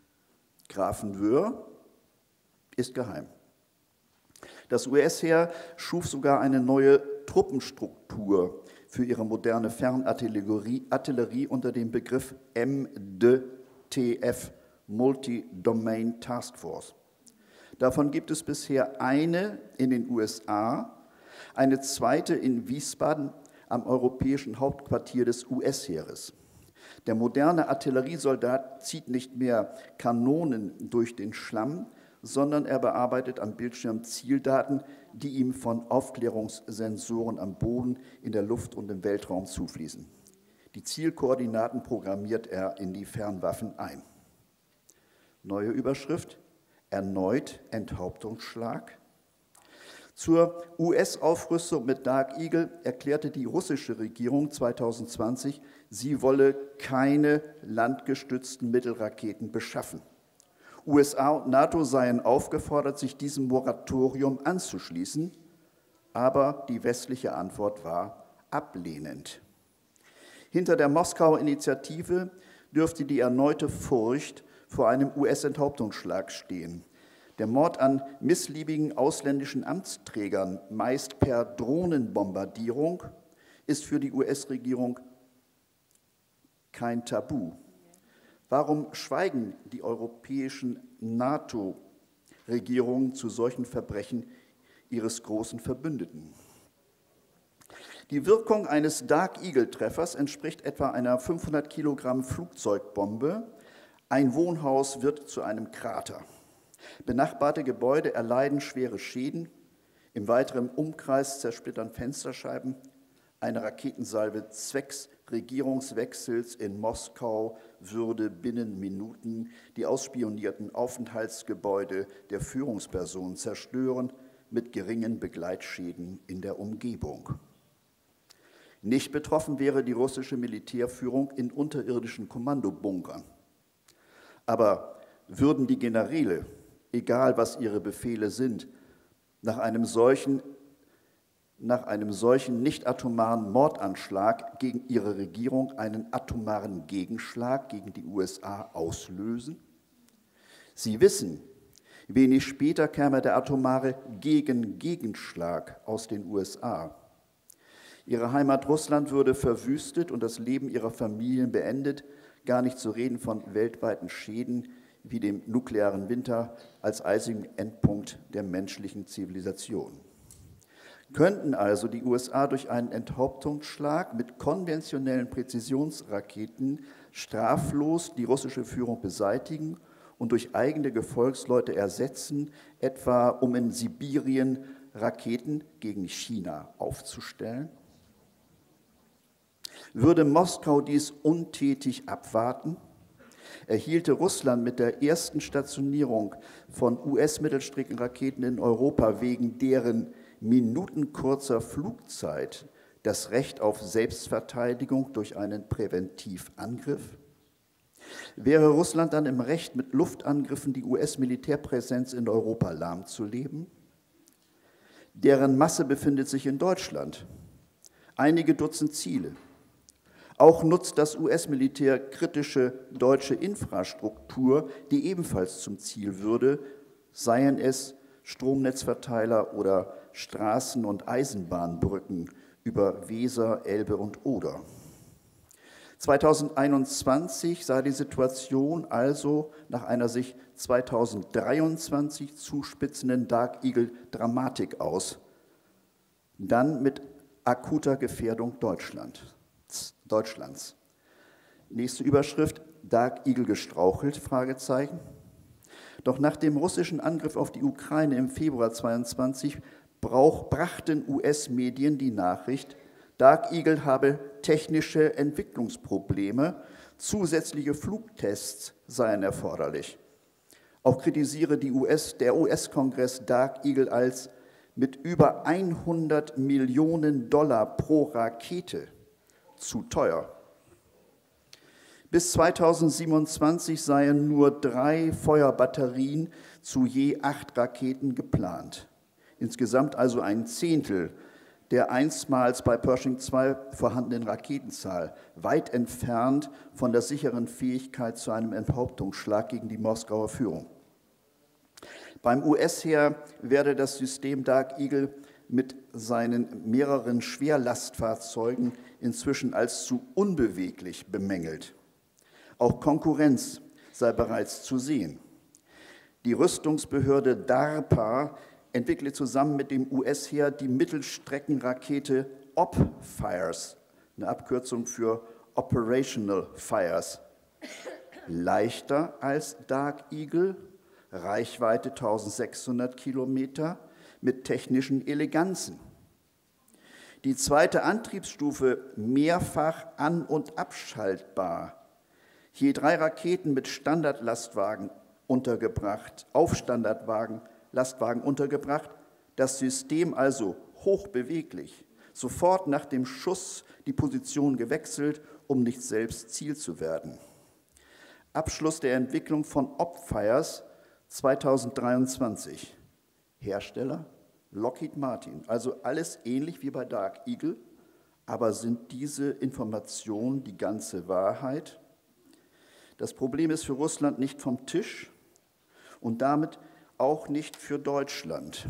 Grafenwöhr ist geheim. Das US-Heer schuf sogar eine neue Truppenstruktur für ihre moderne Fernartillerie unter dem Begriff MDTF, Multi-Domain Task Force. Davon gibt es bisher eine in den USA, eine zweite in Wiesbaden am europäischen Hauptquartier des US-Heeres. Der moderne Artilleriesoldat zieht nicht mehr Kanonen durch den Schlamm, sondern er bearbeitet am Bildschirm Zieldaten, die ihm von Aufklärungssensoren am Boden, in der Luft und im Weltraum zufließen. Die Zielkoordinaten programmiert er in die Fernwaffen ein. Neue Überschrift: Erneut Enthauptungsschlag. Zur US-Aufrüstung mit Dark Eagle erklärte die russische Regierung 2020, sie wolle keine landgestützten Mittelraketen beschaffen. USA und NATO seien aufgefordert, sich diesem Moratorium anzuschließen, aber die westliche Antwort war ablehnend. Hinter der Moskauer Initiative dürfte die erneute Furcht vor einem US-Enthauptungsschlag stehen. Der Mord an missliebigen ausländischen Amtsträgern, meist per Drohnenbombardierung, ist für die US-Regierung kein Tabu. Warum schweigen die europäischen NATO-Regierungen zu solchen Verbrechen ihres großen Verbündeten? Die Wirkung eines Dark Eagle-Treffers entspricht etwa einer 500 Kilogramm Flugzeugbombe. Ein Wohnhaus wird zu einem Krater. Benachbarte Gebäude erleiden schwere Schäden. Im weiteren Umkreis zersplittern Fensterscheiben. Eine Raketensalve zwecks Regierungswechsels in Moskau würde binnen Minuten die ausspionierten Aufenthaltsgebäude der Führungspersonen zerstören, mit geringen Begleitschäden in der Umgebung. Nicht betroffen wäre die russische Militärführung in unterirdischen Kommandobunkern. Aber würden die Generäle, egal was ihre Befehle sind, nach einem solchen nicht-atomaren Mordanschlag gegen ihre Regierung einen atomaren Gegenschlag gegen die USA auslösen? Sie wissen, wenig später käme der atomare Gegenschlag aus den USA. Ihre Heimat Russland würde verwüstet und das Leben ihrer Familien beendet, gar nicht zu reden von weltweiten Schäden wie dem nuklearen Winter als einzigen Endpunkt der menschlichen Zivilisation. Könnten also die USA durch einen Enthauptungsschlag mit konventionellen Präzisionsraketen straflos die russische Führung beseitigen und durch eigene Gefolgsleute ersetzen, etwa um in Sibirien Raketen gegen China aufzustellen? Würde Moskau dies untätig abwarten? Erhielte Russland mit der ersten Stationierung von US-Mittelstreckenraketen in Europa wegen deren minutenkurzer Flugzeit das Recht auf Selbstverteidigung durch einen Präventivangriff? Wäre Russland dann im Recht, mit Luftangriffen die US-Militärpräsenz in Europa lahmzulegen? Deren Masse befindet sich in Deutschland. Einige Dutzend Ziele. Auch nutzt das US-Militär kritische deutsche Infrastruktur, die ebenfalls zum Ziel würde, seien es Stromnetzverteiler oder Straßen- und Eisenbahnbrücken über Weser, Elbe und Oder. 2021 sah die Situation also nach einer sich 2023 zuspitzenden Dark Eagle-Dramatik aus, dann mit akuter Gefährdung Deutschlands. Nächste Überschrift: Dark Eagle gestrauchelt? Fragezeichen. Doch nach dem russischen Angriff auf die Ukraine im Februar 2022 brachten US-Medien die Nachricht, Dark Eagle habe technische Entwicklungsprobleme, zusätzliche Flugtests seien erforderlich. Auch kritisiere der US-Kongress Dark Eagle als mit über 100 Millionen $ pro Rakete zu teuer. Bis 2027 seien nur 3 Feuerbatterien zu je 8 Raketen geplant. Insgesamt also ein Zehntel der einstmals bei Pershing 2 vorhandenen Raketenzahl, weit entfernt von der sicheren Fähigkeit zu einem Enthauptungsschlag gegen die Moskauer Führung. Beim US-Heer werde das System Dark Eagle mit seinen mehreren Schwerlastfahrzeugen inzwischen als zu unbeweglich bemängelt. Auch Konkurrenz sei bereits zu sehen. Die Rüstungsbehörde DARPA entwickle zusammen mit dem US-Heer die Mittelstreckenrakete OpFires, eine Abkürzung für Operational Fires. Leichter als Dark Eagle, Reichweite 1600 Kilometer, mit technischen Eleganzen. Die zweite Antriebsstufe mehrfach an- und abschaltbar. Je 3 Raketen mit Standardlastwagen untergebracht, auf Lastwagen untergebracht, das System also hochbeweglich, sofort nach dem Schuss die Position gewechselt, um nicht selbst Ziel zu werden. Abschluss der Entwicklung von OpFires 2023. Hersteller Lockheed Martin, also alles ähnlich wie bei Dark Eagle, aber sind diese Informationen die ganze Wahrheit? Das Problem ist für Russland nicht vom Tisch und damit auch nicht für Deutschland.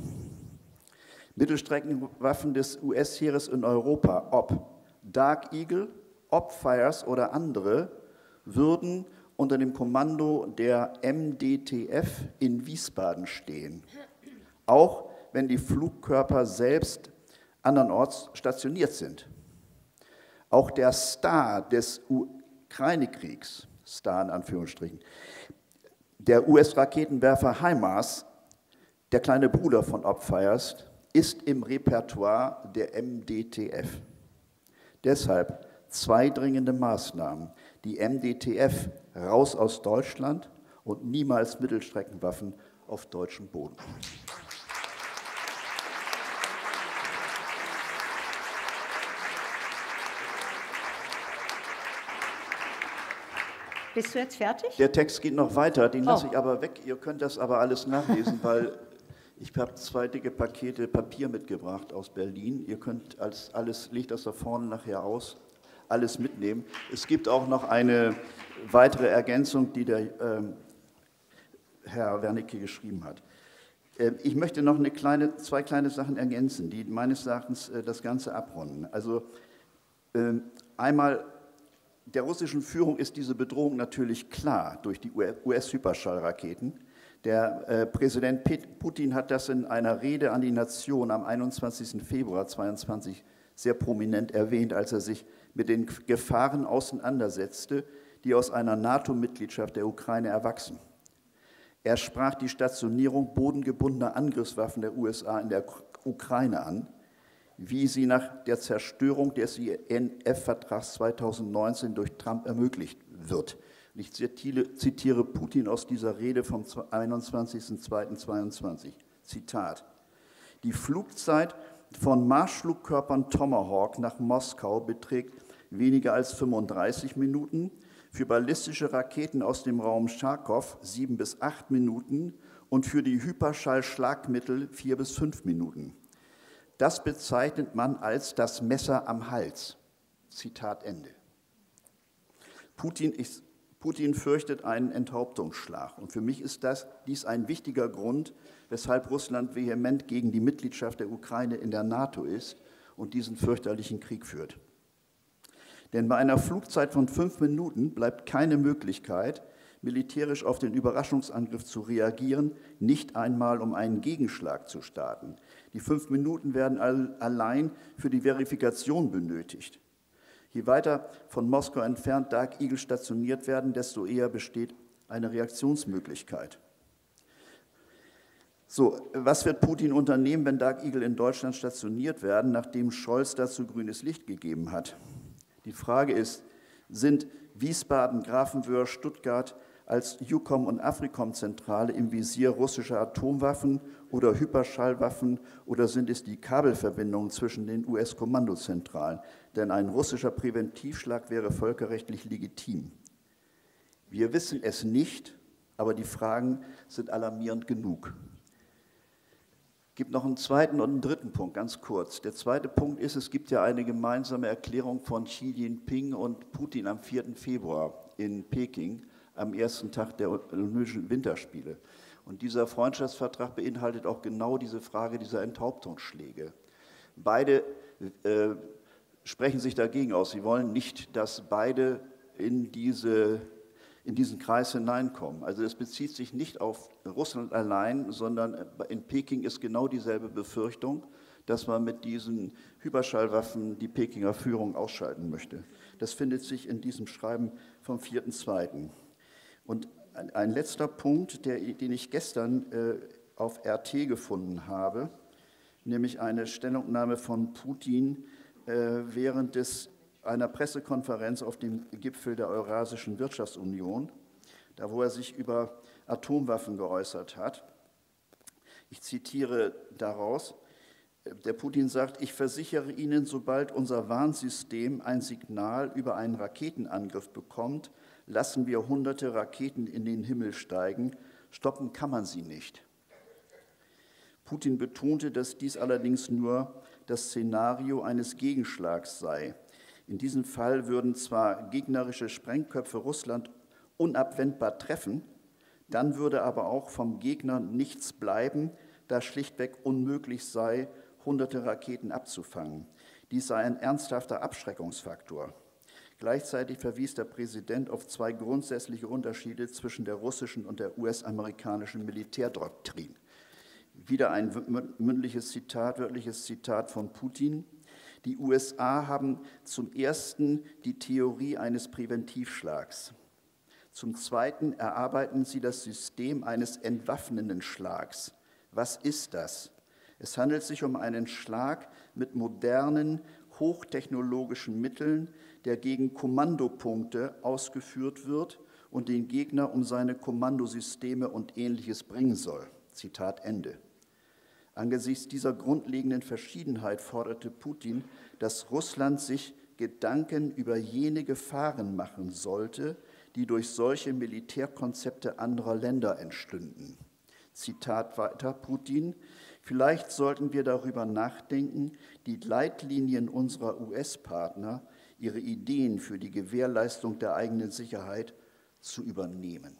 Mittelstreckenwaffen des US-Heeres in Europa, ob Dark Eagle, OpFires oder andere, würden unter dem Kommando der MDTF in Wiesbaden stehen, auch wenn die Flugkörper selbst andernorts stationiert sind. Auch der Star des Ukraine-Kriegs, Star in Anführungsstrichen, der US-Raketenwerfer HIMARS, der kleine Bruder von OpFires, ist im Repertoire der MDTF. Deshalb 2 dringende Maßnahmen. Die MDTF raus aus Deutschland und niemals Mittelstreckenwaffen auf deutschem Boden. Bist du jetzt fertig? Der Text geht noch weiter, den lasse ich aber weg. Ihr könnt das aber alles nachlesen, weil ich habe 2 dicke Pakete Papier mitgebracht aus Berlin. Ihr könnt alles, legt das da vorne nachher aus, alles mitnehmen. Es gibt auch noch eine weitere Ergänzung, die der Herr Wernicke geschrieben hat. Ich möchte noch 2 kleine Sachen ergänzen, die meines Erachtens das Ganze abrunden. Also einmal, der russischen Führung ist diese Bedrohung natürlich klar durch die US-Hyperschallraketen. Der Präsident Putin hat das in einer Rede an die Nation am 21. Februar 2022 sehr prominent erwähnt, als er sich mit den Gefahren auseinandersetzte, die aus einer NATO-Mitgliedschaft der Ukraine erwachsen. Er sprach die Stationierung bodengebundener Angriffswaffen der USA in der Ukraine an, wie sie nach der Zerstörung des INF-Vertrags 2019 durch Trump ermöglicht wird. Ich zitiere Putin aus dieser Rede vom 21.02.22. Zitat: Die Flugzeit von Marschflugkörpern Tomahawk nach Moskau beträgt weniger als 35 Minuten, für ballistische Raketen aus dem Raum Charkow 7 bis 8 Minuten und für die Hyperschallschlagmittel 4 bis 5 Minuten. Das bezeichnet man als das Messer am Hals. Zitat Ende. Putin fürchtet einen Enthauptungsschlag. Und für mich ist dies ein wichtiger Grund, weshalb Russland vehement gegen die Mitgliedschaft der Ukraine in der NATO ist und diesen fürchterlichen Krieg führt. Denn bei einer Flugzeit von 5 Minuten bleibt keine Möglichkeit, militärisch auf den Überraschungsangriff zu reagieren, nicht einmal um einen Gegenschlag zu starten. Die 5 Minuten werden allein für die Verifikation benötigt. Je weiter von Moskau entfernt Dark Eagle stationiert werden, desto eher besteht eine Reaktionsmöglichkeit. So, was wird Putin unternehmen, wenn Dark Eagle in Deutschland stationiert werden, nachdem Scholz dazu grünes Licht gegeben hat? Die Frage ist, sind Wiesbaden, Grafenwöhr, Stuttgart als EUCOM- und AFRICOM-Zentrale im Visier russischer Atomwaffen oder Hyperschallwaffen oder sind es die Kabelverbindungen zwischen den US-Kommandozentralen? Denn ein russischer Präventivschlag wäre völkerrechtlich legitim. Wir wissen es nicht, aber die Fragen sind alarmierend genug. Es gibt noch einen zweiten und einen dritten Punkt, ganz kurz. Der zweite Punkt ist, es gibt ja eine gemeinsame Erklärung von Xi Jinping und Putin am 4. Februar in Peking, am ersten Tag der Olympischen Winterspiele. Und dieser Freundschaftsvertrag beinhaltet auch genau diese Frage dieser Enthauptungsschläge. Beide sprechen sich dagegen aus. Sie wollen nicht, dass beide in diesen Kreis hineinkommen. Also es bezieht sich nicht auf Russland allein, sondern in Peking ist genau dieselbe Befürchtung, dass man mit diesen Hyperschallwaffen die Pekinger Führung ausschalten möchte. Das findet sich in diesem Schreiben vom 4.2. Und ein letzter Punkt, den ich gestern auf RT gefunden habe, nämlich eine Stellungnahme von Putin während einer Pressekonferenz auf dem Gipfel der Eurasischen Wirtschaftsunion, da wo er sich über Atomwaffen geäußert hat. Ich zitiere daraus, der Putin sagt, ich versichere Ihnen, sobald unser Warnsystem ein Signal über einen Raketenangriff bekommt, lassen wir hunderte Raketen in den Himmel steigen, stoppen kann man sie nicht. Putin betonte, dass dies allerdings nur das Szenario eines Gegenschlags sei. In diesem Fall würden zwar gegnerische Sprengköpfe Russland unabwendbar treffen, dann würde aber auch vom Gegner nichts bleiben, da schlichtweg unmöglich sei, hunderte Raketen abzufangen. Dies sei ein ernsthafter Abschreckungsfaktor. Gleichzeitig verwies der Präsident auf zwei grundsätzliche Unterschiede zwischen der russischen und der US-amerikanischen Militärdoktrin. Wieder ein mündliches Zitat, wörtliches Zitat von Putin. Die USA haben zum Ersten die Theorie eines Präventivschlags. Zum Zweiten erarbeiten sie das System eines entwaffnenden Schlags. Was ist das? Es handelt sich um einen Schlag mit modernen, hochtechnologischen Mitteln, der gegen Kommandopunkte ausgeführt wird und den Gegner um seine Kommandosysteme und Ähnliches bringen soll. Zitat Ende. Angesichts dieser grundlegenden Verschiedenheit forderte Putin, dass Russland sich Gedanken über jene Gefahren machen sollte, die durch solche Militärkonzepte anderer Länder entstünden. Zitat weiter Putin, vielleicht sollten wir darüber nachdenken, die Leitlinien unserer US-Partner, ihre Ideen für die Gewährleistung der eigenen Sicherheit zu übernehmen.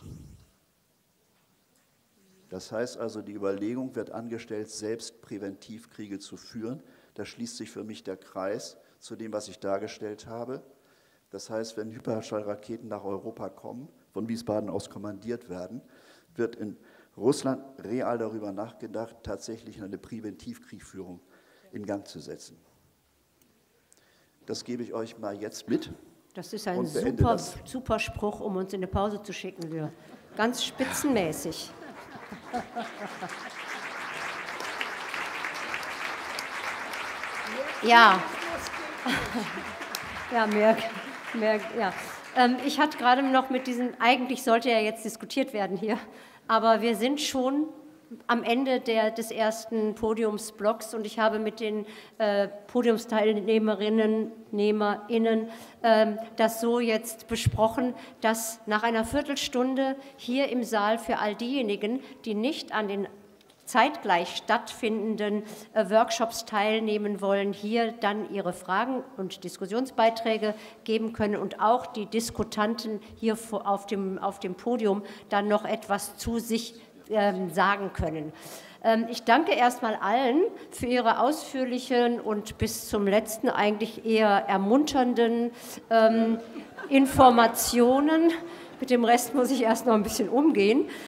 Das heißt also, die Überlegung wird angestellt, selbst Präventivkriege zu führen. Da schließt sich für mich der Kreis zu dem, was ich dargestellt habe. Das heißt, wenn Hyperschallraketen nach Europa kommen, von Wiesbaden aus kommandiert werden, wird in Russland real darüber nachgedacht, tatsächlich eine Präventivkriegführung in Gang zu setzen. Das gebe ich euch mal jetzt mit. Das ist ein super Spruch, um uns in eine Pause zu schicken, Lür. Ganz spitzenmäßig. Ja. Ja, ja. Ich hatte gerade noch mit diesen, eigentlich sollte ja jetzt diskutiert werden hier, aber wir sind schon am Ende des ersten Podiumsblocks und ich habe mit den Podiumsteilnehmerinnen das so jetzt besprochen, dass nach einer Viertelstunde hier im Saal für all diejenigen, die nicht an den zeitgleich stattfindenden Workshops teilnehmen wollen, hier dann ihre Fragen und Diskussionsbeiträge geben können und auch die Diskutanten hier auf dem Podium dann noch etwas zu sich sagen können. Ich danke erstmal allen für ihre ausführlichen und bis zum letzten eigentlich eher ermunternden Informationen. Mit dem Rest muss ich erst noch ein bisschen umgehen.